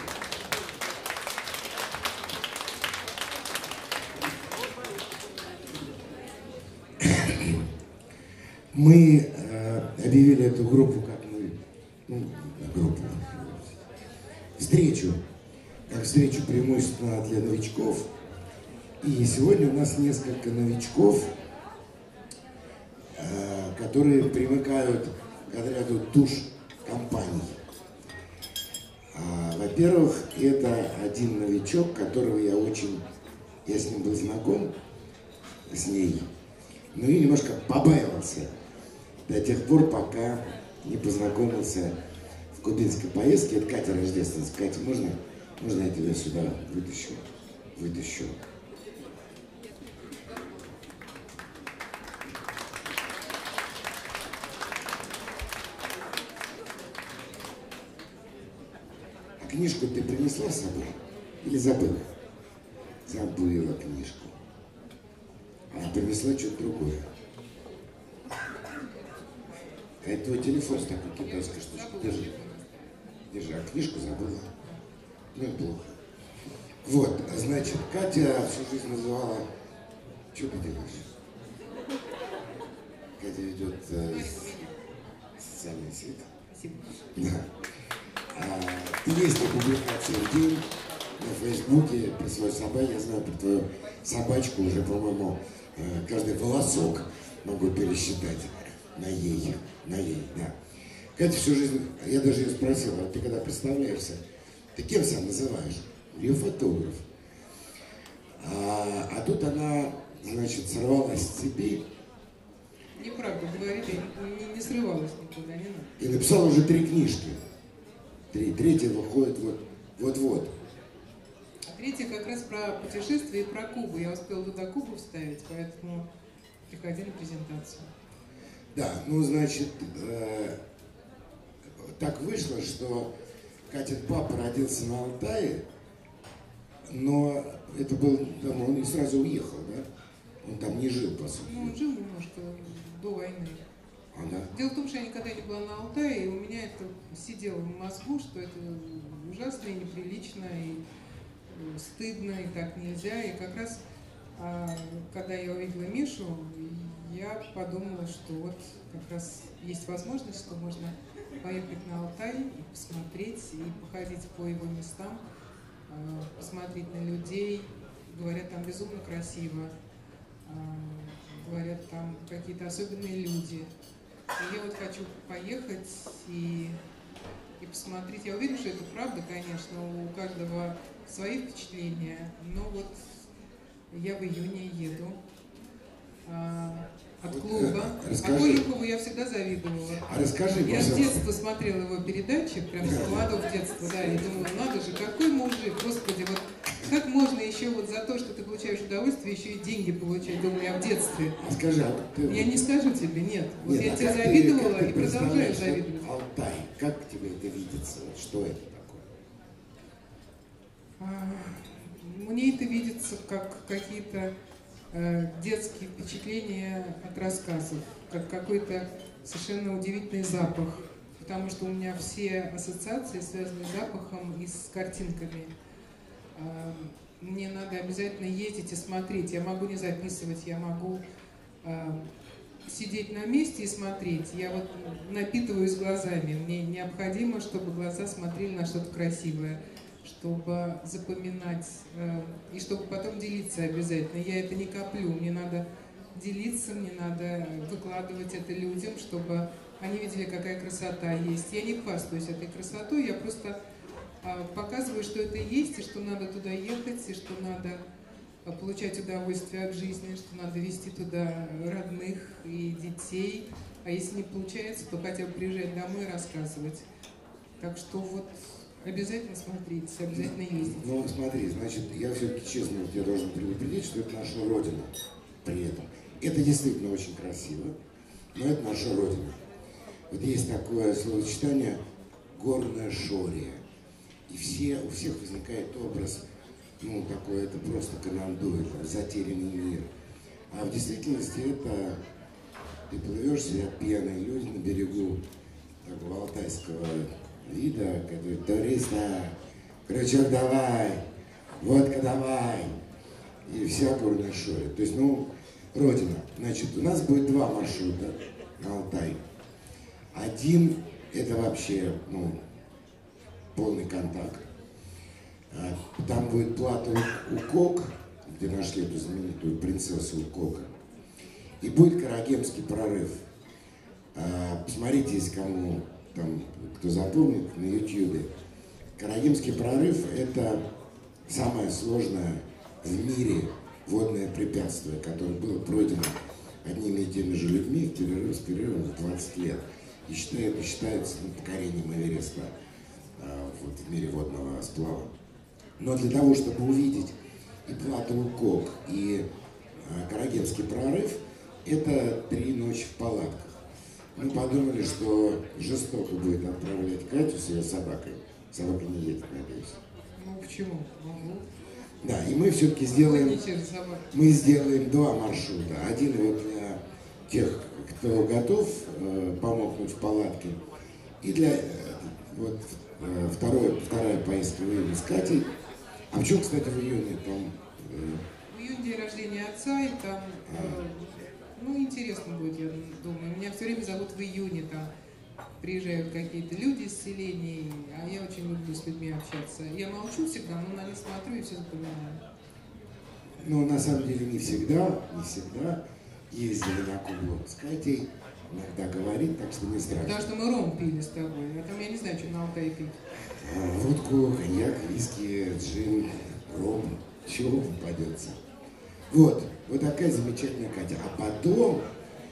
Мы э, объявили эту группу, как мы, ну, группу, встречу, как встречу преимущественно для новичков. И сегодня у нас несколько новичков, э, которые примыкают к отряду туш-компаний. А, во-первых, это один новичок, которого я очень, я с ним был знаком, с ней, но и немножко побаивался до тех пор, пока не познакомился в кубинской поездке. Это Катя Рождественская. Катя, можно, можно я тебя сюда вытащу? Вытащу. А книжку ты принесла с собой? Или забыла? Забыла книжку. Она принесла что-то другое. А это твой телефон с такой китайской штучкой. Держи. Держи. А книжку забыла. Ну и плохо. Вот, значит, Катя всю жизнь называла... Что ты делаешь? Катя ведет э, социальные сети. Спасибо. Да. А, есть ли публикации в день на Фейсбуке про свою собаку? Я знаю про твою собачку уже, по-моему, э, каждый волосок могу пересчитать на ей. На ей, да. Катя всю жизнь, я даже ее спросил, а ты когда представляешься, ты кем себя называешь? Ее фотограф. А, а тут она, значит, сорвалась с цепи. Неправду говорит, я не, не срывалась никуда, не надо. И написала уже три книжки. Три. Третья выходит вот, вот-вот. А третья как раз про путешествие и про Кубу. Я успела туда Кубу вставить, поэтому приходи на презентацию. Да, ну, значит, э, так вышло, что Катин папа родился на Алтае, но это был, там, он и сразу уехал, да? Он там не жил, по сути. Ну, он жил немножко до войны. Ага. Дело в том, что я никогда не была на Алтае, и у меня это сидело в мозгу, что это ужасно и неприлично, и стыдно, и так нельзя. И как раз, когда я увидела Мишу, я подумала, что вот как раз есть возможность, что можно поехать на Алтай и посмотреть, и походить по его местам, посмотреть на людей. Говорят, там безумно красиво, говорят, там какие-то особенные люди. И я вот хочу поехать и, и посмотреть. Я уверена, что это правда, конечно, у каждого свои впечатления, но вот я в июне еду а, от клуба. А Конюхову я всегда завидовала. А расскажи, я с детства смотрела его передачи, прям с молодого детства, да, и думала, надо же, какой мужик, господи, вот как можно еще вот за то, что ты получаешь удовольствие, еще и деньги получать? Думаю, я в детстве. А скажи, а ты... Я не скажу тебе, нет. Вот Нет, я а тебе как ты- завидовала как ты и продолжаю представляешь, завидовать. вот Алтай, как тебе это видится? Вот что это такое? А, Мне это видится как какие-то э, детские впечатления от рассказов, как какой-то совершенно удивительный запах, потому что у меня все ассоциации связаны с запахом и с картинками. А, Мне надо обязательно ездить и смотреть. Я могу не записывать, я могу а, сидеть на месте и смотреть. Я вот напитываюсь глазами. Мне необходимо, чтобы глаза смотрели на что-то красивое, чтобы запоминать, э, и чтобы потом делиться обязательно. Я это не коплю, мне надо делиться, мне надо выкладывать это людям, чтобы они видели, какая красота есть. Я не хвастаюсь этой красотой, я просто э, показываю, что это есть, и что надо туда ехать, и что надо э, получать удовольствие от жизни, что надо везти туда родных и детей. А если не получается, то хотя бы приезжать домой и рассказывать. Так что вот обязательно смотреть, обязательно ездить. Ну, смотри, значит, я все-таки честно тебя должен предупредить, что это наша Родина при этом. Это действительно очень красиво, но это наша Родина. Вот есть такое словосочетание «горная шория». И все, у всех возникает образ, ну, такой, это просто канандуй, затерянный мир. А в действительности это ты плывешь себе пьяные люди на берегу такого алтайского вида, который туриста, крючок давай, водка давай, и вся горная шория. То есть, ну, Родина. Значит, у нас будет два маршрута на Алтай. Один – это вообще, ну, полный контакт. Там будет плато Укок, где нашли эту знаменитую принцессу Укока. И будет Карагемский прорыв. Посмотрите, если кому там, кто запомнит, на ютьюбе. Карагемский прорыв – это самое сложное в мире водное препятствие, которое было пройдено одними и теми же людьми в перерыв с перерывом в двадцать лет. И считается, считается ну, покорением Эвереста а, вот, в мире водного сплава. Но для того, чтобы увидеть и плато Укок, и а, Карагемский прорыв, это три ночи в палатках. Мы подумали, что жестоко будет отправлять Катю с ее собакой. Собака не едет, надеюсь. Ну почему? Могу. Да, и мы все-таки сделаем, мы сделаем два маршрута. Один вот для тех, кто готов э, помокнуть в палатке. И для э, вот, э, второй, вторая поездка в июне с Катей. А в чем, кстати, в июне там? Э... В июне день рождения отца, и там, э, ну, интересно будет, я думаю. Меня все время зовут в июне, там приезжают какие-то люди из селений, а я очень люблю с людьми общаться. Я молчу всегда, но на них смотрю и все запоминаю. Ну, на самом деле, не всегда, не всегда ездили на Кубу с Катей, иногда говорит, так что не страшно. Потому что мы ром пили с тобой, а там я не знаю, что на Алтае пить. А, водку, коньяк, виски, джин, ром, чего попадется. Вот, вот такая замечательная Катя. А потом,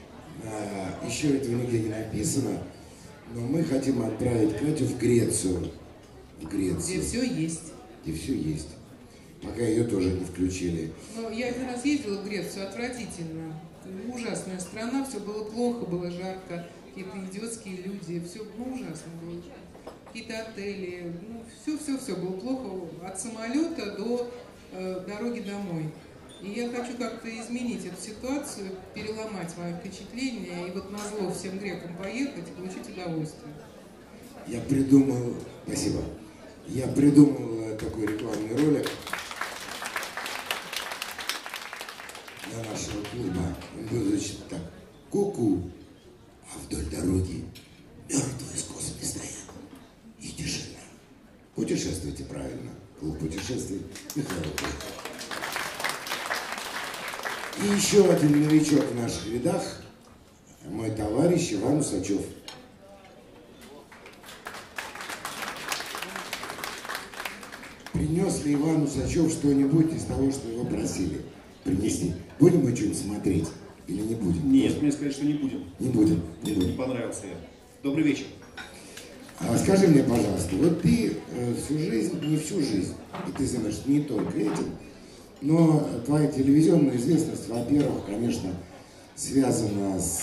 а, еще этого нигде не написано, но мы хотим отправить Катю в Грецию. В Грецию. Где все есть. Где все есть. Пока ее тоже не включили. Ну, я один раз ездила в Грецию, отвратительно. Ужасная страна, все было плохо, было жарко, какие-то идиотские люди, все ну, ужасно было. Какие-то отели, ну, все-все-все было плохо, от самолета до э, дороги домой. И я хочу как-то изменить эту ситуацию, переломать мои впечатления и вот назло всем грекам поехать и получить удовольствие. Я придумал, спасибо, я придумал такой рекламный ролик для нашего клуба. Он будет звучать так: ку-ку, а вдоль дороги мертвые скосами стоят. И тишина. Путешествуйте правильно. Клуб путешествий Михаил Куликов. И еще один новичок в наших рядах, мой товарищ Иван Усачев. Принес ли Иван Усачев что-нибудь из того, что его просили принести? Будем мы что-нибудь смотреть или не будем? Нет, мне сказать, что не будем. Не будем. Не, не, будем. не понравился я. Добрый вечер. А скажи мне, пожалуйста, вот ты э, всю жизнь, не всю жизнь, и ты занимаешься не только этим, но твоя телевизионная известность, во-первых, конечно, связана с,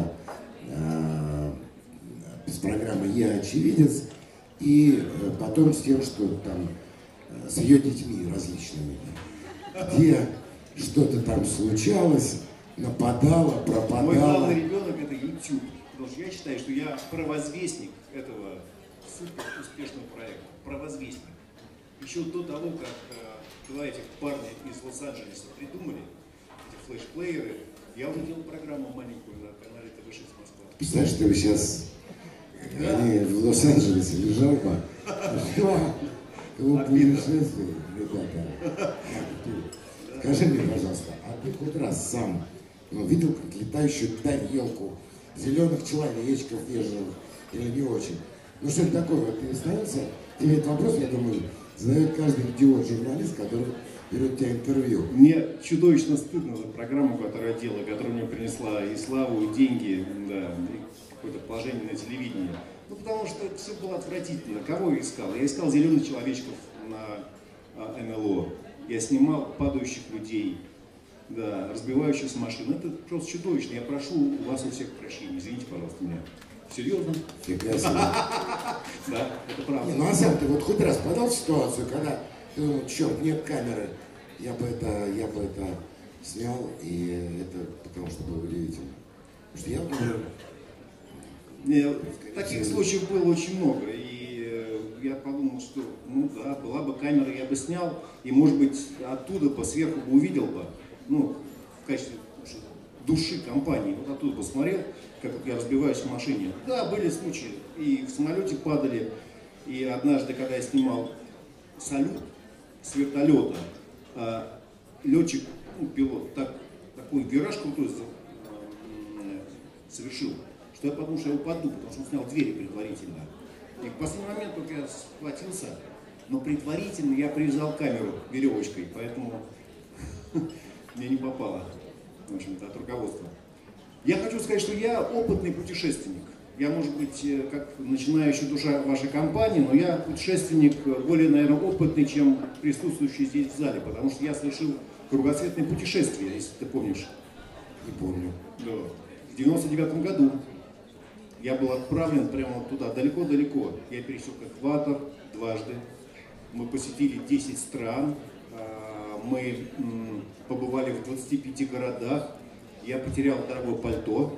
э, с программой «Я очевидец», и потом с тем, что там, с ее детьми различными, где что-то там случалось, нападало, пропадало. Мой главный ребенок — это YouTube, потому что я считаю, что я провозвестник этого супер успешного проекта, провозвестник. Еще до того, как э, два этих парня из Лос-Анджелеса придумали эти флеш-плееры, я уже делал программу маленькую на канале тэ вэ шесть Москва. Представляешь, что вы сейчас, да. Они в Лос-Анджелесе лежал бы, что? Клуб путешествий, ребята. Скажи мне, пожалуйста, а ты хоть раз сам ну, видел как летающую тарелку, зеленых человечков нежных или не очень? Ну что это такое? Вот ты становился, тебе этот вопрос, я думаю, задает каждый идиот-журналист, который берет у тебя интервью. Мне чудовищно стыдно за программу, которую я делаю, которая мне принесла и славу, и деньги, да, и какое-то положение на телевидении. Ну, потому что это все было отвратительно. Кого я искал? Я искал зеленых человечков на а, эн эл о. Я снимал падающих людей, да, разбивающихся машин. Это просто чудовищно. Я прошу у вас у всех прощения. Извините, пожалуйста, меня. Серьезно? Фига себе. Да, это правда. Не, ну а сам ты вот хоть раз подал в ситуацию, когда ты думал, черт, нет камеры, я бы это, я бы это снял, и это потому что было удивительно. Потому что я думаю... Нет, таких случаев было очень много, и э, я подумал, что, ну да, была бы камера, я бы снял, и, может быть, оттуда бы сверху бы увидел бы, ну, в качестве души компании, вот оттуда посмотрел, как я разбиваюсь в машине. Да, были случаи, и в самолете падали, и однажды, когда я снимал салют с вертолета, а летчик, ну, пилот, так, такой вираж крутой совершил, что я подумал, что я упаду, потому что он снял двери предварительно. И в последний момент только я схватился, но предварительно я привязал камеру веревочкой, поэтому мне не попало, в общем-то, от руководства. Я хочу сказать, что я опытный путешественник. Я, может быть, как начинающая душа вашей компании, но я путешественник более, наверное, опытный, чем присутствующий здесь в зале, потому что я совершил кругосветное путешествие, если ты помнишь. Не помню. Да. В девяносто девятом году я был отправлен прямо туда, далеко-далеко. Я пересек экватор дважды. Мы посетили десять стран. Мы побывали в двадцати пяти городах. Я потерял дорогое пальто.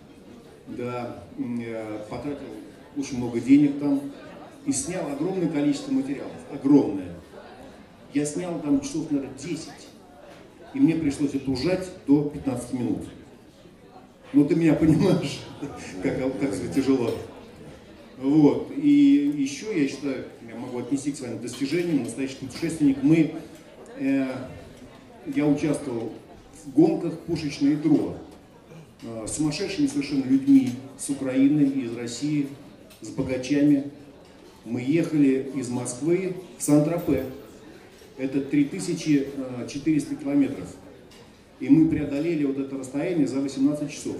Да, потратил очень много денег там. И снял огромное количество материалов. Огромное. Я снял там часов, наверное, десять. И мне пришлось это ужать до пятнадцати минут. Ну, ты меня понимаешь, как, как все тяжело. Вот. И еще, я считаю, я могу отнести к своим достижениям, настоящий путешественник. Мы, э, я участвовал в гонках пушечное ядро э, с сумасшедшими совершенно людьми с Украины, из России, с богачами. Мы ехали из Москвы в Сан-Тропе. Это три тысячи четыреста километров. И мы преодолели вот это расстояние за восемнадцать часов.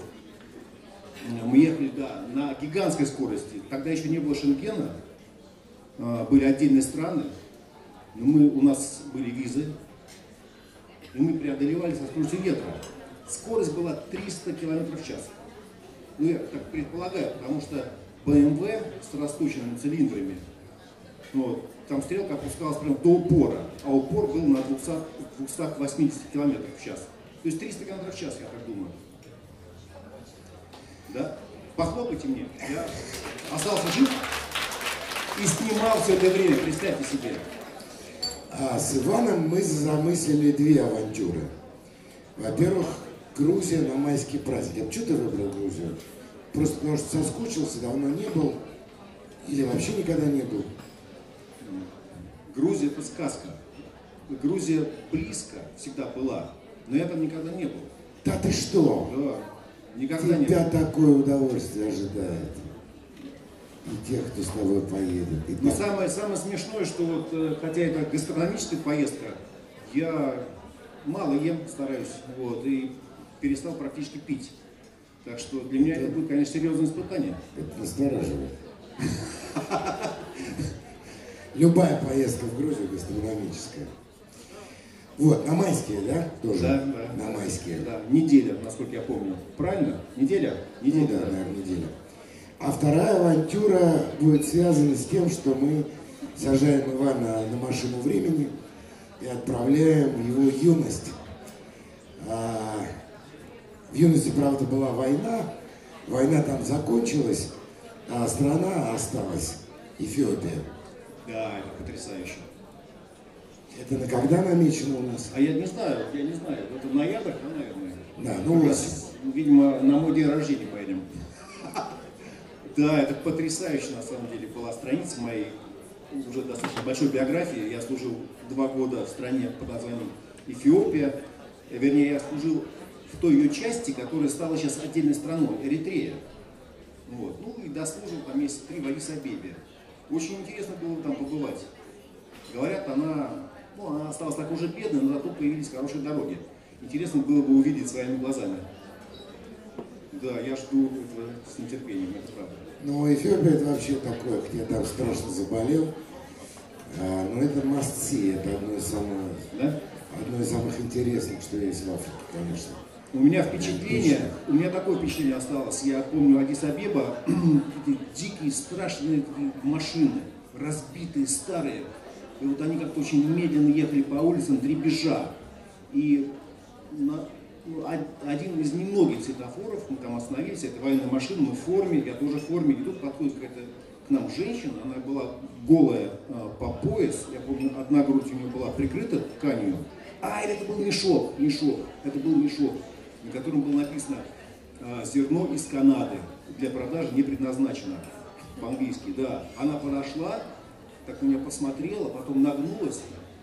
Мы ехали, да, на гигантской скорости. Тогда еще не было Шенгена, были отдельные страны, но мы, у нас были визы, и мы преодолевали со скоростью ветра. Скорость была триста километров в час. Ну, я так предполагаю, потому что бэ эм вэ с растущими цилиндрами, вот, там стрелка опускалась прям до упора, а упор был на двухстах восьмидесяти километрах в час. То есть триста километров в час, я так думаю. Да? Похлопайте мне. Я остался жив и снимал все это время, представьте себе. А с Иваном мы замыслили две авантюры. Во-первых, Грузия на майский праздник. А почему ты выбрал Грузию? Просто потому что соскучился, давно не был. Или вообще никогда не был. Грузия — это сказка. Грузия близко всегда была. Но я там никогда не был. Да ты что? Да, никогда не был. Тебя такое удовольствие ожидает. И тех, кто с тобой поедет. И Но так... самое, самое смешное, что вот, хотя это гастрономическая поездка, я мало ем, стараюсь, вот, и перестал практически пить. Так что для меня это будет, конечно, серьезное испытание. Это настораживает. Любая поездка в Грузию гастрономическая. Вот, на майские, да? Тоже? Да, да. На майские. Да, неделя, насколько я помню. Правильно? Неделя? Неделя. Ну, да, наверное, неделя. А вторая авантюра будет связана с тем, что мы сажаем Ивана на машину времени и отправляем в его юность. А, в юности, правда, была война. Война там закончилась, а страна осталась. Эфиопия. Да, это потрясающе. Это на когда намечено у нас? А я не знаю, я не знаю. Это ноябрь, да, наверное? Да, ну у вас... Видимо, на мой день рождения поедем. Да, это потрясающе, на самом деле, была страница моей уже достаточно большой биографии. Я служил два года в стране под названием Эфиопия. Вернее, я служил в той ее части, которая стала сейчас отдельной страной, Эритрея. Вот. Ну и дослужил там месяца три в Аддис-Абебе. Очень интересно было там побывать. Говорят, она, ну, она осталась такой же бедной, но зато появились хорошие дороги. Интересно было бы увидеть своими глазами. Да, я жду этого с нетерпением, это правда. Ну, Эфиопия это вообще такое, я там страшно заболел. А, но это must see, это одно из самых, да? одно из самых интересных, что есть в Африке, конечно. У меня впечатление, у меня такое впечатление осталось. Я помню Аддис-Абеба, эти дикие, страшные такие машины, разбитые, старые. И вот они как-то очень медленно ехали по улицам, дребезжа. И на, ну, один из немногих светофоров, мы там остановились, это военная машина, мы в форме, я тоже в форме. И тут подходит какая-то к нам женщина, она была голая а, по пояс. Я помню, одна грудь у нее была прикрыта тканью. А, это был мешок, мешок, это был мешок, на котором было написано а, «Зерно из Канады, для продажи не предназначено». По-английски, да. Она подошла, так на меня посмотрела, потом нагнулась,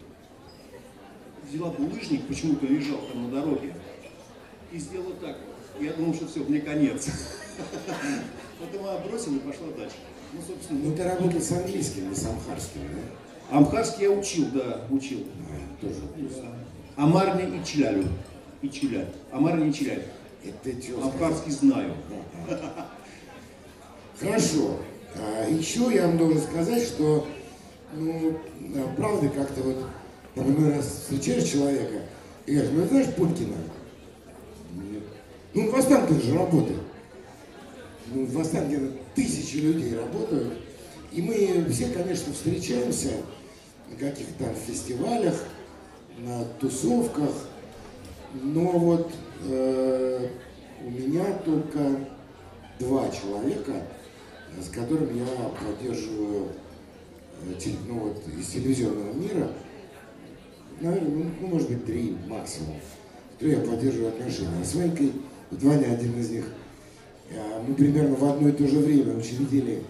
взяла булыжник, почему-то лежал там на дороге, и сделала так. Я думал, что все, мне конец. Потом она бросила и пошла дальше. Ну, собственно, ну, ты работал с английским, не с амхарским, да? Амхарский я учил, да, учил. А, тоже. Да. Амарня и Чилялю. И Чиляль. Амарня и Чиляль. Это что? Амхарский знаю. Хорошо. А, еще я вам должен сказать, что, ну, правда, как-то вот, иной раз встречаешь человека и говоришь, ну, знаешь Пулькина? Нет. Ну, в Останкино же работает. Ну, в Останкино тысячи людей работают. И мы все, конечно, встречаемся на каких-то там фестивалях, на тусовках. Но вот э, у меня только два человека, с которыми я поддерживаю э, ну, вот, из телевизионного мира. Наверное, ну, ну, может быть, три максимум. То я поддерживаю отношения. А с Ванькой, вот Ваня один из них, э, мы примерно в одно и то же время учредили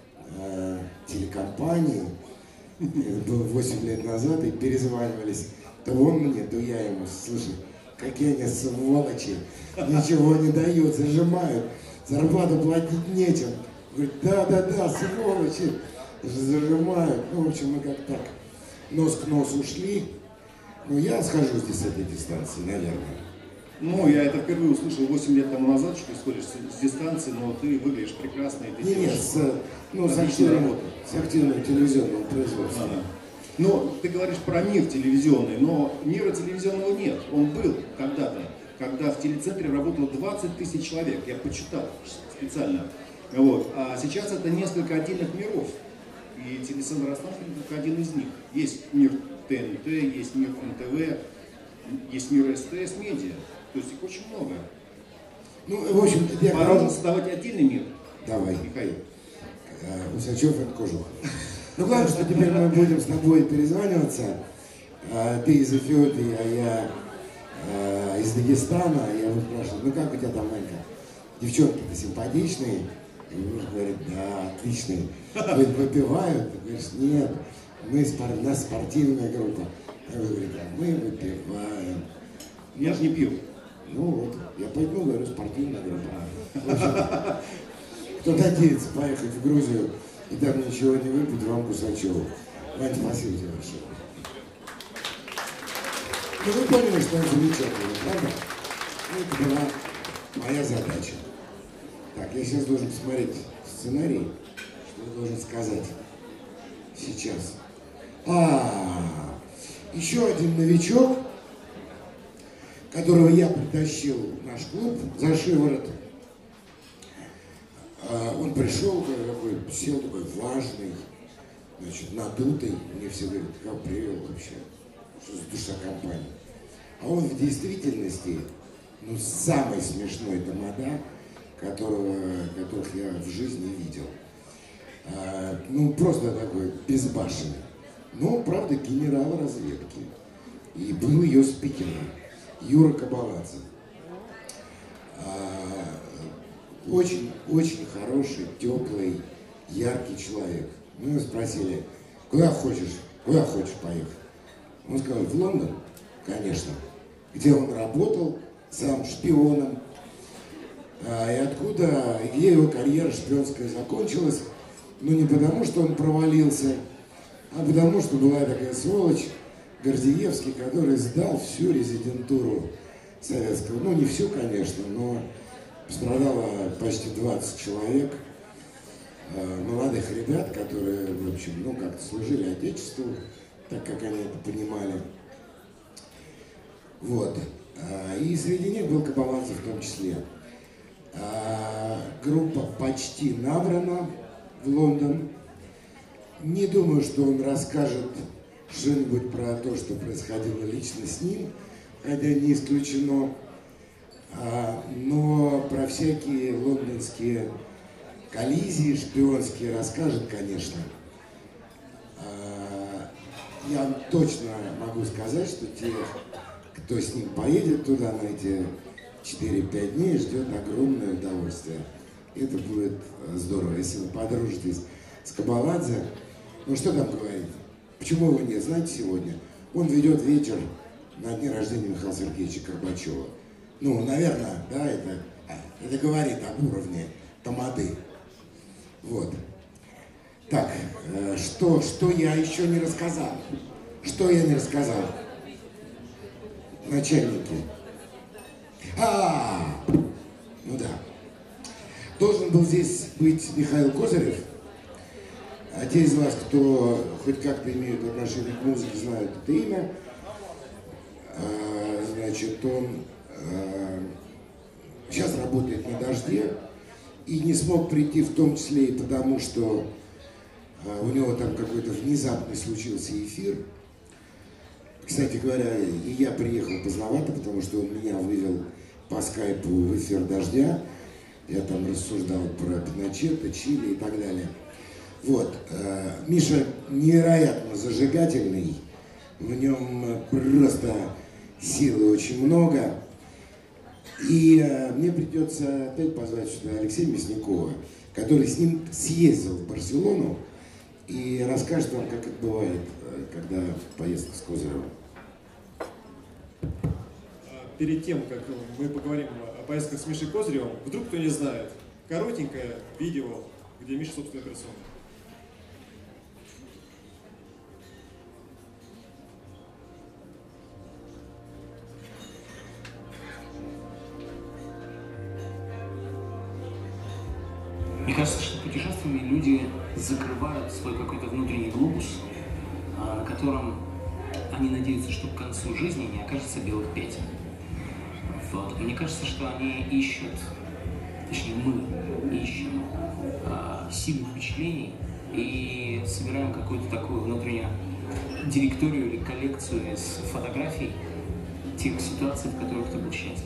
э, телекомпанию. Это было восемь лет назад, и перезванивались. То он мне, то я ему. Слушай, какие они сволочи, ничего не дают, зажимают, зарплату платить нечем. Говорит, да-да-да, сволочи, зажимают. Ну, в общем, мы как так нос к носу ушли. Ну, я схожу здесь с этой дистанции, наверное. Ну, я это впервые услышал восемь лет тому назад, что ты сходишь с дистанции, но ты выглядишь прекрасно. И ты не, нет, с, ну, с активным, с активным телевизионным производством. А, но ты говоришь про мир телевизионный, но мира телевизионного нет. Он был когда-то, когда в телецентре работало двадцать тысяч человек. Я почитал специально. Вот. А сейчас это несколько отдельных миров. И телецентр Останкино только один из них. Есть мир ТНТ, есть мир эн тэ вэ, есть мир эс тэ эс медиа. То есть их очень много. Ну, в общем, я пора уже создавать отдельный мир. Давай. Михаил. Усачев и Кожух. Ну, главное, что теперь мы будем с тобой перезваниваться. Ты из Эфиопии, а я а, из Дагестана. Я буду спрашивать, ну как у тебя там, Ванька? Девчонки-то симпатичные? И муж говорит, да, отличные. Говорит, выпивают? Ты говоришь, нет, мы спор... у нас спортивная группа. А вы говорите, а мы выпиваем. Я же не пью. Ну вот, я пойду, говорю, спортивная группа. Кто надеется поехать в Грузию и там ничего не выпить, вам Кусачеву. Ваня, спасибо тебе большое. Ну вы поняли, что он замечательный, правда? Ну, это была моя задача. Так, я сейчас должен посмотреть сценарий, что я должен сказать сейчас. А, еще один новичок, которого я притащил в наш клуб за шиворот. А, он пришел, такой, сел такой важный, значит, надутый. Мне все говорят, как привел вообще, что за душа компания. А он в действительности, ну, самый смешной тамада, которого, которых я в жизни видел. А, ну, просто такой безбашенный. Но, правда, генерал разведки. И был ее спикером. Юра Кабаладзе. Очень-очень хороший, теплый, яркий человек. Мы его спросили, куда хочешь, куда хочешь поехать? Он сказал, в Лондон, конечно. Где он работал, сам шпионом. А, и откуда, где его карьера шпионская закончилась. Но не потому, что он провалился, а потому, что была такая сволочь, Гордеевский, который сдал всю резидентуру советского. Ну, не всю, конечно, но пострадало почти двадцать человек, э, молодых ребят, которые, в общем, ну, как-то служили Отечеству, так как они это понимали. Вот. А, и среди них был Кабаладзе в том числе. А, группа почти набрана в Лондон. Не думаю, что он расскажет что-нибудь про то, что происходило лично с ним, хотя не исключено. А, но про всякие лондонские коллизии шпионские расскажет, конечно. А, я точно могу сказать, что те, кто с ним поедет туда на эти четыре-пять дней, ждет огромное удовольствие. Это будет здорово, если вы подружитесь с Кабаладзе. Ну что там говорить? Почему его нет? Знаете, сегодня он ведет вечер на дне рождения Михаила Сергеевича Горбачева. Ну, наверное, да, это, это говорит об уровне тамады. Вот. Так, э, что, что я еще не рассказал? Что я не рассказал? Начальники. А, ну да. Должен был здесь быть Михаил Козырев. А те из вас, кто хоть как-то имеют отношение к музыке, знают это имя. А, значит, он а, сейчас работает на «Дожде» и не смог прийти в том числе и потому, что а, у него там какой-то внезапный случился эфир. Кстати говоря, и я приехал поздновато, потому что он меня вывел по скайпу в эфир «Дождя». Я там рассуждал про Пиночета, Чили и так далее. Вот. Миша невероятно зажигательный. В нем просто силы очень много. И мне придется опять позвать сюда Алексея Мясникова, который с ним съездил в Барселону и расскажет вам, как это бывает, когда поездка с Козыревым. Перед тем, как мы поговорим о поездках с Мишей Козыревым, вдруг кто не знает, коротенькое видео, где Миша собственной персоной. Мне кажется, что путешествиями люди закрывают свой какой-то внутренний глобус, на котором они надеются, что к концу жизни не окажется белых пятен. Вот. Мне кажется, что они ищут, точнее мы ищем э, сильных впечатлений и собираем какую-то такую внутреннюю директорию или коллекцию из фотографий тех ситуаций, в которых ты был счастлив.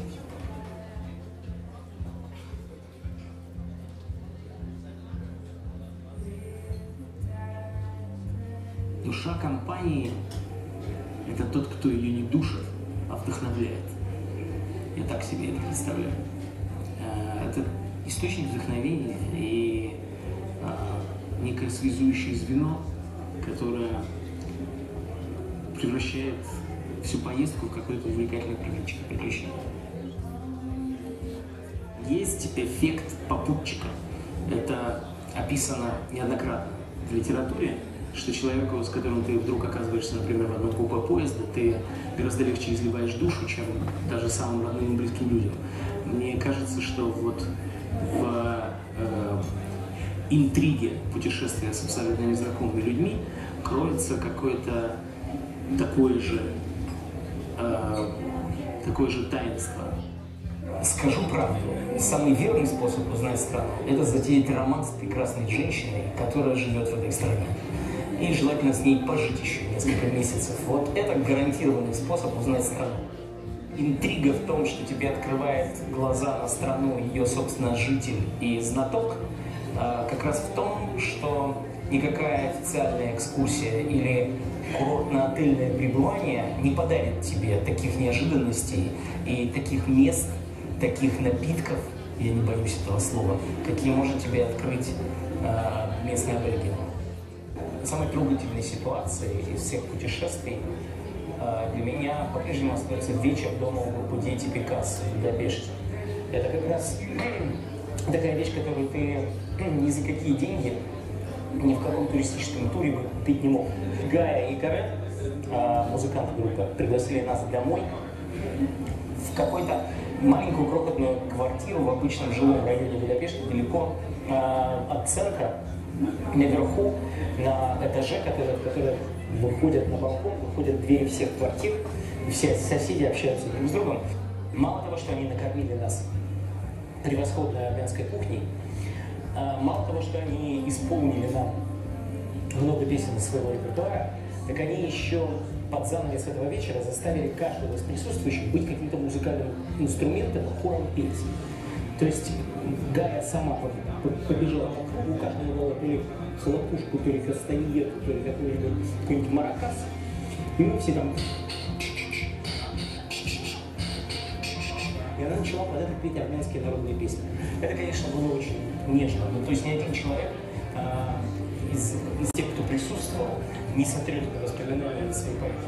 Душа компании – это тот, кто ее не душит, а вдохновляет. Я так себе это представляю. Это источник вдохновения и некое связующее звено, которое превращает всю поездку в какое-то увлекательное приключение. Есть эффект попутчика. Это описано неоднократно в литературе, что человеку, с которым ты вдруг оказываешься, например, в одном купе поезда, ты гораздо легче изливаешь душу, чем даже самым родным и близким людям. Мне кажется, что вот в, э, интриге путешествия с абсолютно незнакомыми людьми кроется какое-то такое же, э, такое же таинство. Скажу правду, самый верный способ узнать страну – это затеять роман с прекрасной женщиной, которая живет в этой стране. И желательно с ней пожить еще несколько месяцев. Вот это гарантированный способ узнать страну. Интрига в том, что тебе открывает глаза на страну ее, собственно, житель и знаток, как раз в том, что никакая официальная экскурсия или курортно-отельное пребывание не подарит тебе таких неожиданностей и таких мест, таких напитков, я не боюсь этого слова, какие может тебе открыть местный абориген. Самой трогательной ситуацией из всех путешествий для меня по-прежнему остается вечер дома у группы Дети Пикассо в Будапеште. Это как раз такая вещь, которую ты ни за какие деньги ни в каком туристическом туре бы купить не мог. Гая и Карен, музыканты группы, пригласили нас домой в какой-то маленькую крохотную квартиру в обычном жилом районе Будапешта, далеко от центра, наверху, на этаже, который, который выходят на балкон, выходят двери всех квартир, и все соседи общаются друг с другом. Мало того, что они накормили нас превосходной армянской кухней, мало того, что они исполнили нам много песен из своего репертуара, так они еще под занавес этого вечера заставили каждого из присутствующих быть каким-то музыкальным инструментом, хором петь. То есть Гая сама побежала по кругу, у каждого было то ли хлопушку, то ли кастаньетку, то ли какой-нибудь какой-нибудь маракас. И мы все там... И она начала под это петь армянские народные песни. Это, конечно, было очень нежно. Ну, то есть ни один человек а, из, из тех, кто присутствовал, не сотрет это воспоминания из своей памяти.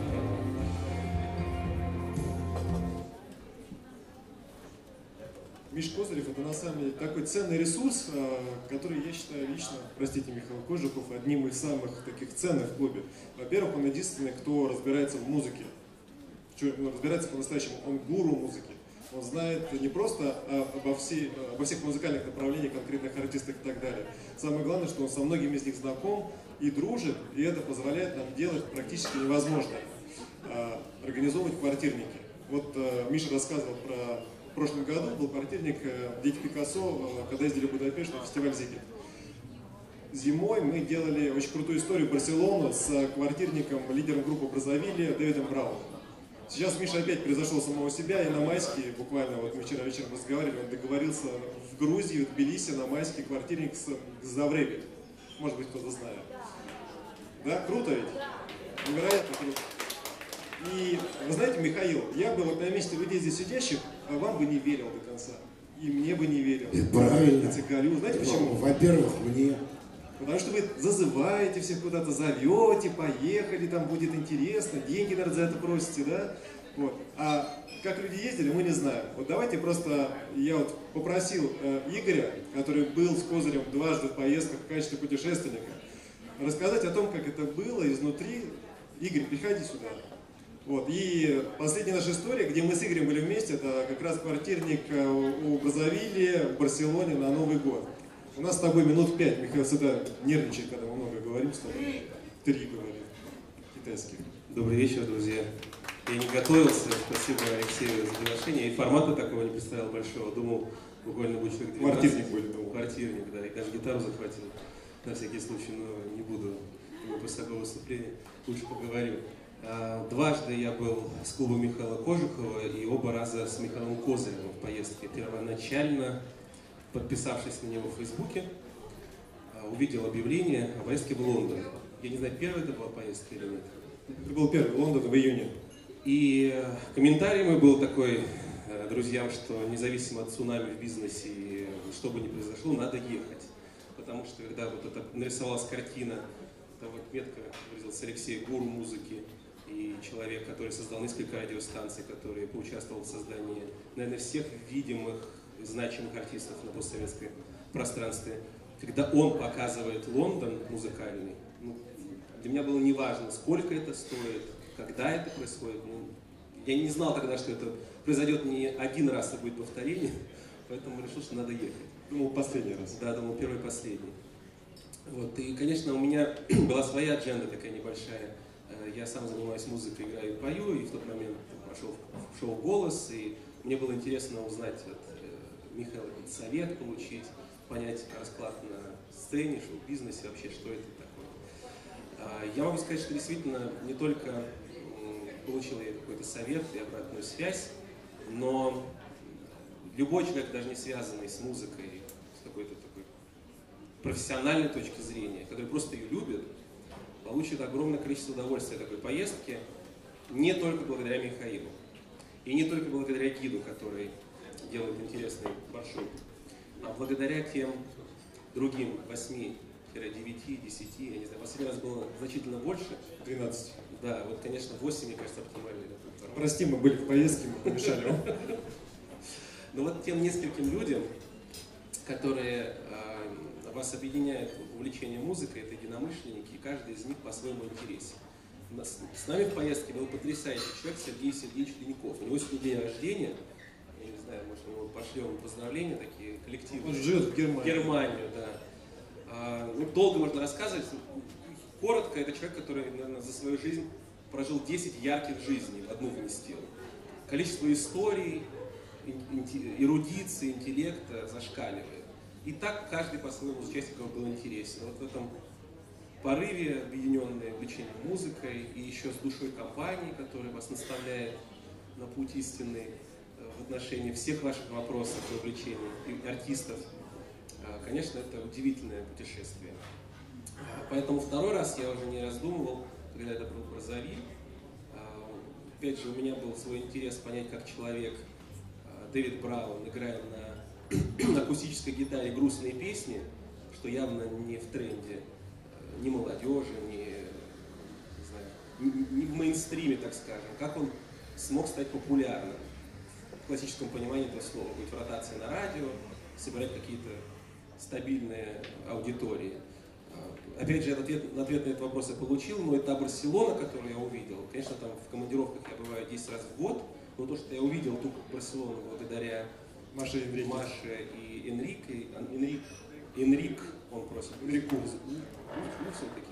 Миша Козырев — это на самом деле такой ценный ресурс, который я считаю лично, простите, Михаил Кожухов, одним из самых таких ценных в клубе. Во-первых, он единственный, кто разбирается в музыке, разбирается по-настоящему, он гуру музыки. Он знает не просто обо, всей, обо всех музыкальных направлениях, конкретных артистах и так далее. Самое главное, что он со многими из них знаком и дружит, и это позволяет нам делать практически невозможное. Организовывать квартирники. Вот Миша рассказывал про... В прошлом году был квартирник Дети Пикассо, когда ездили в Будапешт на фестиваль Зигет. Зимой мы делали очень крутую историю Барселону с квартирником, лидером группы Бразавилия Дэвидом Брауном. Сейчас Миша опять превзошел самого себя, и на майские, буквально вот мы вчера вечером разговаривали, он договорился в Грузии, в Тбилиси на майский квартирник с Завреби. Может быть, кто-то знает. Да? Круто ведь? Невероятно круто. И вы знаете, Михаил, я бы вот на месте людей здесь сидящих, вам бы не верил до конца. И мне бы не верил. Это правильно. Галю. Знаете почему? Во-первых, мне. Потому что вы зазываете всех куда-то, зовете, поехали, там будет интересно, деньги, наверное, за это просите, да? Вот. А как люди ездили, мы не знаем. Вот давайте просто, я вот попросил э, Игоря, который был с Козырем дважды в поездках в качестве путешественника, рассказать о том, как это было изнутри. Игорь, приходи сюда. Вот. И последняя наша история, где мы с Игорем были вместе, это как раз квартирник у Бразавилии в Барселоне на Новый год. У нас с тобой минут пять. Михаил всегда нервничает, когда мы много говорим с тобой. Три говорим. Китайских. Добрый вечер, друзья. Я не готовился. Спасибо Алексею за приглашение. И формата такого не представил большого. Думал, буквально будет человек двенадцать. Квартирник будет, думал. Квартирник, да. И даже гитару захватил. На всякий случай, но не буду. После такого выступления лучше поговорим. Дважды я был с клубом Михаила Кожухова и оба раза с Михаилом Козыревым в поездке. Первоначально, подписавшись на него в Фейсбуке, увидел объявление о поездке в Лондон. Я не знаю, первая это была поездка или нет. Это был первый в Лондон в июне. И комментарий мой был такой друзьям, что независимо от цунами в бизнесе, и что бы ни произошло, надо ехать. Потому что когда вот это нарисовалась картина, там вот метко выразился Алексей, гуру музыки, и человек, который создал несколько радиостанций, который поучаствовал в создании, наверное, всех видимых, значимых артистов на постсоветском пространстве. Когда он показывает Лондон музыкальный, ну, для меня было неважно, сколько это стоит, когда это происходит. Ну, я не знал тогда, что это произойдет не один раз, а будет повторение, поэтому решил, что надо ехать. Думал, последний раз. Да, думал, первый и последний. Вот, и, конечно, у меня была своя адженда такая небольшая. Я сам занимаюсь музыкой, играю и пою, и в тот момент пошел в шоу «Голос», и мне было интересно узнать от Михаила совет, получить, понять расклад на сцене, шоу-бизнесе, вообще, что это такое. Я могу сказать, что действительно не только получил я какой-то совет и обратную связь, но любой человек, даже не связанный с музыкой, с какой-то такой профессиональной точки зрения, который просто ее любит, получит огромное количество удовольствия от такой поездки, не только благодаря Михаилу, и не только благодаря гиду, который делает интересный маршрут, а благодаря тем другим восьми, девяти, десяти, я не знаю, в последний раз было значительно больше. двенадцать. Да, вот, конечно, восемь, мне кажется, оптимальный. Прости, мы были в поездке, мы помешали вам. Но вот тем нескольким людям, которые э, вас объединяют в увлечении музыкой, это единомышленники, и каждый из них по-своему интересен. С нами в поездке был потрясающий человек Сергей Сергеевич Леньков. У него сегодня день рождения. Я не знаю, может, мы его пошлем поздравления такие коллективные. Он живет в Германии. Германию, да. А, ну, долго можно рассказывать. Коротко, это человек, который, наверное, за свою жизнь прожил десять ярких жизней, в одну вместил. Количество историй, эрудиции, интеллекта зашкаливает. И так каждый по-своему из участников был интересен. Вот в этом порыве, объединенное увлечением музыкой и еще с душой компании, которая вас наставляет на путь истинный в отношении всех ваших вопросов и увлечений и артистов, конечно, это удивительное путешествие. Поэтому второй раз я уже не раздумывал, когда это был Браззавиль. Опять же, у меня был свой интерес понять, как человек, Дэвид Браун, играет на акустической гитаре грустные песни, что явно не в тренде ни молодежи, ни, не знаю, ни, ни в мейнстриме, так скажем. Как он смог стать популярным в классическом понимании этого слова, быть в ротации на радио, собирать какие-то стабильные аудитории. Опять же, ответ, на ответ на этот вопрос я получил, но это Барселона, которую я увидел. Конечно, там в командировках я бываю десять раз в год, но то, что я увидел ту Барселону благодаря Маше и Маше и Энрике, Энрик, Энрик, он просит. Энрику. Ну, ну все-таки.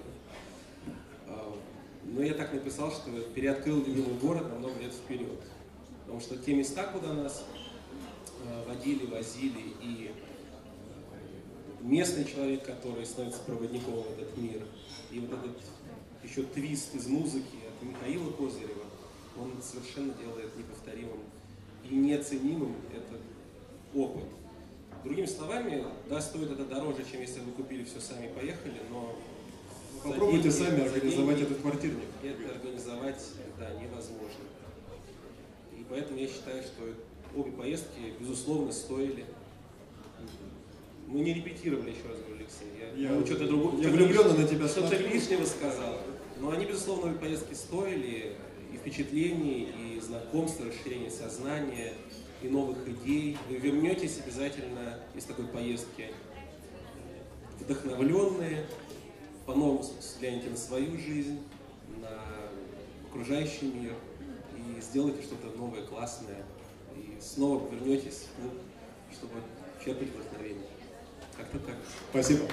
Но я так написал, что переоткрыл любимый город на много лет вперед. Потому что те места, куда нас водили, возили, и местный человек, который становится проводником в этот мир, и вот этот еще твист из музыки от Михаила Козырева, он совершенно делает неповторимым и неоценимым этот опыт. Другими словами, да, стоит это дороже, чем если вы купили все сами и поехали, но попробуйте деньги, сами организовать деньги этот квартирник. Это организовать, да, невозможно. И поэтому я считаю, что обе поездки, безусловно, стоили. Мы не репетировали, еще раз говорю, Алексей. Я, я, я что-то другое. Я влюбленно на тебя Что-то смотрю. лишнего сказал. Но они, безусловно, обе поездки стоили и впечатлений, и знакомства, расширения сознания, и новых идей. Вы вернетесь обязательно из такой поездки вдохновленные, по-новому взгляните на свою жизнь, на окружающий мир, и сделайте что-то новое, классное, и снова вернетесь, ну, чтобы черпать вдохновение. Как-то так. Спасибо.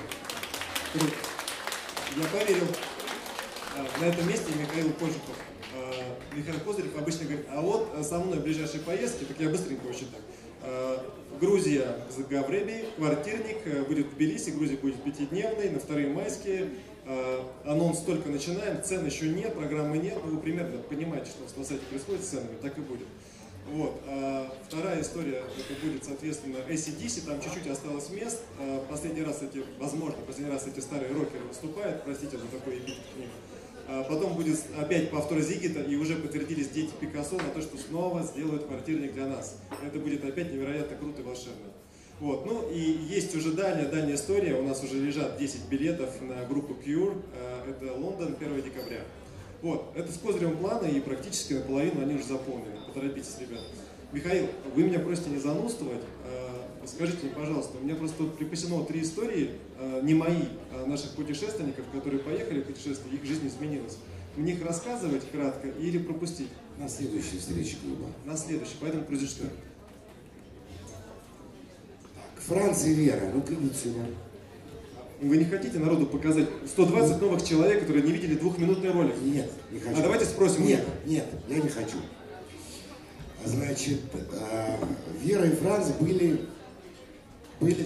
Я поверил. На этом месте Михаил Кожухов. Михаил Козырев обычно говорит, а вот со мной в ближайшей поездке, так я быстренько очень так. Грузия в Гавребии, квартирник, будет в Тбилиси, Грузия будет пятидневной, на вторые майские. Анонс только начинаем, цен еще нет, программы нет, но вы примерно понимаете, что на сайте происходит с ценами, так и будет. Вот. А вторая история, это будет, соответственно, эй си ди си, там чуть-чуть осталось мест. А последний раз эти, возможно, последний раз эти старые рокеры выступают, простите за такой эпитет к ним. А потом будет опять повтор Зигита, и уже подтвердились дети Пикассо на то, что снова сделают квартирник для нас. Это будет опять невероятно круто и волшебно. Вот. Ну и есть уже дальняя, дальняя история, у нас уже лежат десять билетов на группу Cure, это Лондон, первого декабря. Вот, это с козырем плана, и практически наполовину они уже заполнены. Поторопитесь, ребята. Михаил, вы меня просите не занудствовать. Скажите мне, пожалуйста, у меня просто тут припасено три истории, не мои, а наших путешественников, которые поехали в путешествие, их жизнь изменилась. Мне их рассказывать кратко или пропустить? На следующей встрече клуба. На следующей, поэтому Крузенштерн. Франц и Вера, ну-ка идите сюда. Вы не хотите народу показать сто двадцать новых человек, которые не видели двухминутный ролик? Нет, не хочу. А давайте спросим. Нет, нет, я не хочу. Значит, Вера и Франц были... были...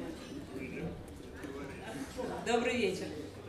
Добрый вечер.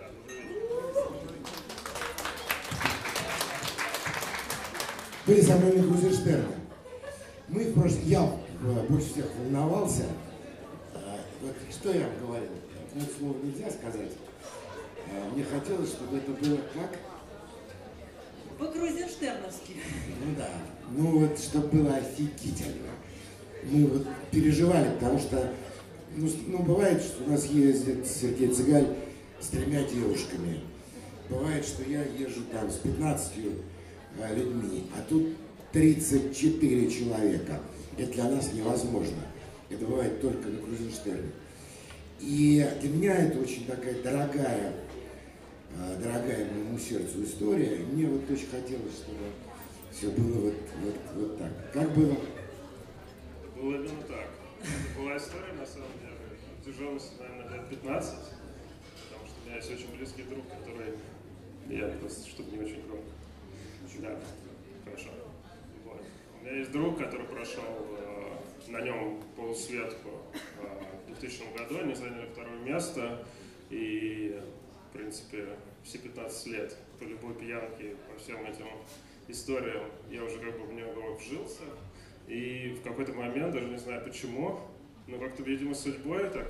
Были со мной на Крузенштерне. Мы в прошлом... Я больше всех волновался. Вот что я вам говорил? Ну, слова нельзя сказать. Мне хотелось, чтобы это было как? По-крузенштерновски. Ну да. Ну вот, чтобы было офигительно. Мы вот переживали, потому что, ну, ну бывает, что у нас ездит Сергей Цыгаль с тремя девушками. Бывает, что я езжу там с пятнадцатью а, людьми, а тут тридцать четыре человека. Это для нас невозможно. Это бывает только на Крузенштерне. И для меня это очень такая дорогая, дорогая моему сердцу история. И мне вот очень хотелось, чтобы все было вот, вот, вот так. Как было? Было именно так. Была история, на самом деле, протяженность, наверное, лет пятнадцать, потому что у меня есть очень близкий друг, который... Я просто, чтобы не очень громко. Да, хорошо. Вот. У меня есть друг, который прошел э, на нем полусветку э, в двухтысячном году, они заняли второе место, и, в принципе, все пятнадцать лет по любой пьянке, по всем этим историям, я уже как бы в него вжился, и в какой-то момент, даже не знаю почему, но как-то, видимо, судьбой так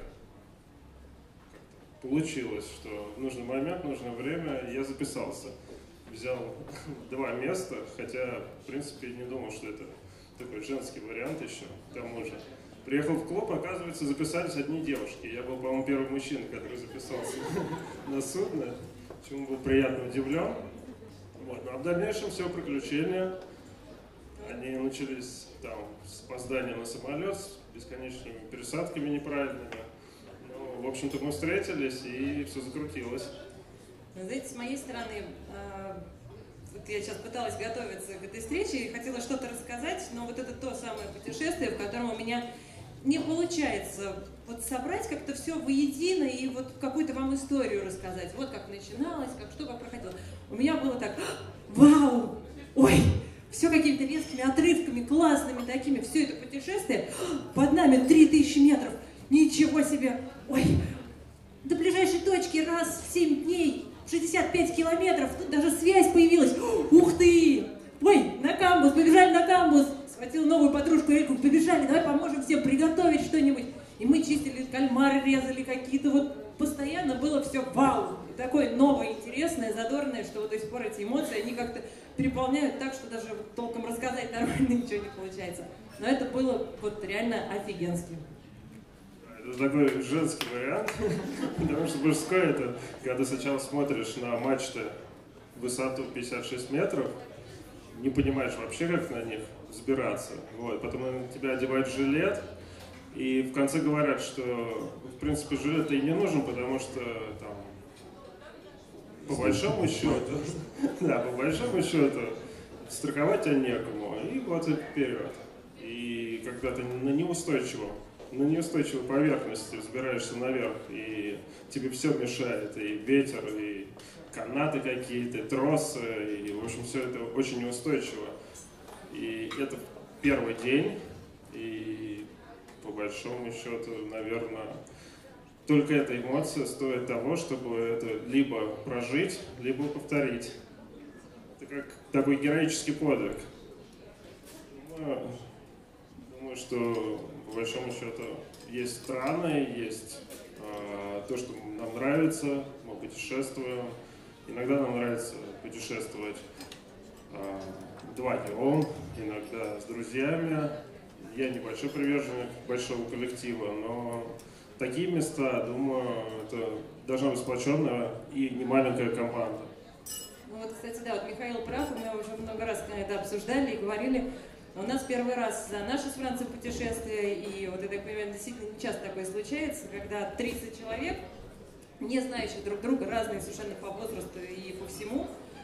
получилось, что в нужный момент, в нужное время я записался. Взял два места, хотя, в принципе, не думал, что это такой женский вариант еще, к тому же. Приехал в клуб, оказывается, записались одни девушки. Я был, по-моему, первый мужчина, который записался на судно, чему был приятно удивлен. Вот. Ну, а в дальнейшем все приключения. Они начались там с опоздания на самолет, с бесконечными пересадками неправильными. Ну, в общем-то, мы встретились, и все закрутилось. Знаете, с моей стороны, э, вот я сейчас пыталась готовиться к этой встрече и хотела что-то рассказать, но вот это то самое путешествие, в котором у меня не получается вот собрать как-то все воедино и вот какую-то вам историю рассказать. Вот как начиналось, как что, как проходило. У меня было так: вау, ой, все какими-то резкими отрывками, классными такими, все это путешествие, под нами три тысячи метров, ничего себе, ой, до ближайшей точки раз в семь дней, шестьдесят пять километров, тут даже связь появилась, ух ты, ой, на камбус, побежали на камбус, схватила новую подружку Эльку, побежали, давай поможем всем приготовить что-нибудь, и мы чистили кальмары, резали какие-то, вот постоянно было все вау, и такое новое, интересное, задорное, что вот до сих пор эти эмоции, они как-то переполняют так, что даже толком рассказать нормально ничего не получается, но это было вот реально офигенски. Это такой женский вариант, потому что мужской это, когда ты сначала смотришь на мачты высоту пятьдесят шесть метров, не понимаешь вообще, как на них взбираться. Вот. Потом на тебя одевают жилет, и в конце говорят, что в принципе жилет и не нужен, потому что там по большому счету, да, по большому счету страховать тебя некому, и вот и вперед. И когда ты на неустойчивом на неустойчивой поверхности взбираешься наверх, и тебе все мешает, и ветер, и канаты какие-то, и тросы, и, в общем, все это очень неустойчиво. И это первый день, и по большому счету, наверное, только эта эмоция стоит того, чтобы это либо прожить, либо повторить. Это как такой героический подвиг. Ну, думаю, что по большому счету есть страны, есть э, то, что нам нравится, мы путешествуем. Иногда нам нравится путешествовать э, вдвоем, иногда с друзьями. Я небольшой приверженец большого коллектива, но такие места, думаю, это должна быть сплоченная и не маленькая команда. Ну вот, кстати, да, вот Михаил прав, мы уже много раз это обсуждали и говорили. У нас первый раз за наше с Францией путешествие, и вот я так понимаю, действительно не часто такое случается, когда тридцать человек, не знающих друг друга, разные совершенно по возрасту и по всему,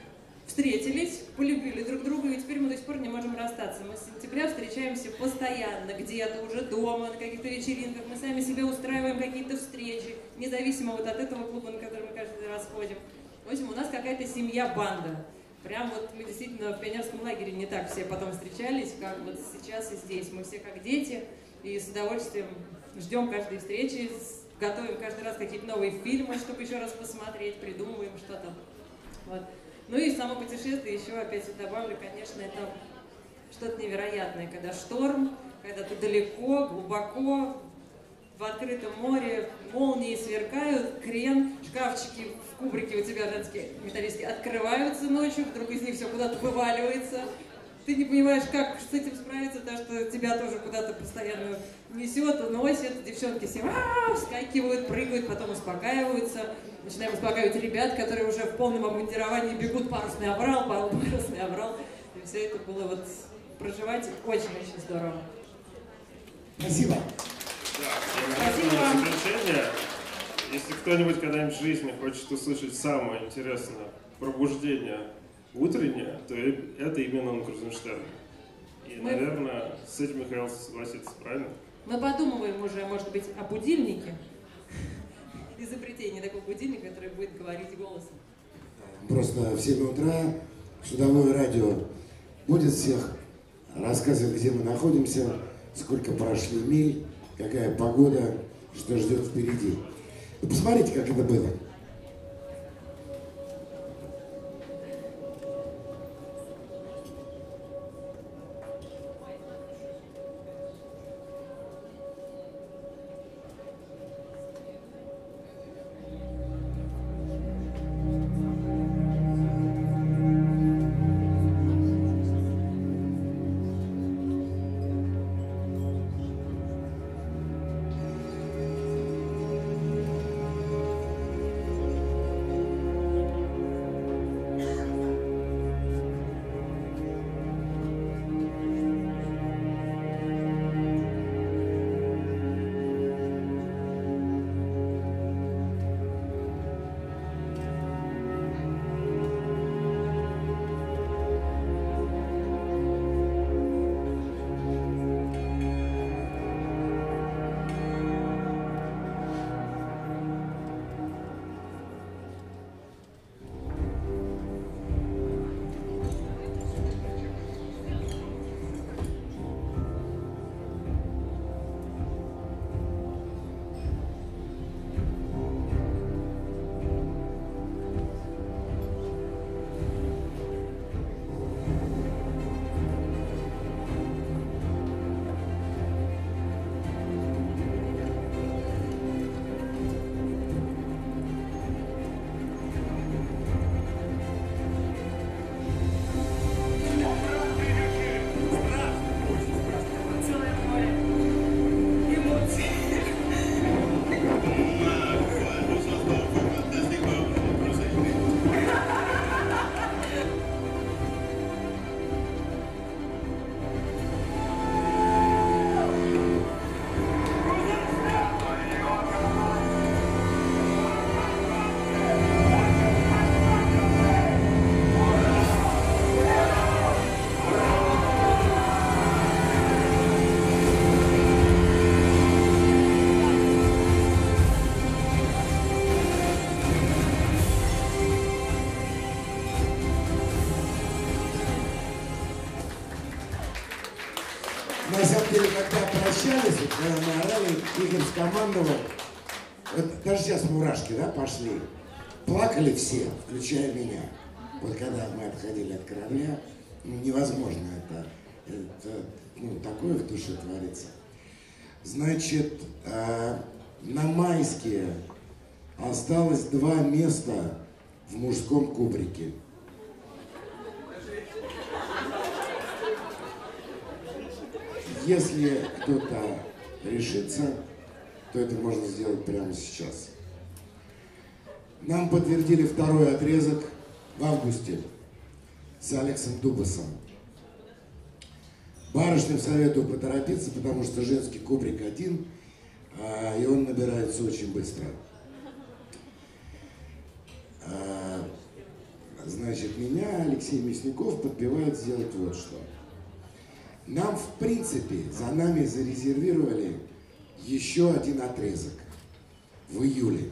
встретились, полюбили друг друга, и теперь мы до сих пор не можем расстаться. Мы с сентября встречаемся постоянно, где-то уже дома, на каких-то вечеринках, мы сами себе устраиваем какие-то встречи, независимо вот от этого клуба, на который мы каждый раз ходим. В общем, у нас какая-то семья-банда. Прям вот мы действительно в пионерском лагере не так все потом встречались, как вот сейчас и здесь. Мы все как дети, и с удовольствием ждем каждой встречи, готовим каждый раз какие-то новые фильмы, чтобы еще раз посмотреть, придумываем что-то. Вот. Ну и само путешествие, еще опять добавлю, конечно, это что-то невероятное, когда шторм, когда ты далеко, глубоко, в открытом море, молнии сверкают, крен, шкафчики в кубрике у тебя женские металлические открываются ночью, вдруг из них все куда-то вываливается. Ты не понимаешь, как с этим справиться, потому что тебя тоже куда-то постоянно несет, уносит. Девчонки все а-а-а, вскакивают, прыгают, потом успокаиваются. Начинаем успокаивать ребят, которые уже в полном обмундировании бегут, парусный аврал, парусный аврал. И все это было вот проживать очень-очень здорово. Спасибо. Да, спасибо вам. Заключение. Если кто-нибудь когда-нибудь в жизни хочет услышать самое интересное пробуждение утреннее, то это именно на Крузенштерне. И, Мы... наверное, с этим Михаил согласится, правильно? Мы подумываем уже, может быть, о будильнике. Изобретение такого будильника, который будет говорить голосом. Просто в семь утра Судовое радио будет всех рассказывать, где мы находимся, сколько прошли миль, какая погода, что ждет впереди. Вы посмотрите, как это было. На самом деле, когда прощались, вот, когда мы орали, Игорь скомандовал, вот, даже сейчас мурашки, да, пошли. Плакали все, включая меня. Вот когда мы отходили от корабля, ну, невозможно это, это, ну, такое в душе творится. Значит, э, на Майске осталось два места в мужском кубрике. Если кто-то решится, то это можно сделать прямо сейчас. Нам подтвердили второй отрезок в августе с Алексом Дубасом. Барышням советую поторопиться, потому что женский кубрик один, и он набирается очень быстро. значит, меня Алексей Мясников подбивает сделать вот что. Нам, в принципе, за нами зарезервировали еще один отрезок в июле.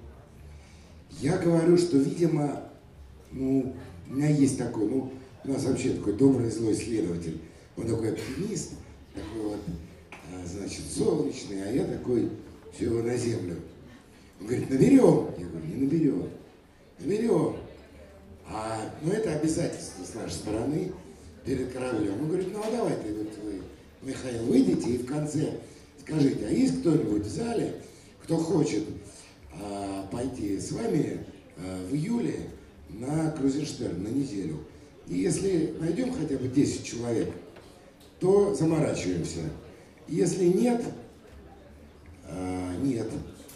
Я говорю, что, видимо, ну, у меня есть такой, ну, у нас вообще такой добрый злой следователь. Он такой оптимист, такой вот, значит, солнечный, а я такой, все его на землю. Он говорит, наберем. Я говорю, не наберем. Наберем. А, ну, это обязательство с нашей стороны перед кораблем. Он говорит, ну, а давайте, вот вы, Михаил, выйдите и в конце скажите, а есть кто-нибудь в зале, кто хочет а, пойти с вами а, в июле на Крузенштерн на неделю? И если найдем хотя бы десять человек, то заморачиваемся. Если нет, а, нет.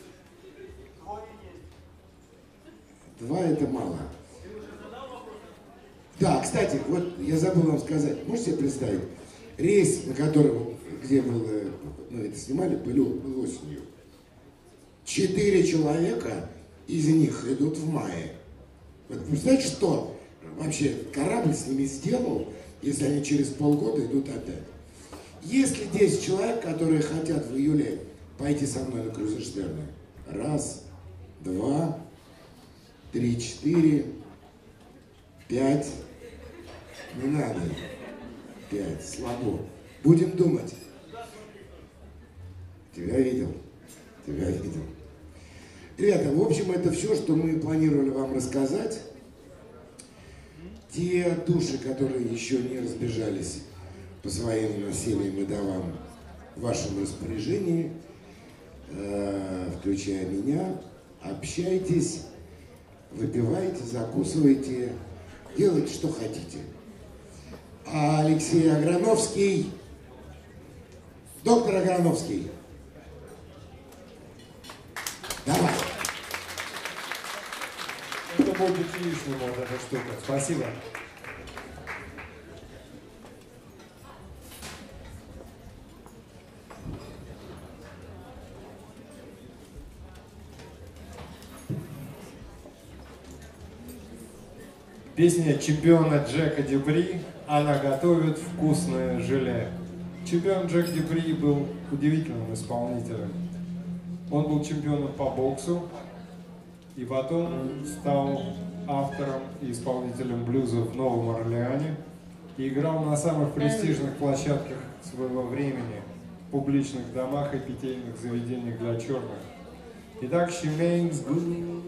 Два это мало. Да, кстати, вот я забыл вам сказать, можете себе представить, рейс, на котором, где был, ну, это снимали, был, был осенью. Четыре человека из них идут в мае. Вот представляете, что вообще корабль с ними сделал, если они через полгода идут опять. Есть ли десять человек, которые хотят в июле пойти со мной на Крузенштерны? Раз, два, три, четыре, пять. Не надо. Пять. Слабо. Будем думать. Тебя видел. Тебя видел. Ребята, в общем, это все, что мы планировали вам рассказать. Те души, которые еще не разбежались по своим семьям и домам, в вашем распоряжении, э, включая меня, общайтесь, выпивайте, закусывайте, делайте, что хотите. А Алексей Аграновский, доктор Аграновский, давай. Это будет лишним, вот эта штука. Спасибо. Песня чемпиона Джека Дюпри «Она готовит вкусное желе». Чемпион Джек Дюпри был удивительным исполнителем. Он был чемпионом по боксу и потом стал автором и исполнителем блюза в Новом Орлеане и играл на самых престижных площадках своего времени, в публичных домах и питейных заведениях для черных. Итак, She Makes Good.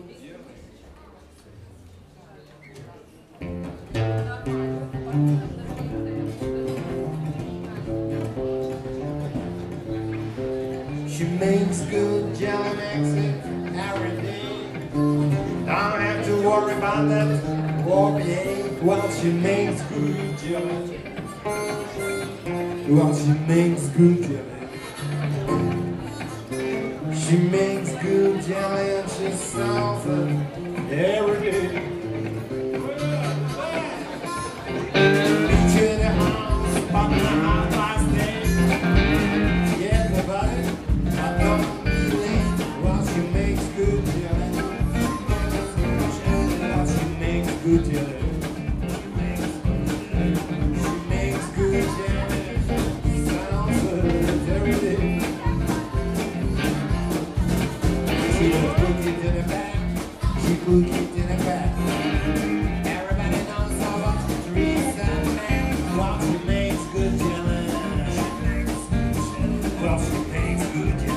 She makes good jelly, makes it every day. Don't have to worry about that warrior. Well, she makes good jelly. Well, she makes good jelly. She makes good jelly and she sells it every day. Meet you in the house, about the half past eight. Yeah, everybody. Well, she makes good jelly. Well, she makes good jelly. She makes good jelly. Sounds good every day. She will put it in the back. She put it in the back. Everybody knows about Teresa Man. Well, she makes good jelly. Well, she makes good jelly.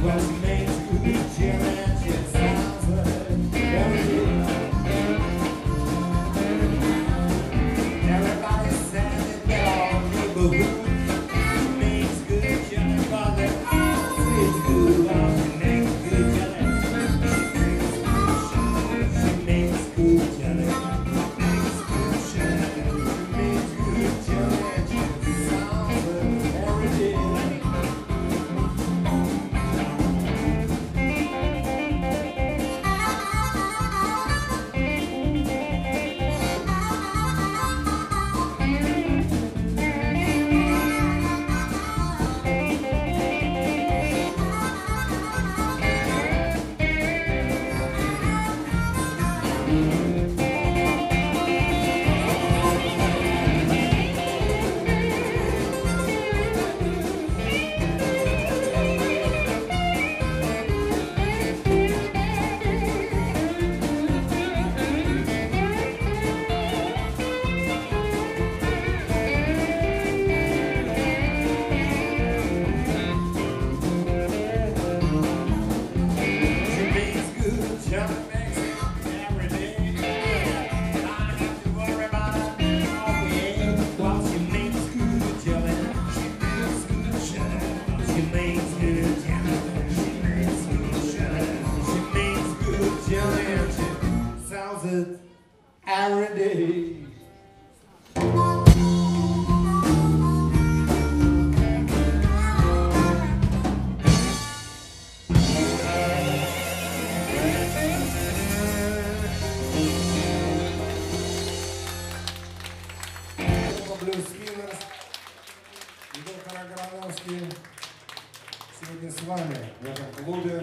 Сегодня с вами в этом клубе,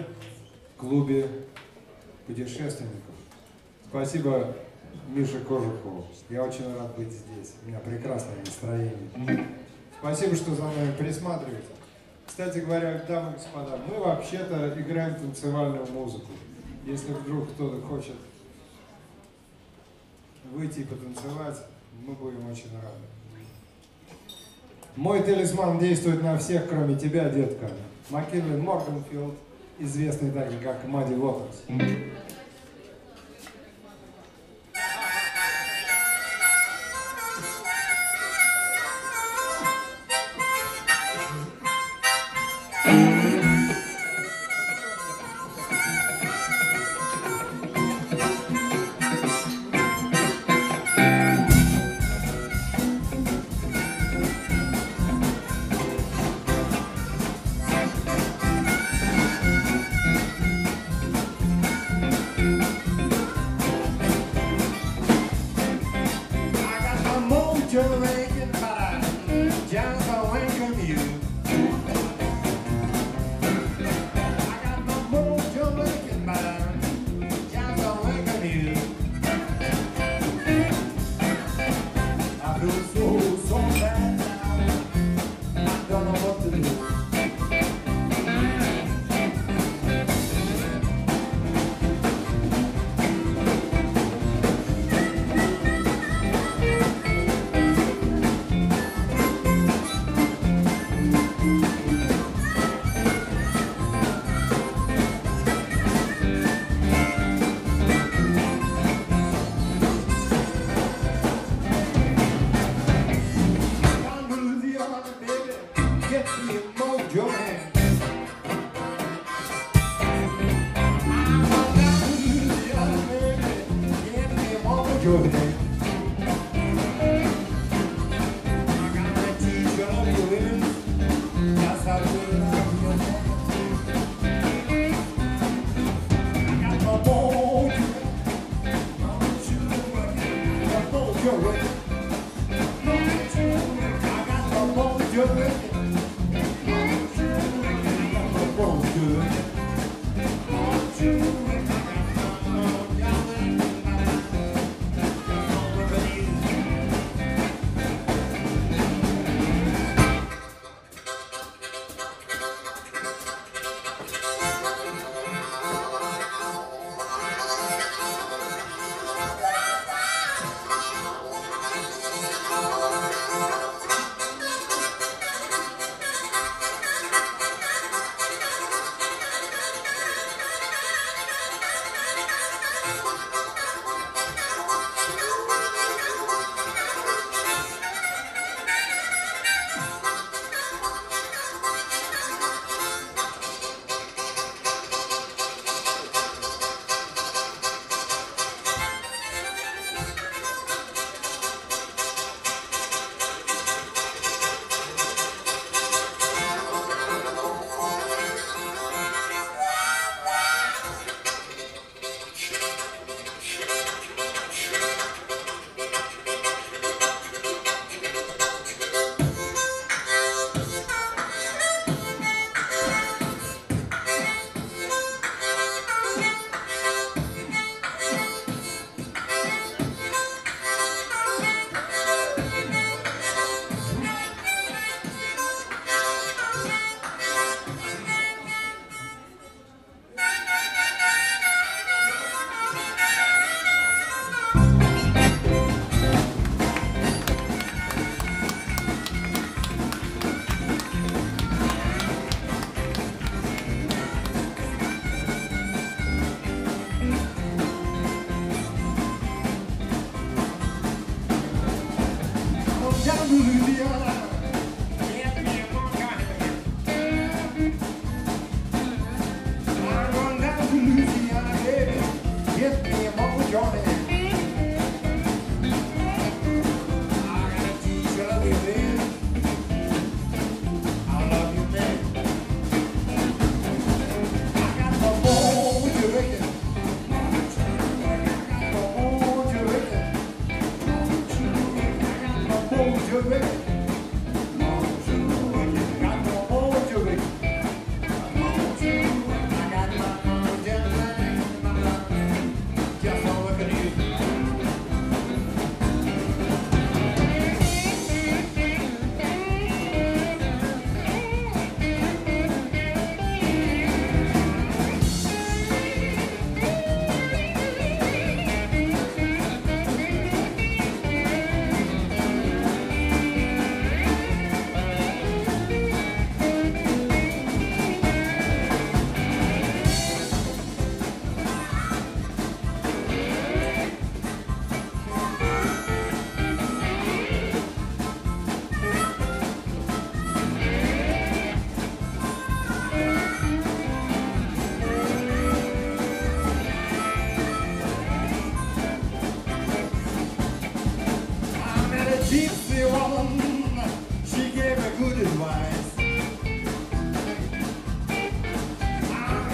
клубе путешественников. Спасибо Мише Кожухову. Я очень рад быть здесь. У меня прекрасное настроение. Спасибо, что за нами присматриваете. Кстати говоря, дамы и господа, мы вообще-то играем танцевальную музыку. Если вдруг кто-то хочет выйти и потанцевать, мы будем очень рады. Мой талисман действует на всех, кроме тебя, детка. Маккинли Морганфилд, известный также как Мадди Уотерс.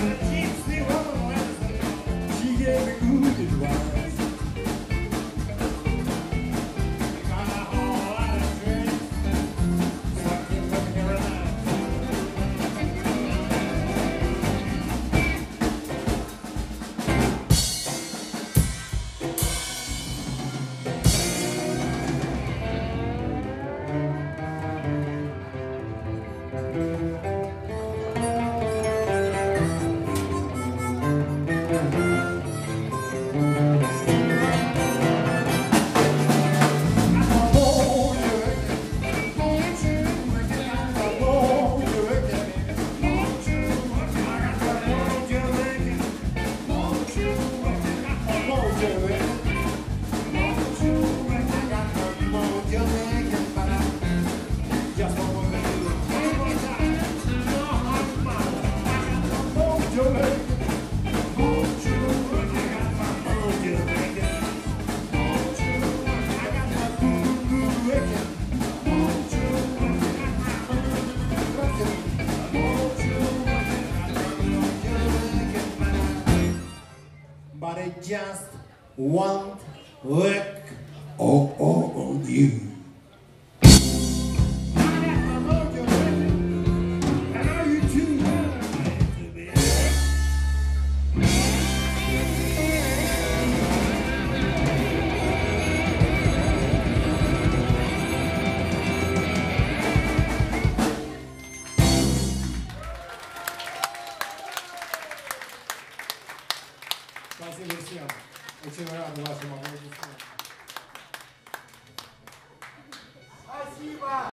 But I just want look oh, oh, on you. Спасибо всем. Очень рад вашим аплодисментам. Спасибо!